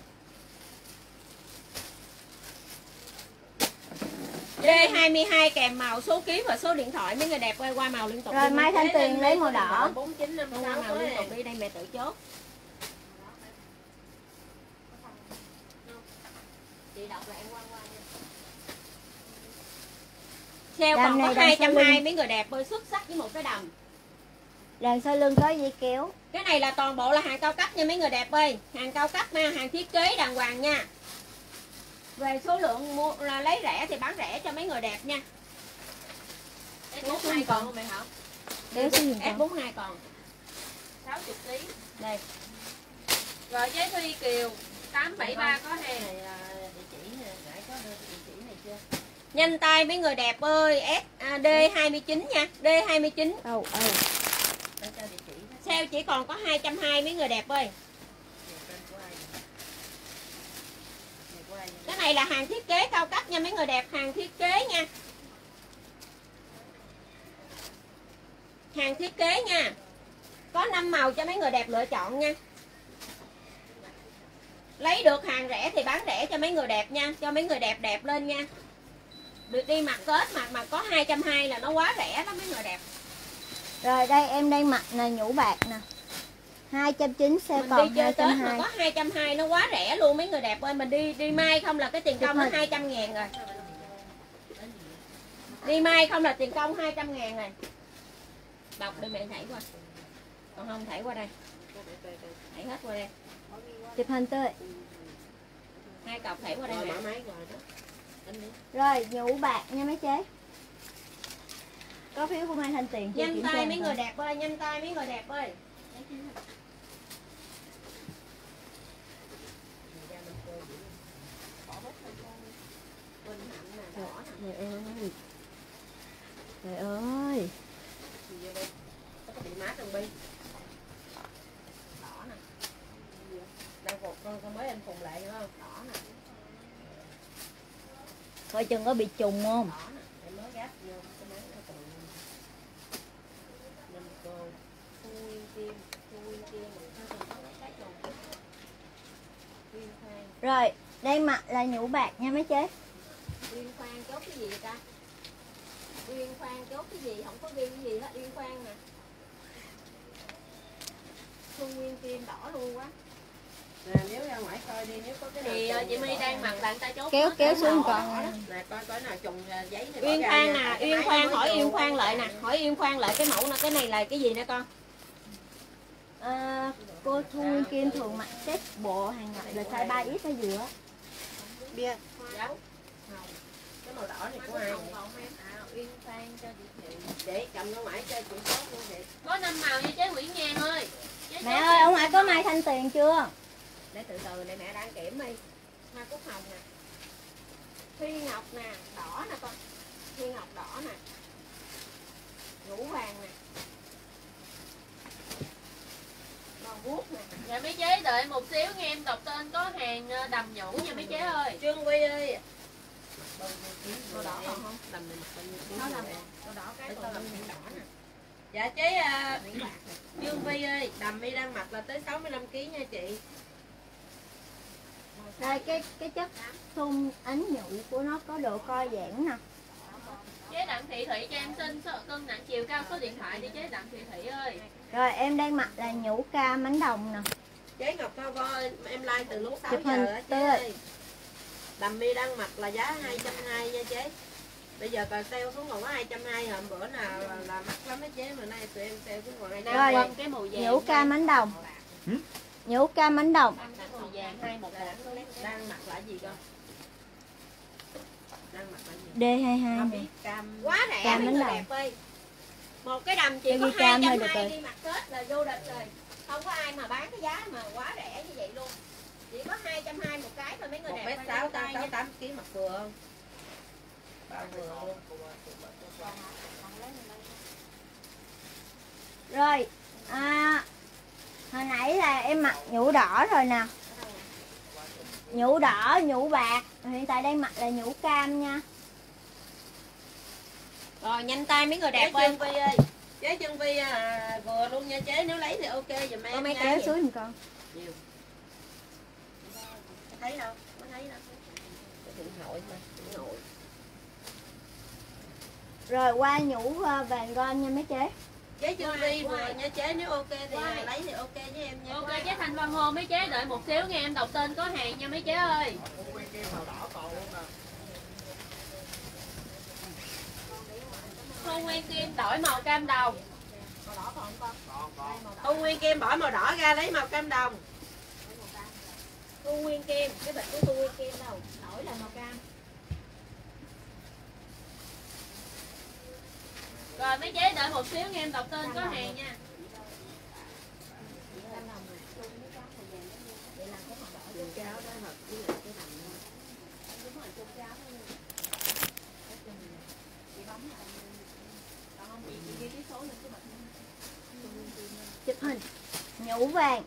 D hai mươi hai kèm màu, số ký và số điện thoại mấy người đẹp quay qua màu liên tục. Rồi đi. Mai Thanh Chế Tuyền Linh lấy My màu có đỏ. bốn chín năm Qua sáu màu liên tục ấy. đi, đây mẹ tự chốt. Chị đọc là em qua qua nha. Sale Đầm còn này có đầm hai trăm sau hai mươi lưng. mấy người đẹp ơi, xuất sắc với một cái đầm. Đằng sau lưng có dây kéo. Cái này là toàn bộ là hàng cao cấp nha mấy người đẹp ơi. Hàng cao cấp nha, hàng thiết kế đàng hoàng nha. Về số lượng mua là lấy rẻ thì bán rẻ cho mấy người đẹp nha. S bốn mươi hai còn không mày hả? Kéo số gì S còn? bốn mươi hai còn sáu mươi ký. Đây. Rồi giấy Thuy Kiều tám bảy ba có hàng. Này là địa chỉ nè, nãy có đưa địa chỉ này chưa? Nhanh tay mấy người đẹp ơi. S à, D hai mươi chín nha. D hai mươi chín. Âu âu. Để cho địa chỉ đó. Sale chỉ còn có hai trăm hai mươi mấy người đẹp ơi. Này tên của ai vậy? Này của ai vậy? Cái này là hàng thiết kế cao cấp nha mấy người đẹp, hàng thiết kế nha. Hàng thiết kế nha. Có năm màu cho mấy người đẹp lựa chọn nha. Lấy được hàng rẻ thì bán rẻ cho mấy người đẹp nha, cho mấy người đẹp đẹp lên nha. Được đi mặc Tết mà mà có hai trăm hai mươi là nó quá rẻ đó mấy người đẹp. Rồi đây em đang mặc là nhũ bạc nè. hai trăm chín mươi sale Mình còn đi chơi hai Tết trăm mà hai mươi. có hai trăm hai mươi nó quá rẻ luôn mấy người đẹp ơi. Mình đi đi mai không là cái tiền công nó hai trăm ngàn rồi. Đi mai không là tiền công hai trăm ngàn rồi. Đọc đi mẹ thảy qua. Còn không thảy qua đây. Thảy hết qua đây. Chụp hình tươi. Hai cọc thảy qua đây Rồi mẹ. mở máy rồi đó. Đánh đi. Rồi nhũ bạc nha mấy chế. Có phiếu của Mai Thanh Tuyền chưa Nhanh kiểm tra tay mấy coi. người đẹp ơi, nhanh tay mấy người đẹp ơi. Trời ơi. Trời ơi. Có bị mát trong bi. Đỏ nè. Đang phục con con mới anh phùng lại đúng không? Đỏ nè. Coi chừng có bị trùng không? Đỏ nè. Em mới gáp vô cái máy nó còn năm cô. Thui kim, thui kim mình sao còn có cái trùng. Uyên Khoan, Rồi đây mặt là nhũ bạc nha mấy chế. Uyên Khoan chốt cái gì vậy ta? Uyên Khoan chốt cái gì, không có ghi cái gì hết. Uyên Khoan nè. Xuân Nguyên Kim đỏ luôn quá. Nè nếu ra ngoài coi đi nếu có cái nào Thì trùng ờ, chị My bỏ đang ra. mặc là người ta chốt Kéo hết, kéo đỏ xuống đỏ còn. đó. Nè coi coi nào trùng à, giấy này bỏ Uyên ra Khoan nha. nè, Cái Uyên máy Khoan nó hỏi mới Uyên vô. Khoan lại nè, hỏi Uyên Khoan lại cái mẫu là cái này là cái gì nè con? À, cô Thu Nguyên Kim thường mặc set bộ hàng ngày là size ba x hay gì á. Bia. Dấu. Cái màu đỏ này của ai vậy? À, Uyên Khoan cho chị chị. Để cầm nó mãi cho chị tốt luôn vậy. Có năm màu nha chế Nguyễn Nhan ơi. Chế Mẹ chốt ơi, em ông ngoại có năm Mai màu. Thanh Tuyền chưa? Để từ từ này mẹ đang kiểm đi. Hoa cúc hồng nè. Phi ngọc nè, đỏ nè con. Phi ngọc đỏ nè. Ngũ hoàng nè. Màu vuốt nè. Dạ mấy chế đợi một xíu nghe em đọc tên có hàng ờ, đầm nhũ nha mấy chế ơi. Trương Quy ơi. Màu đỏ còn không? Đầm này mặc bao nhiêu ký Nó rồi đầm em? màu đỏ cái Để còn tao làm đầm miếng đỏ đỏ nè. nè. Dạ chế à, Miếng bạc nè. Dương Vi ơi, đầm mi đang mặc là tới sáu mươi lăm ký nha chị. Đây cái cái chất thun ánh nhũ của nó có độ co giãn nè. Chế Đặng Thị Thủy cho em xin số cân nặng chiều cao số điện thoại đi chế Đặng Thị Thủy ơi. Rồi em đang mặc là nhũ cam ánh đồng nè. Chế Ngọc Cao Vo em like từ lúc sáu Chụp giờ hình á chế tươi. ơi. Đầm mi đang mặc là giá hai trăm hai mươi nha chế. Bây giờ còn sale xuống còn có hai trăm hai mươi, hôm bữa nào là, là mắc lắm đó chế, mà nay tụi em sale xuống còn hai trăm hai mươi. Rồi, cái màu vàng. nhũ cam ánh đồng. Ừ? Nhũ cam ánh đồng. Cái màu vàng hai một một. Đang mặc là gì con? Đang mặc là gì? D hai mươi hai Không nè. biết cam. Quá rẻ Cam mấy bánh người đầu. đẹp ơi. Một cái đầm chỉ Cái có ghi cam hai hơi trăm được hai rồi. đi mặc Tết là vô địch rồi. Không có ai mà bán cái giá mà quá rẻ như vậy luôn. Chỉ có hai trăm hai mươi một cái thôi mấy người một đẹp. mét sáu tám sáu tám ký mặc vừa không? Bao vừa luôn. Rồi, à, hồi nãy là em mặc nhũ đỏ rồi nè. Nhũ đỏ, nhũ bạc. Hiện tại đang mặc là nhũ cam nha. Rồi nhanh tay mấy người đẹp Chế ơi. Trương Vi ơi. Chế Trương Vi à, vừa luôn nha chế, nếu lấy thì ok giùm em. mấy nha. Kéo xuống giùm con. Nhiều. Thấy đâu? Có thấy đâu? Cái điện thoại mà, điện thoại. Rồi qua nhũ à, vàng gold nha mấy chế. Chế Trương Vi vừa nha chế, nếu ok thì Quay. lấy thì ok với em nha. Ok chế Thanh Văn Hô mấy chế đợi một xíu nghe em đọc tên có hàng nha mấy chế ơi. Thu Nguyên Kim đổi màu cam đồng. Thu Nguyên Kim bỏ màu đỏ ra lấy màu cam đồng. Thu Nguyên Kim, cái bịch của Thu Nguyên Kim đâu, đổi là màu cam. Rồi mấy chế đợi một xíu nghe em đọc tên có hàng nha. Chụp hình. Nhũ vàng.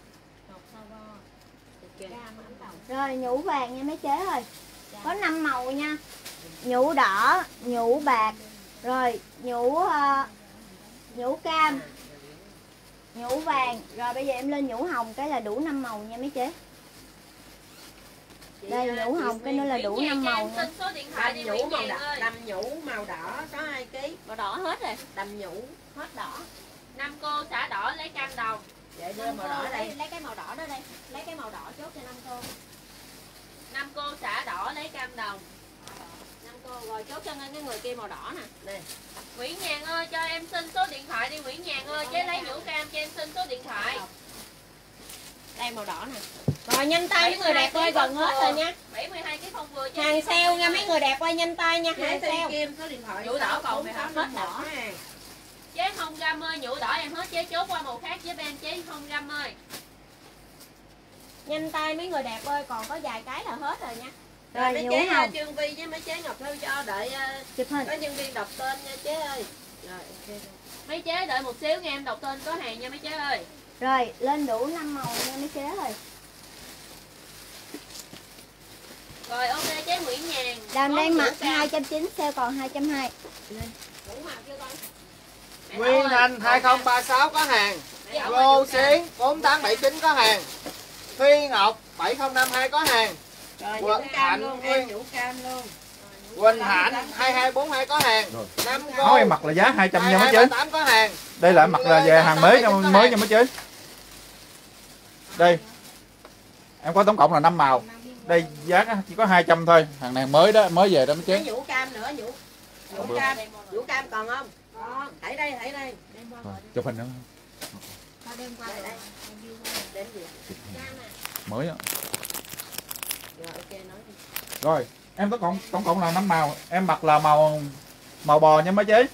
Rồi nhũ vàng nha mấy chế ơi. Có năm màu nha. Nhũ đỏ, nhũ bạc, rồi nhũ uh, nhũ cam, nhũ vàng. Rồi bây giờ em lên nhũ hồng cái là đủ năm màu nha mấy chế. Đây nhũ hồng cái nữa là đủ năm màu nha. Xin số điện thoại Đầm đi nhũ Nguyễn màu Nhàn đỏ, ơi. đầm nhũ màu đỏ có hai ký. Màu đỏ hết rồi, Đầm nhũ. hết đỏ. Năm cô xả đỏ lấy cam đồng. Vậy đưa màu đỏ đây. Lấy cái màu đỏ đó đây. Lấy cái màu đỏ chốt cho năm cô. Năm cô xả đỏ lấy cam đồng. Năm cô rồi chốt cho cái người kia màu đỏ nè. Đây. Nguyễn Nhàn ơi cho em xin số điện thoại đi Nguyễn Nhàn ơi, chế lấy nhũ cam cho em xin số điện thoại. Đây màu đỏ nè. Rồi nhanh tay mấy người đẹp ơi, gần hết rồi nha. bảy mươi hai ký không vừa. Hàng sale nha mấy người đẹp ơi, nhanh tay nha, Chế hàng Tiên sale. Kim số điện thoại. Nhũ đỏ còn mày hết đỏ. hàng. Chế không gam ơi, nhũ đỏ em hết, chế chốt qua màu khác với em chế không gam ơi. Nhanh tay mấy người đẹp ơi, còn có vài cái là hết rồi nha. Rồi Rồi mấy nhũ chế hồng. Trương Vi với mấy chế Ngọc Thư cho đợi uh, Chụp hình. có nhân viên đọc tên nha chế ơi. Rồi ok. Mấy chế đợi một xíu nghe em đọc tên có hàng nha mấy chế ơi. Rồi lên đủ năm màu nha mấy chế ơi. Rồi ok chế Nguyễn Nhàn. Đàm Có đang nhũ mặc cam. hai trăm chín mươi, sale còn hai trăm hai mươi. Đủ màu chưa con? Mẹ Nguyên Thảo ơi, Thành hai không ba sáu có hàng. Mẹ Thảo Ngô ơi, Xuyến bốn tám bảy chín có hàng. Phi Ngọc bảy không năm hai có hàng. Rồi Quận nhũ cam Thạnh luôn, Nguyên. em nhũ cam luôn. Quỳnh Hạnh hai hai bốn hai có hàng. Rồi. Năm cô. Áo em mặc là giá hai trăm nha mấy chế. tám có hàng. Đây là em mặc là về hàng mới nha, mới nha mấy chế. Đây. Em có tổng cộng là năm màu. Đây giá chỉ có hai trăm thôi, hàng này mới đó, mới về đó mấy Cái chế. nhũ cam nữa, nhũ nhũ cam, nhũ cam còn không? Còn. Thấy đây, thấy đây. Rồi, chụp hình nữa. Đây, đây. Đến gì? Mới á. Rồi ok nói đi. Rồi, em tổng cộng tổng cộng là năm màu, em mặc là màu màu bò nha mấy chế.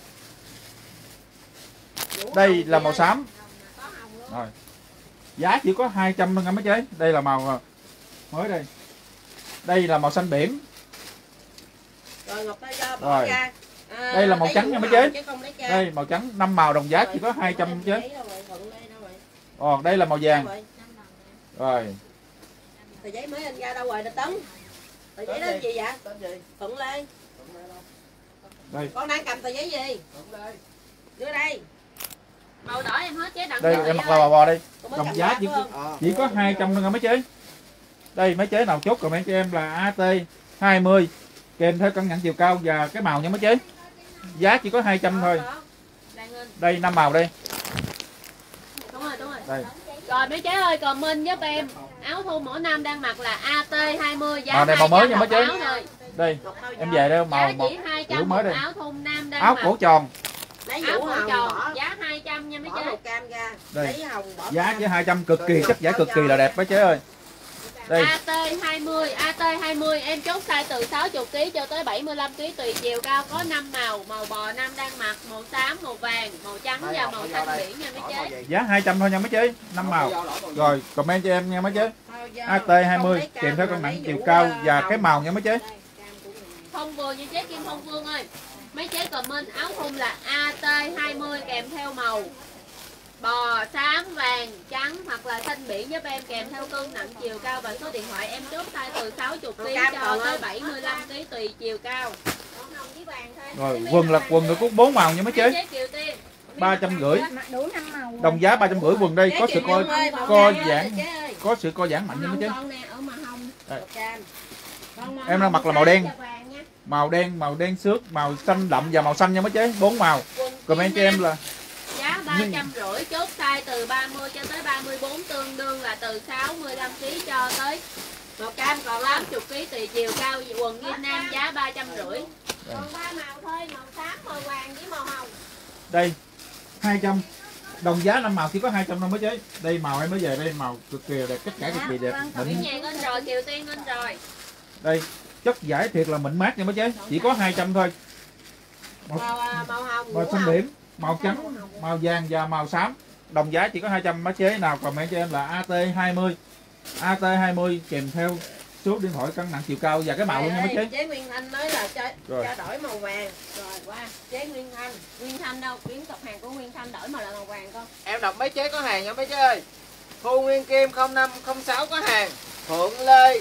Nhũ Đây hồng là chị màu ơi. xám. Có hồng luôn. Rồi. Giá chỉ có hai trăm thôi nha mấy chế. Đây là màu mới đây. Đây là màu xanh biển. Rồi Ngọc Tây cho bỏ Rồi. ra. À, Đây là màu lấy trắng nhũ nha mấy hồng chế. chứ không lấy cam. Đây màu trắng, năm màu đồng giá chỉ có hai trăm Rồi, chế. lấy đâu rồi, thuận đây đâu rồi? Còn đây là màu Đâu vàng. rồi? Rồi. Tờ giấy mới in ra đâu rồi, Địch Tấn? Tờ giấy đó gì vậy? Tên gì? Thuận Lê. Đây. Con đang cầm tờ giấy gì? Thuận Lê. Đưa đây. màu đỏ em hết chế đặng. Đây rồi em mặc ơi. là màu bò đây. Con mới Đồng cầm giá quạt chỉ phải có không? chỉ có hai trăm thôi nha mấy chế. Đây mấy chế nào chốt comment cho em là A T hai mươi kèm theo cân nặng chiều cao và cái màu nha mấy chế. Giá chỉ có hai trăm thôi. Đang in. Đây năm màu đây. Đúng rồi, đúng rồi. Đây. Rồi mấy chế ơi, comment giúp em áo thun mỗi nam đang mặc là A T hai mươi, giá Màu này màu mới nha mấy hai trăm chế. một áo thôi. Đây em về đây màu Giá một chỉ hai kiểu trăm mới một đây. áo thun nam đang Áo mặc. cổ tròn. Lấy Áo vũ cổ hồng tròn bỏ, giá hai trăm nha mấy bỏ chế. màu cam ra. Đây. Lấy hồng bỏ Giá cam. chỉ hai trăm, cực kỳ chất giả cực kỳ là đẹp mấy chế ơi. Đây. A T hai mươi, A T hai mươi em chốt size từ sáu mươi ki lô gam cho tới bảy mươi lăm ki lô gam tùy chiều cao, có năm màu, màu bò nam đang mặc, màu xám, màu vàng, màu trắng Đây, và học màu vô xanh đây. biển nha mấy Hỏi chế. màu gì? Giá hai trăm thôi nha mấy chế, năm màu. Vô, lỗi màu gì? Rồi comment cho em nha mấy chế. Thôi vô, A T hai không mươi lấy cam kèm theo mà cân nặng lấy chiều vũ, cao uh, và hồng. cái màu nha mấy chế. Đây, cam của mình. Phong Vương nha chế Kim Phong Vương ơi. Mấy chế comment áo thun là A T hai mươi kèm theo màu bò, xám, vàng, trắng hoặc là xanh biển giúp em, kèm theo cân nặng chiều cao và số điện thoại em chốt size từ sáu mươi ki lô gam cho tới bảy mươi lăm ki lô gam tùy chiều cao. Rồi quần là quần được cúc bốn màu nha mấy chế. Chế Kiều Tiên. ba trăm rưỡi. Mặc đủ năm màu. Đồng giá ba trăm rưỡi quần đây có sự co Ơi, màu co cam giãn, ơi, chế ơi. có sự co giãn mạnh nha mấy chế. Con nè, ở màu hồng, Đây. màu cam. Con màu Em đang hồng, mặc là màu đen. xám và vàng nha. Màu đen, màu đen xước, màu xanh đậm và màu xanh nha mấy chế, bốn màu. Quần Comment cho Kim em là giá ba trăm rưỡi, chốt size từ ba mươi cho tới ba mươi bốn, tương đương là từ sáu mươi lăm ki lô gam cho tới Màu cam còn tám lắm. mươi ki lô gam tùy chiều cao. Quần Kim Nam giá ba trăm rưỡi. Còn ba màu thôi, màu xám, màu vàng với màu hồng. đây hai trăm. Đồng giá năm màu chỉ có hai trăm thôi mấy chế. Đây màu em mới về đây, màu cực kỳ đẹp, tất cả cực kỳ đẹp. Biển Mịn. vàng lên rồi, Kiều Tiên lên rồi. Đây, chất giải thiệt là mịn mát nha mấy chế, chỉ có hai trăm thôi. Màu, Màu, à, màu hồng, màu ngũ xanh hồng. biển, màu trắng, màu vàng và màu xám. Đồng giá chỉ có hai trăm mấy chế. Nào comment cho em là A T hai mươi. A T hai mươi kèm theo số điện thoại, cân nặng chiều cao và cái màu luôn nha mấy Ê, chế. chế Nguyên Thanh nói là cho, Rồi. cho đổi màu vàng. Rồi qua, chế Nguyên Thanh. Nguyên Thanh đâu? Quyến cọc hàng của Nguyên Thanh đổi màu là màu vàng con. Em đọc mấy chế có hàng nha mấy chế ơi. Thu Nguyên Kim không năm không sáu có hàng. Phượng Lê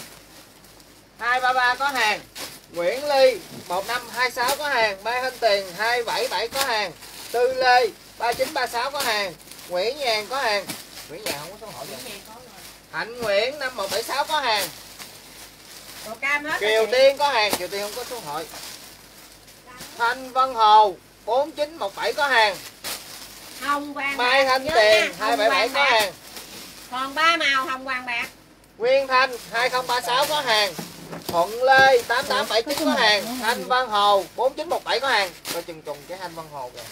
hai ba ba có hàng. Nguyễn Ly một năm hai sáu có hàng. Mai Thanh Tiền hai bảy bảy có hàng. Tư Lê ba chín ba sáu có hàng. Nguyễn Nhàn có hàng. Nguyễn Nhàn không có số hỏi vậy. Hạnh Nguyễn năm một bảy sáu có hàng. Màu cam hết. Kiều Tiên có hàng. Kiều Tiên không có số hội. Thanh Vân Hồ bốn chín một bảy có hàng. Hồng vàng Mai bạc, Thanh nhớ Tiền nha, hai hồng bảy bảy vàng có bạc. hàng. Còn ba màu hồng vàng bạc. Nguyên Thanh hai không ba sáu có hàng. Thuận Lê tám tám bảy chín có hàng. Thanh Văn Hồ bốn chín một bảy có hàng. Coi chừng trùng cái Thanh Văn Hồ kìa.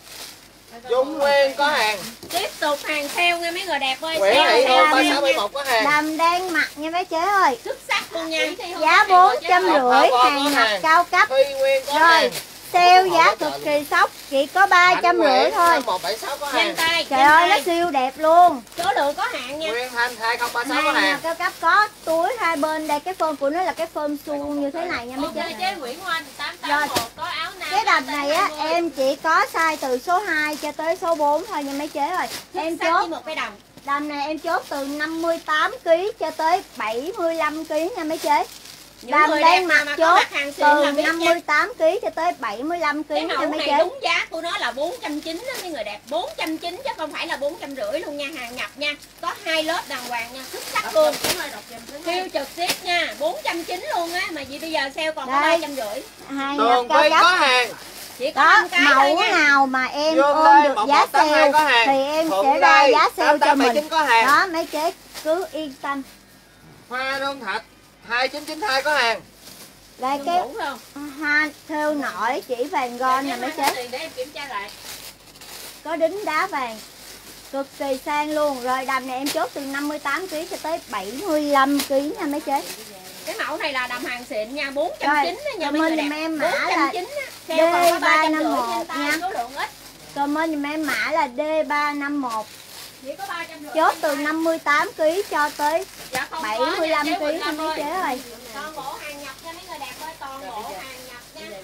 Dung Nguyên có hàng. Tiếp tục hàng sale nha mấy người đẹp ơi. Nguyễn Sale, Thị sale, Hương ba sale sáu bảy nha. một có hàng. Đầm đen mặc nha mấy chế ơi. Xuất sắc luôn nha. Giá bốn trăm Ngọc rưỡi, Thảo Con hàng có nhập hàng. cao cấp. Huy Nguyên có Rồi, hàng. sale giá cực kỳ sốc, chỉ có ba trăm rưỡi thôi. một bảy sáu có Nhanh hàng. tay. Trời nhanh ơi, nó tay. siêu đẹp luôn. Số lượng có hạn nha. Nguyên Thanh hai không ba sáu có Hàng hàng. nhập cao cấp có túi hai bên đây, cái phơm của nó là cái phơm suông như thế này nha mấy Ok chế. chế Nguyễn Oanh tám tám một có áo nam. Cái đầm này á, A T hai mươi. em chỉ có size từ số hai cho tới số bốn thôi nha mấy chế ơi. Em Xuất sắc chốt như một cái đồng. đầm này em chốt từ năm mươi tám ki lô gam cho tới bảy mươi lăm ki lô gam nha mấy chế. Những Đầm người đen đẹp mặc mà có chốt mặt hàng xịn từ là biết năm nha. mươi tám ki lô gam cho tới bảy mươi lăm ki Cái lô gam nha mẫu mấy này chế. đúng giá của nó là bốn trăm chín mươi đó mấy người đẹp. bốn trăm chín mươi chứ không phải là bốn trăm rưỡi luôn nha, hàng nhập nha. Có hai lớp đàng hoàng nha, xuất sắc luôn. Phiêu trực tiếp nha, bốn trăm chín mươi luôn á, mà vì bây giờ sale còn có Đây. ba trăm rưỡi. Hàng nhập Tường cao Vi có cấp. hàng. Chỉ có Đó, năm cái thôi mẫu nha. nào mà em Dương ôm Lê được một giá một tám hai sale có hàng. thì em Thuận sẽ ra Lê giá sale tám cho tám bảy mình. chín có hàng. Đó, mấy chế cứ yên tâm. Hoa Hương Thạch hai chín chín hai có hàng. Đây Cái cái mũ không? ha theo nổi chỉ vàng gon nè mấy chế. Tiền để em kiểm tra lại. Có đính đá vàng. Cực kỳ sang luôn. Rồi đầm này em chốt từ năm mươi tám ki lô gam cho tới bảy mươi lăm ki lô gam nha mấy chế. Cái mẫu này là đầm hàng xịn nha, bốn trăm chín mươi Rồi, nha mấy người comment đẹp. giùm em mã bốn trăm chín mươi á. D Sale còn có ba trăm rưỡi ba năm một trên tay, nha. số lượng ít. Comment giùm em mã là D ba năm một. Chỉ có ba trăm rưỡi. Chốt từ năm mươi tám ki lô gam cho tới Dạ không bảy có mươi nha, lăm chế ki lô Quỳnh gam Lâm mấy chế ơi. ơi. Toàn bộ hàng nhập nha mấy người đẹp ơi, toàn bộ hàng nhập nha.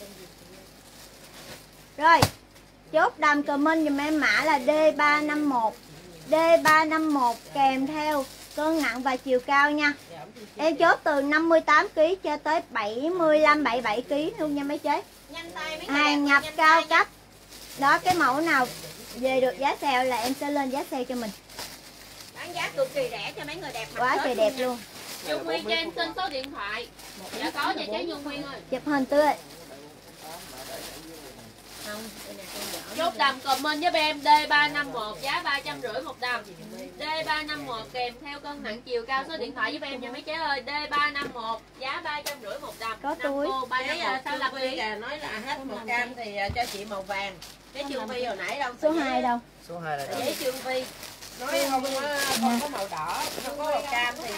Rồi, chốt đầm comment giùm em mã là D ba năm một. D ba năm một kèm theo cân nặng và chiều cao nha. Em chốt từ năm mươi tám ki lô gam cho tới bảy mươi lăm bảy mươi bảy ki lô gam luôn nha mấy chế. Nhanh tay mấy người Hàng đẹp, nhập nhanh cao tay nha. cấp. Đó, cái mẫu nào về được giá sale là em sẽ lên giá sale cho mình. Bán giá cực kỳ rẻ cho mấy người đẹp mặc Quá hết trời luôn đẹp nha. luôn. Dung Nguyên cho em xin số điện thoại. Dạ có nha chế Dung Nguyên ơi. Chụp hình tươi. Không, đây nè con dở. Chốt đầm comment giúp em D ba năm một giá ba trăm rưỡi một đầm. D ba năm một kèm theo cân nặng chiều cao số điện thoại giúp em nha mấy chế ơi. D ba năm một giá ba trăm rưỡi một đầm. Có túi. ba năm một Sao sao Lập lập Vi ký. kìa nói là hết một cam thì à, cho chị màu vàng. Cái Trương Vi hồi nãy đâu? Số hai đâu? Số hai là đâu? Giấy Trương Vi nói không có không có màu đỏ, không có màu cam thì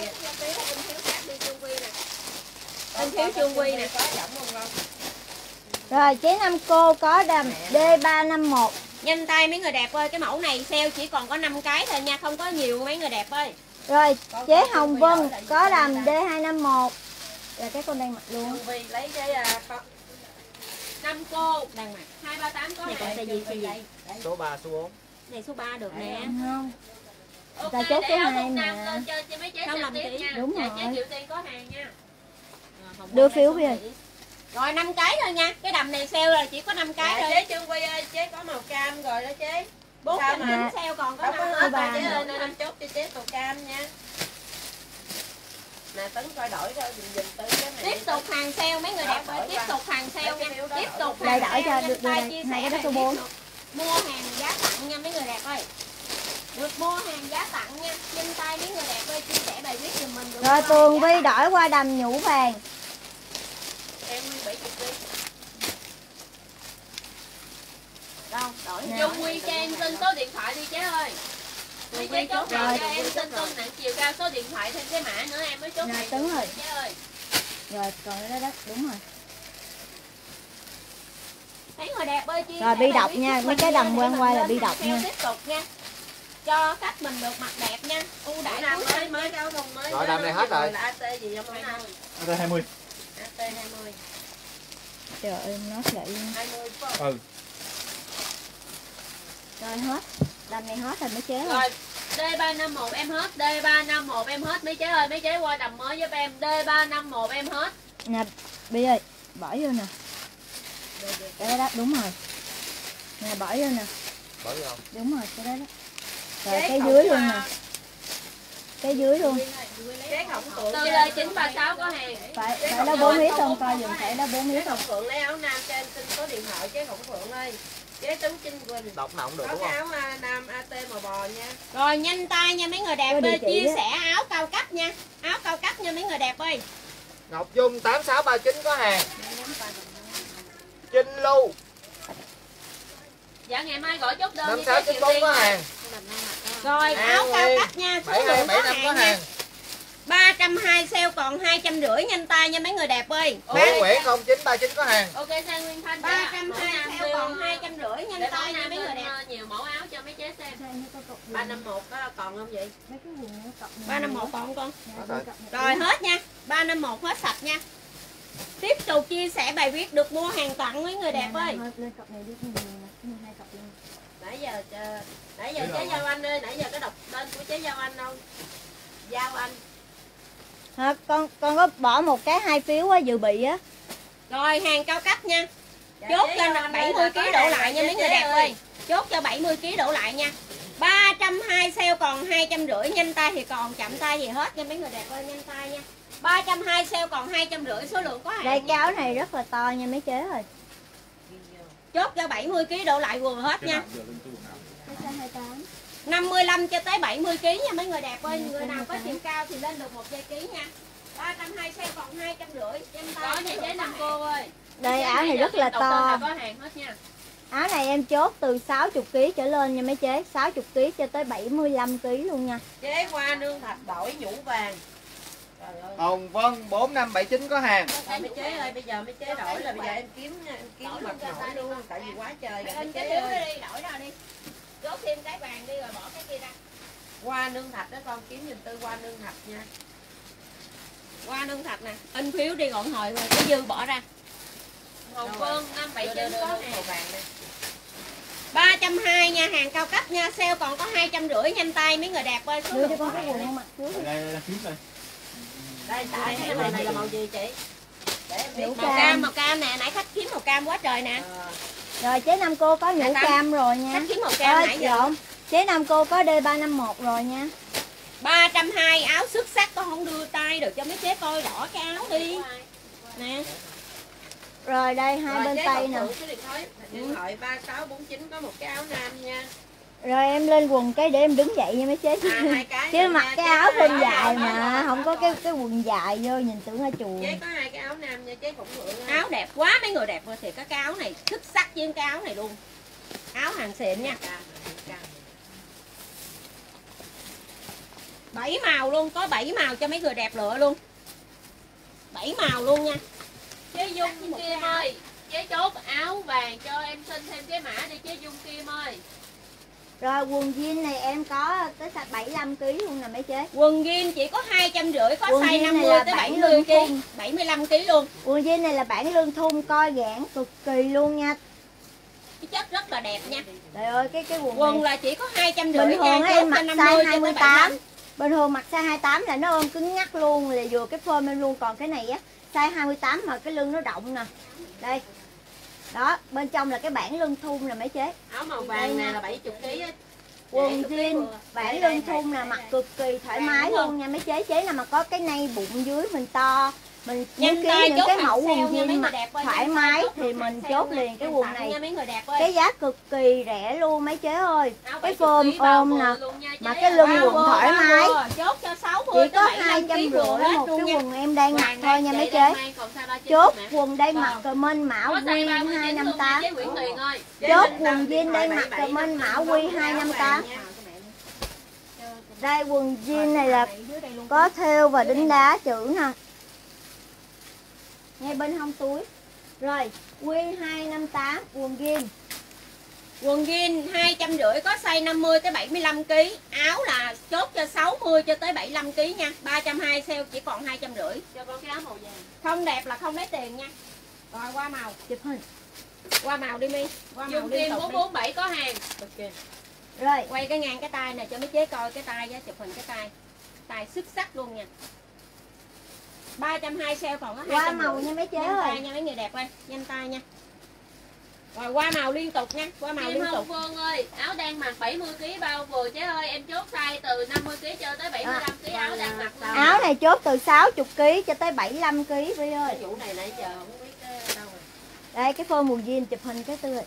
Anh thiếu Trương Quy nè. có giọng không không? Rồi chế Nam Cô có đầm D ba năm một. Nhanh tay mấy người đẹp ơi, cái mẫu này sale chỉ còn có năm cái thôi nha, không có nhiều mấy người đẹp ơi. Rồi chế Hồng Vân có đầm D hai năm một. Là cái con đang mặc luôn. Trương Vi lấy cái à, con Năm cô đang mặc. hai ba tám có Này hẹn. con size gì size gì? Số ba, số bốn. Này số ba được nè. Không. Ok, Là chốt để số áo hai thun nam mà. lên cho cho mấy chế Không xem làm tiếp ký. nha. Đúng Dạ, rồi. chế Diệu Tiên có hàng nha. Đưa phiếu bây giờ. Rồi năm cái thôi nha. Cái đầm này sale là chỉ có năm cái Dạ, thôi. chế Trương Vi ơi, chế có màu cam rồi đó chế. bốn Sao trăm mà- chín sale còn có Đâu năm có hết hết ba ba chế nữa. ơi, nên anh chốt cho chế màu cam nha. Nè Tấn coi đổi rồi dùm dùm tới cái này. Tiếp tục hàng sale mấy người đẹp ơi, tiếp tục hàng sale nha. Tiếp tục Đây hàng đổi cho sale, được nhanh đưa tay đây. chia Hai cái sẻ đó số hàng bốn. tiếp tục. Mua hàng giá tặng nha mấy người đẹp ơi. Được mua hàng giá tặng nha. Nhanh tay mấy người đẹp ơi, chia sẻ bài viết giùm mình. được Rồi không? Tường Vi đổi qua đầm nhũ vàng. Em bảy chục đi. Đâu, đổi Nè. Dung Quy cho em xin số điện thoại đi chế ơi. Mấy chế chốt rồi. rồi cho em xin cân nặng chiều cao số điện thoại thêm cái mã nữa em mới chốt Nè, hàng Tấn được rồi. chế ơi. Rồi còn cái đó đó, đúng rồi. Mấy người đẹp ơi chia Rồi, sẻ bi bài đọc viết nha, giúp mấy mình cái nha, đầm để quen mình qua là lên bi hàng đọc sale nha. tiếp tục nha. Cho khách mình được mặc đẹp nha. Ưu Bữa đãi nào cuối mới năm. mới cái áo thun mới. Rồi, đầm này hết rồi. Là a tê gì không bữa nào? Đây hai mươi. a tê hai mươi. Trời ơi nó vậy luôn. hai mươi phải không? Ừ. Rồi hết. Đầm này hết rồi mới chế rồi. Rồi, D ba năm một em hết, D ba năm một em hết mấy chế ơi, mấy chế qua đầm mới giúp em, D ba năm một em hết. Nè Bi ơi, bỏ vô nè. Cái đó, đó đúng rồi. Nè bỏ vô nè. Bỏ vô không? Đúng rồi, cái đó đó. Rồi Chế cái khổng dưới luôn mà. nè. Cái dưới luôn. Chế khổng phượng. Từ lê chín ba sáu có hàng. Phải phải đó bốn miếng không coi dùm phải đó bốn Chế miếng không. khổng phượng lấy áo nam cho em xin số điện thoại chế khổng phượng ơi. Chế Tấn Trinh Quỳnh. Đọc nào cũng được Có đúng cái không? áo à, nam a tê màu bò nha. Rồi nhanh tay nha mấy người đẹp Có địa ơi, chỉ chia á. sẻ áo cao cấp nha. Áo cao cấp nha mấy người đẹp ơi. Ngọc Dung tám sáu ba chín có hàng. Trinh Lưu Dạ ngày mai gọi chốt đơn năm đi sáu chế chín Diệu bốn Tiên có ơi. hàng. Rồi An áo cao Nguyên cấp nha, số bảy hai lượng bảy có năm có hàng nha. hàng. ba trăm hai mươi sale còn hai trăm rưỡi, nhanh tay nha mấy người đẹp ơi. Nguyễn Nguyễn không chín ba chín có hàng. Ok sang Nguyên Thanh Dạ, ba trăm hai mươi sale còn hai trăm rưỡi, nhanh Để tay mẫu nha mấy nam người lên, đẹp. Nhiều mẫu áo cho mấy chế xem. ba năm một có còn không vậy? Mấy cái quần nó cọc này. ba năm một còn không con? Có rồi. Rồi hết nha, ba năm một hết sạch nha. Tiếp tục chia sẻ bài viết được mua hàng tặng mấy người đẹp ơi. Lên cọc này đi cái gì nè, cái hai cọc luôn. Nãy giờ chờ- nãy giờ chế Giao Anh ơi, nãy giờ có đọc tên của chế Giao Anh đâu? Giao Anh. Hả, con con có bỏ một cái hai phiếu á, dự bị á. Rồi hàng cao cấp nha. Dạ, Chốt chế cho Giao Anh bảy ơi, mươi là ký có đổ hàng lại nha rồi mấy chế người đẹp ơi. ơi. Chốt cho bảy mươi ký đổ lại nha. ba trăm hai mươi sale còn hai trăm rưỡi, nhanh tay thì còn, chậm tay thì hết nha mấy người đẹp ơi, nhanh tay nha. ba trăm hai mươi sale còn hai trăm rưỡi, số lượng có hạn. Đây nha. cái áo này rất là to nha mấy chế ơi. Chốt cho bảy mươi ký đổ lại vừa hết nha. Giờ lên tôi quần áo. Cái size hai tám. năm mươi lăm cho tới bảy mươi ký nha mấy người đẹp ơi. Người nào có chiều cao thì lên được một dây ký nha. ba trăm hai mươi sale còn hai trăm rưỡi, nhanh tay. Có nhà chế Nam Cô ơi. Đây áo này rất là to. Có hàng hết nha. Áo này em chốt từ sáu mươi ký trở lên nha mấy chế, sáu mươi ký cho tới bảy mươi lăm ký luôn nha. Chế hoa nương thạch đổi nhũ vàng. Trời ơi. Hồng Vân bốn năm bảy chín có hàng. Rồi mấy chế ơi, bây giờ mấy chế đổi là bây giờ em kiếm em kiếm mặt nổi luôn, tại vì quá trời rồi mấy Lên cái chế thiếu ơi. đi, đổi ra đi. Chốt thêm cái vàng đi rồi bỏ cái kia ra. Hoa nương thạch đó con, kiếm giùm tư hoa nương thạch nha. Qua nâng thật nè. In phiếu đi gọn hồi rồi, cái dư bỏ ra. Hồng Vân năm bảy chín có hàng. màu vàng đây. ba trăm hai mươi nha, hàng cao cấp nha, sale còn có hai trăm rưỡi, nhanh tay mấy người đẹp ơi. Số Đưa cho lượng con có cái hàng quần nè. con mặc trước. Đây đây đây kiếm đây. Đây, tại cái này này là màu gì chị? Để em biết. Nhũ Màu cam, màu cam nè, nãy khách kiếm màu cam quá trời nè. Ờ, Rồi chế Nam Cô có nhũ Dạ, cam rồi nha. Khách kiếm màu cam Ơi nãy giờ. lộn. Chế Nam Cô có D ba năm một rồi nha. ba trăm hai mươi áo xuất sắc, con không đưa tay được cho mấy chế coi rõ cái áo đi. Nè. Rồi đây hai Rồi, bên chế tay cộng nè. thử cái điện thoại điện thoại ba sáu bốn chín có một cái áo nam nha. Rồi em lên quần cái để em đứng dậy nha mấy chế. À, hai cái Chứ nữa mặc nha, cái chế áo có thun hai dài áo mà đó, không có đó, cái đó. cái quần dài vô nhìn tưởng ở chùa. Chế có hai cái áo nam nha, chế cũng mượn Áo đẹp quá, mấy người đẹp rồi thì có cái áo này xuất sắc với cái áo này luôn. Áo hàng xịn nha. Bảy màu luôn, có bảy màu cho mấy người đẹp lựa luôn. Bảy màu luôn nha. Chế Dung Kim ơi, chế chốt áo vàng cho em xin thêm cái mã đi chế Dung Kim ơi. Rồi quần jean này em có tới bảy mươi lăm ki lô gam luôn nè mấy chế. Quần jean chỉ có hai trăm rưỡi, có Quần size jean năm này mươi là tới bảy bản mươi lương ki lô thun. gam, bảy mươi lăm ki lô gam luôn. Quần jean này là bản lương thun co giãn cực kỳ luôn nha. Cái chất rất là đẹp nha. Trời ơi cái cái quần, Quần này là chỉ có hai trăm bình rưỡi thường nha, á chốt em mặc cho năm mươi size cho hai tới mươi bảy mươi tám. lăm. Bình thường mặc size hai mươi tám là nó ôm cứng nhắc luôn, là vừa cái form em luôn, còn cái này á size hai mươi tám mà cái lưng nó động nè. Đây. Đó, bên trong là cái bản lưng thun nè mấy chế. áo màu vàng này là bảy mươi ký á. Quần jean bản lưng thun nè, mặc cực kỳ thoải mái luôn nha mấy chế. Chế nào mà có cái nay bụng dưới mình to, mình muốn Nhanh kiếm tay những chốt cái hàng mẫu sale quần nha, mấy jean người mặc đẹp ơi, thoải nhanh tay mái chốt thì hàng mình sale chốt nha, liền cái em quần tặng này. nha mấy người đẹp ơi. Cái giá cực kỳ rẻ luôn mấy chế ơi. Áo Cái bảy mươi form ký bao ôm nè, vừa luôn nha, mà chế cái ơi. lưng Bao quần vô, thoải bao mái. vô, chốt cho sáu mươi Chỉ có tới bảy mươi hai lăm trăm ký rưỡi quần hết một cái luôn nha. quần em đang mặc Vàng thôi này nha chị mấy đang chế. mang còn size ba chín Chốt nè. quần đang mặc Còn. comment mão Có size ba Win mươi hai chín năm luôn nha tám. chế Nguyễn Tuyền ơi. Chốt quần jean đang mặc comment mão Win hai năm tám. Đây quần jean này là có thêu và đính đá chữ nè. Ngay bên hông túi. Rồi, Win hai năm tám quần jean. Quần jean hai trăm rưỡi, có size năm mươi tới bảy mươi lăm ký. Áo là chốt cho sáu mươi cho tới bảy mươi lăm ký nha. ba trăm hai mươi sale chỉ còn hai trăm rưỡi. Cho con cái áo màu vàng. Không đẹp là không lấy tiền nha. Rồi qua màu, Chụp hình. qua màu đi Mi. Qua màu Dung liên Kim tục bốn đi. bốn bảy có hàng. Ok. Rồi, Quay cái ngang cái tay nè cho mấy chế coi cái tay á, chụp hình cái tay. Tay xuất sắc luôn nha. ba trăm hai mươi sale còn có hai trăm rưỡi. qua màu nha mấy chế Nhanh tay ơi. nha mấy người đẹp ơi, nhanh tay nha. Rồi qua màu liên tục nha, qua màu Kim liên Hồng tục. Phương ơi, áo đang mặc bảy mươi ký bao vừa chế ơi, em chốt size từ năm mươi ký cho tới bảy mươi lăm ký áo đang mặc luôn. Áo này chốt từ sáu mươi ký cho tới bảy mươi lăm ký Vi ơi. Cái vụ này nãy giờ không biết cái đâu rồi. Đây cái form quần jean chụp hình cái tươi.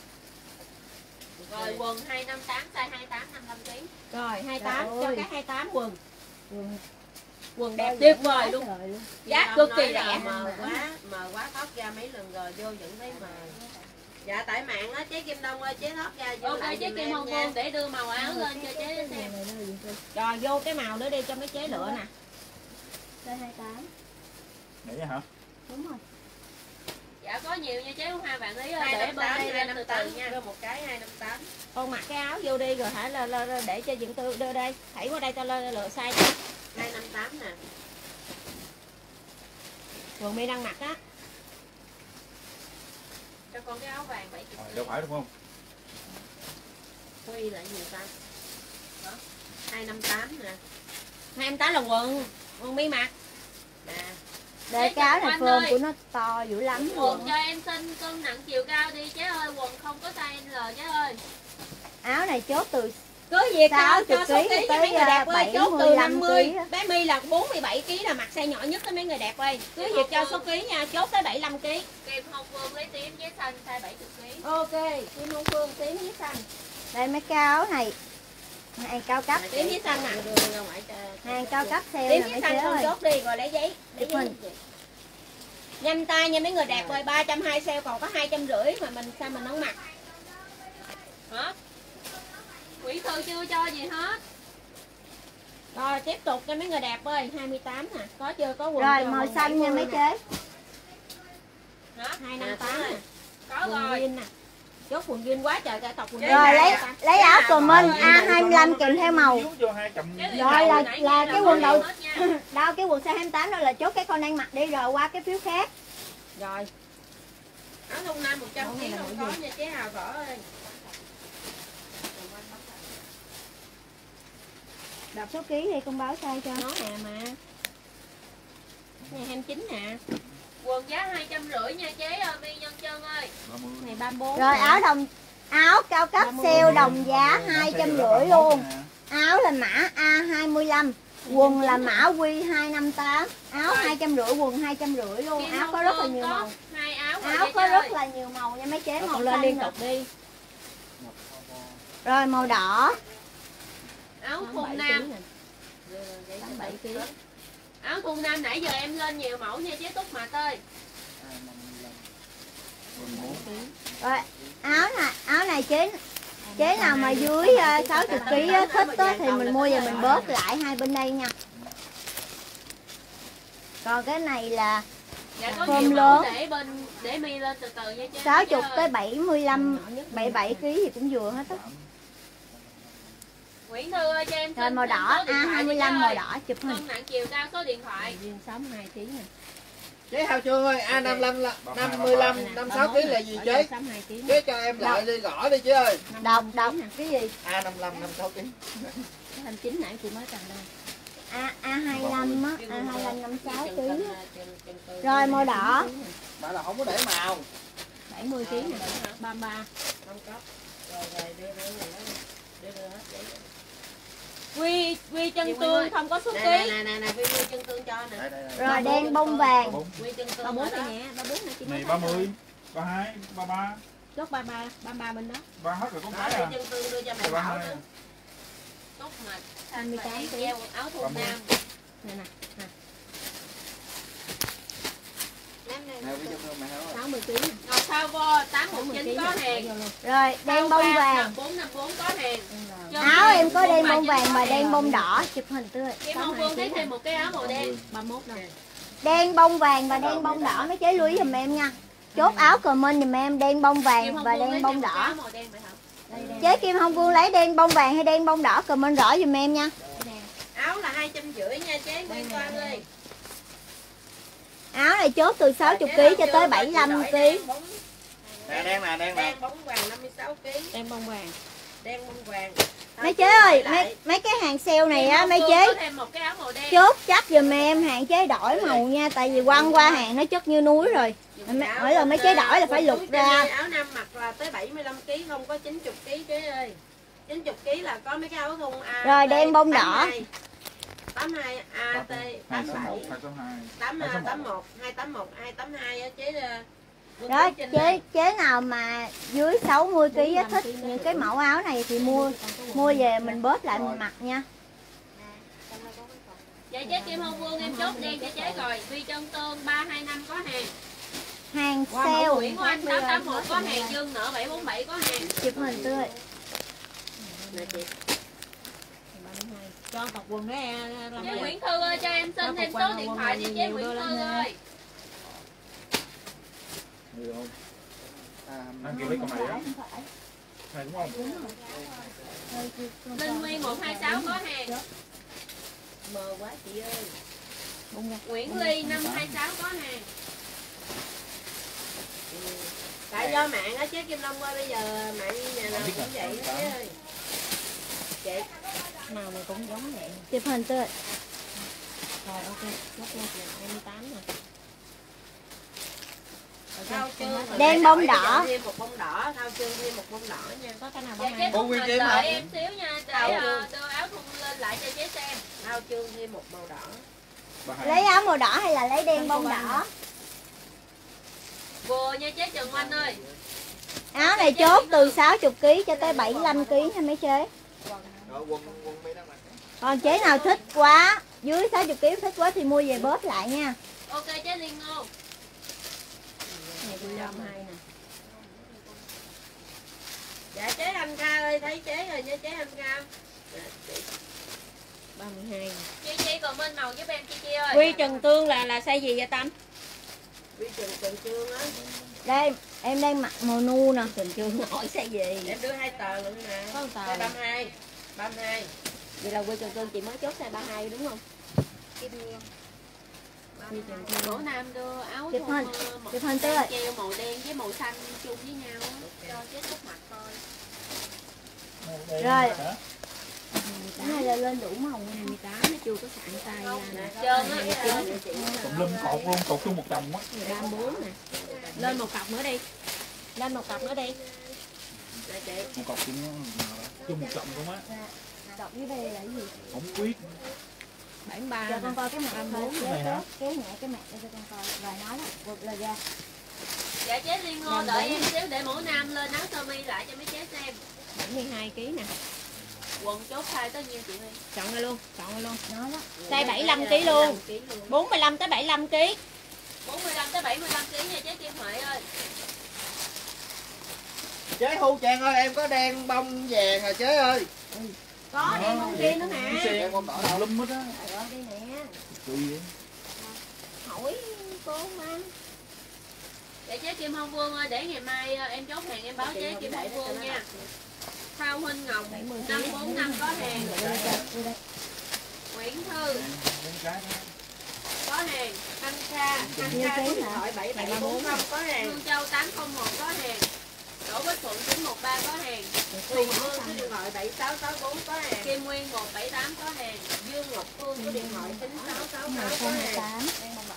Rồi quần hai năm tám size hai tám năm mươi lăm ký. Rồi hai mươi tám Trời cho ơi. cái hai mươi tám quần. Quần Quần đẹp tuyệt vời luôn. trời luôn. Giá Chị cực Đông kỳ nói là rẻ. mờ quá, mờ quá thoát ra mấy lần rồi vô vẫn thấy mờ. Dạ tại mạng á chế Kim Đông ơi, chế thoát ra vô Ok lại chế giùm Kim em Hồng nha. Phương để đưa màu áo lên cho chế xem. Rồi vô cái màu nữa đi cho mấy chế lựa nè. Size hai mươi tám. Vậy hả? Đúng rồi. Dạ có nhiều nha chế Hoa Vạn Lý ơi, hai để năm bên tám, đây hai lên năm từ tám từ nha. đưa một cái hai năm tám. Con mặc cái áo vô đi rồi hả là, là, là để cho dựng tư đưa đây. Thảy qua đây tao lựa lựa size cho. hai năm tám nè. Quần Mi đang mặc á. Cho con cái áo vàng bảy Rồi, mươi. đâu phải đúng không? Huy lại nhiều ta. Đó. hai năm tám nè. hai mươi tám là quần. Quần Mi mặc. Nè. Để cái áo này Anh form ơi. của nó to dữ lắm Quần luôn. cho em xin cân nặng chiều cao đi chế ơi, quần không có size L chế ơi. Áo này chốt từ Cứ việc sáu cho mươi số ký ký cho tới, mấy người đẹp ơi, bảy chốt mươi từ lăm năm mươi. ký á. Bé Mi là bốn mươi bảy ký là mặc size nhỏ nhất đó mấy người đẹp ơi. Cứ việc cho số ký nha, chốt tới bảy mươi lăm ký. Kim Hồng Phương lấy tím với xanh size bảy mươi ký. Ok, Kim Hồng Phương tím với xanh. đây mấy cái áo này hàng cao cấp, Tím với xanh nè. Đưa ra ngoài cho. hàng cao cấp sale Tím nè với mấy chế xanh không ơi. chốt đi rồi lấy giấy. Lấy Chụp giấy. hình. Nhanh tay nha mấy người đẹp ơi, ba trăm hai mươi sale còn có hai trăm rưỡi mà mình sao mình không mặc. Hả? Quỷ Thư chưa cho gì hết. Rồi tiếp tục cho mấy người đẹp ơi, hai mươi tám nè, có chưa có quần Rồi chưa? màu Quần xanh nha bảy mươi mấy nè. chế. Hả? hai năm tám nè. Có Quần rồi. jean nè. Chốt quần jean quá trời cả tộc quần jean. Rồi lấy nè. lấy áo comment A hai mươi lăm kèm theo màu. Vô hai chậm. Cái Rồi điện là- thoại là nãy cái giờ quần đầu- hết nha. Đâu cái quần size hai mươi tám đó là chốt cái con đang mặc đi rồi qua cái phiếu khác. Rồi, Áo thun nam một trăm Áo ký này là không màu có gì? nha chế Hào Võ ơi. Đọc số ký thì con báo size cho. nó nè mà. Này hai mươi chín nè, Quần giá hai trăm rưỡi nha chế ơi, Mi Nhân Chân ơi. này ba mươi bốn. Rồi nè. áo đồng áo cao cấp sale đồng giá hai trăm rưỡi luôn. Áo là mã A hai mươi lăm, quần là mã Q hai năm tám, áo Rồi. hai trăm rưỡi, quần hai trăm rưỡi luôn. Kim Áo Hồng có rất là Phương nhiều có màu. hai áo áo rồi Áo nha có chơi. rất là nhiều màu nha mấy chế, màu Còn lên xanh liên nữa. tục đi. Rồi màu đỏ. Áo Tám thun bảy nam. ký nè. Tám bảy ký. Áo thun nam nãy giờ em lên nhiều mẫu nha chế Túc Mật ơi. Rồi áo này, áo này chế chế nào mà dưới uh, sáu mươi ký á, thích á, thì mình mua về mình bớt lại hai bên đây nha. Còn cái này là Dạ có Form nhiều mẫu lớn. để bên để mi lên từ từ nha chế. sáu mươi tới bảy mươi lăm, bảy mươi bảy ký thì cũng vừa hết á. Nguyễn Thư ơi cho em Rồi xin màu số đỏ, điện A thoại hai mươi đi lăm chế màu ơi. đỏ chụp hình. Cân nặng chiều cao số điện thoại. Riêng sáu mươi hai ký nè. Chế Hào Trương ơi, A năm mươi lăm, năm mươi lăm, năm mươi sáu ký là gì chế? sáu mươi hai ký. Chế cho em lại đi gõ đi chế ơi. Đọc đọc cái gì? A năm mươi lăm, năm mươi sáu ký. Cái hành chính nãy chị mới cần đây. A A hai mươi lăm á, A hai mươi lăm năm mươi sáu ký. Rồi Rồi màu đỏ. Mà là không có để màu. bảy mươi ký nè, ba mươi ba. Không có. Rồi rồi đưa đưa này đó. Đưa đưa hết giấy. Quy quy chân Chị Nguyên tương ơi. không có số Nè ký. nè nè nè Vi Vi chân tương cho nè. Đây, đây, đây. Rồi đen bông vàng. Vi chân ba tương bốn ở này đó. nè, ba bốn này chị mới Này thấy ba mươi, rồi. ba hai, ba ba, Chốt ba ba, ba ba bên đó. ba hết rồi con Đó cái Vi à. chân tương đưa cho mẹ Rồi ba Bảo hai. nữa. Túc Mật. hai mươi tám ký. Treo áo thun nam. Nè nè, nè, Nè, ví dụ mẹ Hảo ơi. sáu mươi ký. Ngọc Sao Vo tám một sáu mươi chín ký có hàng. Rồi đen bông vàng. bốn năm bốn có hàng. Cho Áo em em có đen bông vàng có và hàng. đen bông đỏ chụp hình tươi. Kim Hồng Vương thấy thêm một cái áo màu đen. ba mươi mốt đâu. Đen bông vàng và đen bông đỏ mấy chế lưu ý giùm em nha. Chốt áo comment giùm em đen bông Kim vàng Hồng và Vương đen lấy bông thêm một cái áo đỏ. màu đen phải không? Đây đây. Chế Kim Hồng Vương lấy đen bông vàng hay đen bông đỏ comment rõ giùm em nha. Áo là hai trăm rưỡi nha chế Nguyên Quang ơi. Áo này chốt từ sáu mươi ký cho tới bảy mươi lăm ký. Nè, đen nè, đen nè. Đen bóng vàng năm mươi sáu ký. Đen bông vàng. Đen bông vàng. Mấy chế ơi, mấy mấy cái hàng sale này á mấy chế Có thêm một cái áo màu đen. chốt chắc giùm em, hàng chế đổi màu nha, tại vì quăng qua hàng nó chất như núi rồi. Mỗi lần mấy chế đổi là phải lục ra. Áo nam mặc là tới bảy mươi lăm ký, không có chín mươi ký chế ơi. chín mươi ký là có mấy cái áo thun A. Rồi, đen bông đỏ. tám mươi hai A T hai tám số bảy một, hai số hai. tám tám một hai tám một hai tám hai á chế. Đó, chế chế nào mà dưới sáu mươi ký á, thích những cái mẫu áo này thì mua mua về mình bớt lại mình mặc nha. Dạ chế Kim Hồng Vương em chốt đen cho chế rồi. Vi chân tương ba hai năm có hàng. Hàng Qua sale mẫu Nguyễn Oanh tám tám một có hàng. Dương Nở bảy bốn bảy có hàng. chụp hình tươi. Nè chị. ba mươi hai. Cho cọc quần đó em. Chế Nguyễn Thư ơi cho em xin thêm số điện thoại cho chế Nguyễn Thư ơi. Được không? À, Anh kêu lấy con này á. Này đúng không? Linh Nguyên một hai sáu có hàng. Mờ quá chị ơi. Nguyễn Ly năm hai sáu có hàng. Tại do mạng á chế Kim Long ơi, bây giờ mạng nhà nào cũng vậy đó chế ơi. Chị màu này cũng giống vậy. Chụp hình tươi. Rồi ok, chốt nha, hai mươi tám nè. Thao Trương Đen bông đỏ. thêm một bông đỏ, Thao Trương thêm một bông đỏ nha. Có cái nào Dạ ba chế hai. Cô Túc Nguyên Mật Kim hả? đợi em xíu nha, để Thao ờ, Trương. đưa áo thun lên lại cho chế xem. Thao Trương thêm một màu đỏ. Ba hai. Lấy áo màu đỏ hay là lấy đen bông đỏ? Vừa nha chế Trần Oanh ơi. Áo này chốt từ sáu mươi ký cho tới bảy mươi lăm ký nha mấy chế. Rồi, quần quần mi đang mặc. Còn chế nào thích quá, dưới sáu mươi ký thích quá thì mua về bớt lại nha. Ok chế Liên Ngô. Này cũng ba mươi hai nè. Dạ chế Anh Ca ơi, thấy chế rồi nha chế Anh Ca. ba mươi hai. Chi Chi còn bên màu giúp em Chi Chi ơi. Quy Trần Tương là là size gì vậy Tâm? Quy Trần Trần Trương á. Đây, em đang mặc màu nu nè. Trần Trương hỏi size gì? Em đưa hai tờ luôn nè. Có một tờ. ba mươi hai. ba mươi hai. Vậy là Quy Trần Tương chị mới chốt size ba mươi hai đúng không? Quy Trần Tương. Cổ Nam đưa áo Chụp thun, hình, ờ, một chụp hình đen tươi. treo màu đen với màu xanh chung với nhau á, cho chế Túc Mật thôi. Rồi. Cái này là lên đủ màu nha. hai mươi tám nó chưa có sẵn tay ra nè. Trơn á. Tùm lum cột luôn, cột chung một chồng á. ba mươi bốn nè. Lên một cọc nữa đi. Lên một cọc nữa đi. Dạ chị. Một cột chung chung một chồng không á. Đọc dưới đây là cái gì? Không quyết. bảy mươi ba. Cho con coi cái mặt ba mươi thôi. bốn. Kéo, này hả? kéo, kéo nhẹ cái mặt để cho con coi. Rồi nói là vượt lời ra. Dạ chế Liên Ngô đợi em xíu để mẫu nam lên áo sơ mi lại cho mấy chế xem. bảy mươi hai ký nè. Quần chốt size tới nhiêu chị Huy? Chọn rồi luôn, chọn rồi luôn. Nó đó. Size bảy mươi lăm ký luôn. bốn mươi lăm tới bảy mươi lăm ký. bốn mươi lăm tới bảy mươi lăm ký nha chế Kim Huệ ơi. Chế Hu Trang ơi, em có đen bông vàng rồi chế ơi. Có đen bông kia nữa nè. Đen bông đỏ đỏ. lum hết á. Trời ơi đây nè. Cùi vậy. Hỏi cô mà. Dạ chế Kim Hồng Vương ơi, để ngày mai em chốt hàng em báo chế Kim Hồng Vương nha. Thao Huynh Ngọc năm bốn năm có hàng. Nguyễn Thư có hàng. Thanh Kha, Thanh Kha số điện thoại bảy bảy bốn không có hàng. Hương Châu tám không một có hàng. Đỗ Bích Thuận chín một ba có hàng. Tuyền Hương số điện thoại bảy sáu sáu bốn có hàng. Kim Nguyên một bảy tám có hàng. Dương Ngọc Phương số điện thoại chín sáu sáu sáu có hàng.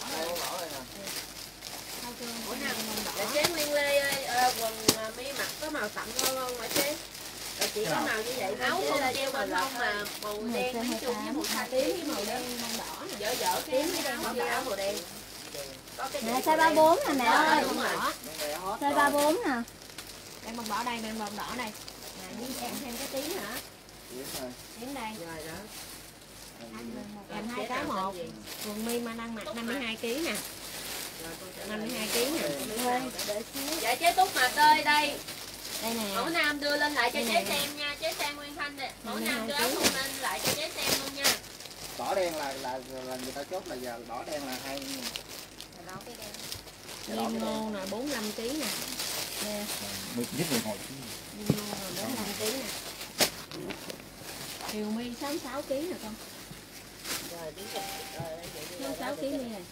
Ủa nào, dạ chế Nguyên Lê ơi, à, quần à, mi mặc có màu sậm ngon không hả chế? Rồi chỉ có màu như vậy áo không treo bên hông mà màu đen mấy chung với màu xanh tím với màu đen màu đỏ nè. Dở dở cái áo cái áo màu đen. Có cái Nè size ba mươi bốn nè mẹ ơi. Bông đỏ. Size ba mươi bốn nè. Đem bông đỏ đây, đem bông đỏ đây. Nè, em thêm cái tím hả? Tím đây. rồi đó. Em hai cái một. Quần mi mà đang mặc năm mươi hai ký nè. năm mươi hai ký nè. Dạ chế Túc Mạch ơi đây. Đây nè. Mẫu nam đưa lên lại cho chế xem nha, chế Sang Nguyên Thanh nè. Mẫu nam đưa áo thun lên lại cho chế xem luôn nha. Đỏ đen là là là người ta chốt là giờ đỏ đen là hai. Liên Ngô nè, bốn mươi lăm ký nè. Nè. Mệt nhất rồi ngồi. Liên Ngô nè, bốn mươi lăm ký nè. Kiều mi sáu mươi sáu ký nè con. Rồi đứng rồi. sáu mươi sáu ký mi này.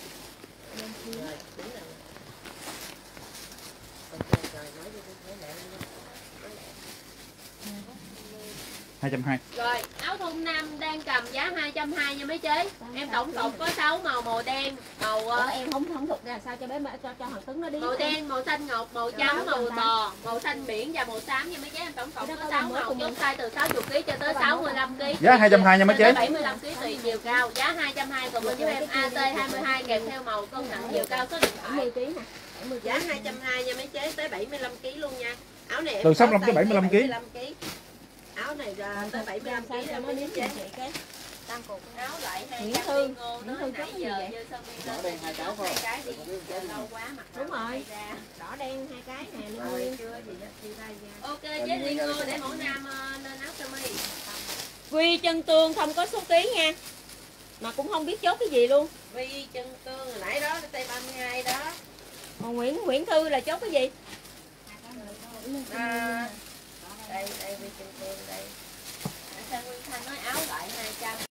hai trăm hai. Rồi, áo thun nam đang cầm giá hai trăm hai mươi nha mấy chế. Em tổng cộng có sáu màu, màu đen, màu Ủa, em không không thuộc ra sao cho bé cho cho thằng Tuấn nó đi. màu đen, màu xanh ngọc, màu trắng, màu bò, màu xanh biển và màu xám nha mấy chế. Em tổng cộng có sáu màu, chốt size từ sáu mươi ký cho tới sáu mươi lăm ký. Giá hai trăm hai mươi nha mấy chế. bảy mươi lăm ký tùy chiều cao. Giá hai trăm hai mươi còn bên giúp em A T hai mươi hai kèm theo màu, cân nặng, chiều cao, số điện bảy mươi thoại. ký nè. bảy mươi Giá hai trăm hai mươi nha mấy chế, tới bảy mươi lắm ký luôn nha. Áo này em Từ sáu mươi lăm có tới bảy mươi lăm size ký. bảy mươi lăm ký. Áo này ra tới bảy mươi lăm ký là mới biết chế. Tăng cục. Áo lại hai Nguyễn trăm Thư, Liên Ngô Nguyễn tới Thư nãy chốt cái gì giờ vậy? như sơ mi Đỏ lên. đen hai cháu Hai không? cái đi lâu quá mặt Đúng nó rồi. bay ra. Đỏ đen hai cái nè, Liên Rồi Nguyên. chưa gì đó chia tay ra. Ok chế Liên Ngô để mẫu nam ờ, lên áo sơ mi. Quy chân tương không có số ký nha. Mà cũng không biết chốt cái gì luôn. Vi chân tương hồi nãy đó tay ba mươi hai đó. Còn Nguyễn Nguyễn Thư là chốt cái gì? À, đây đây Vi chân tương đây. Sang Nguyên Thanh nói áo lại hai trăm.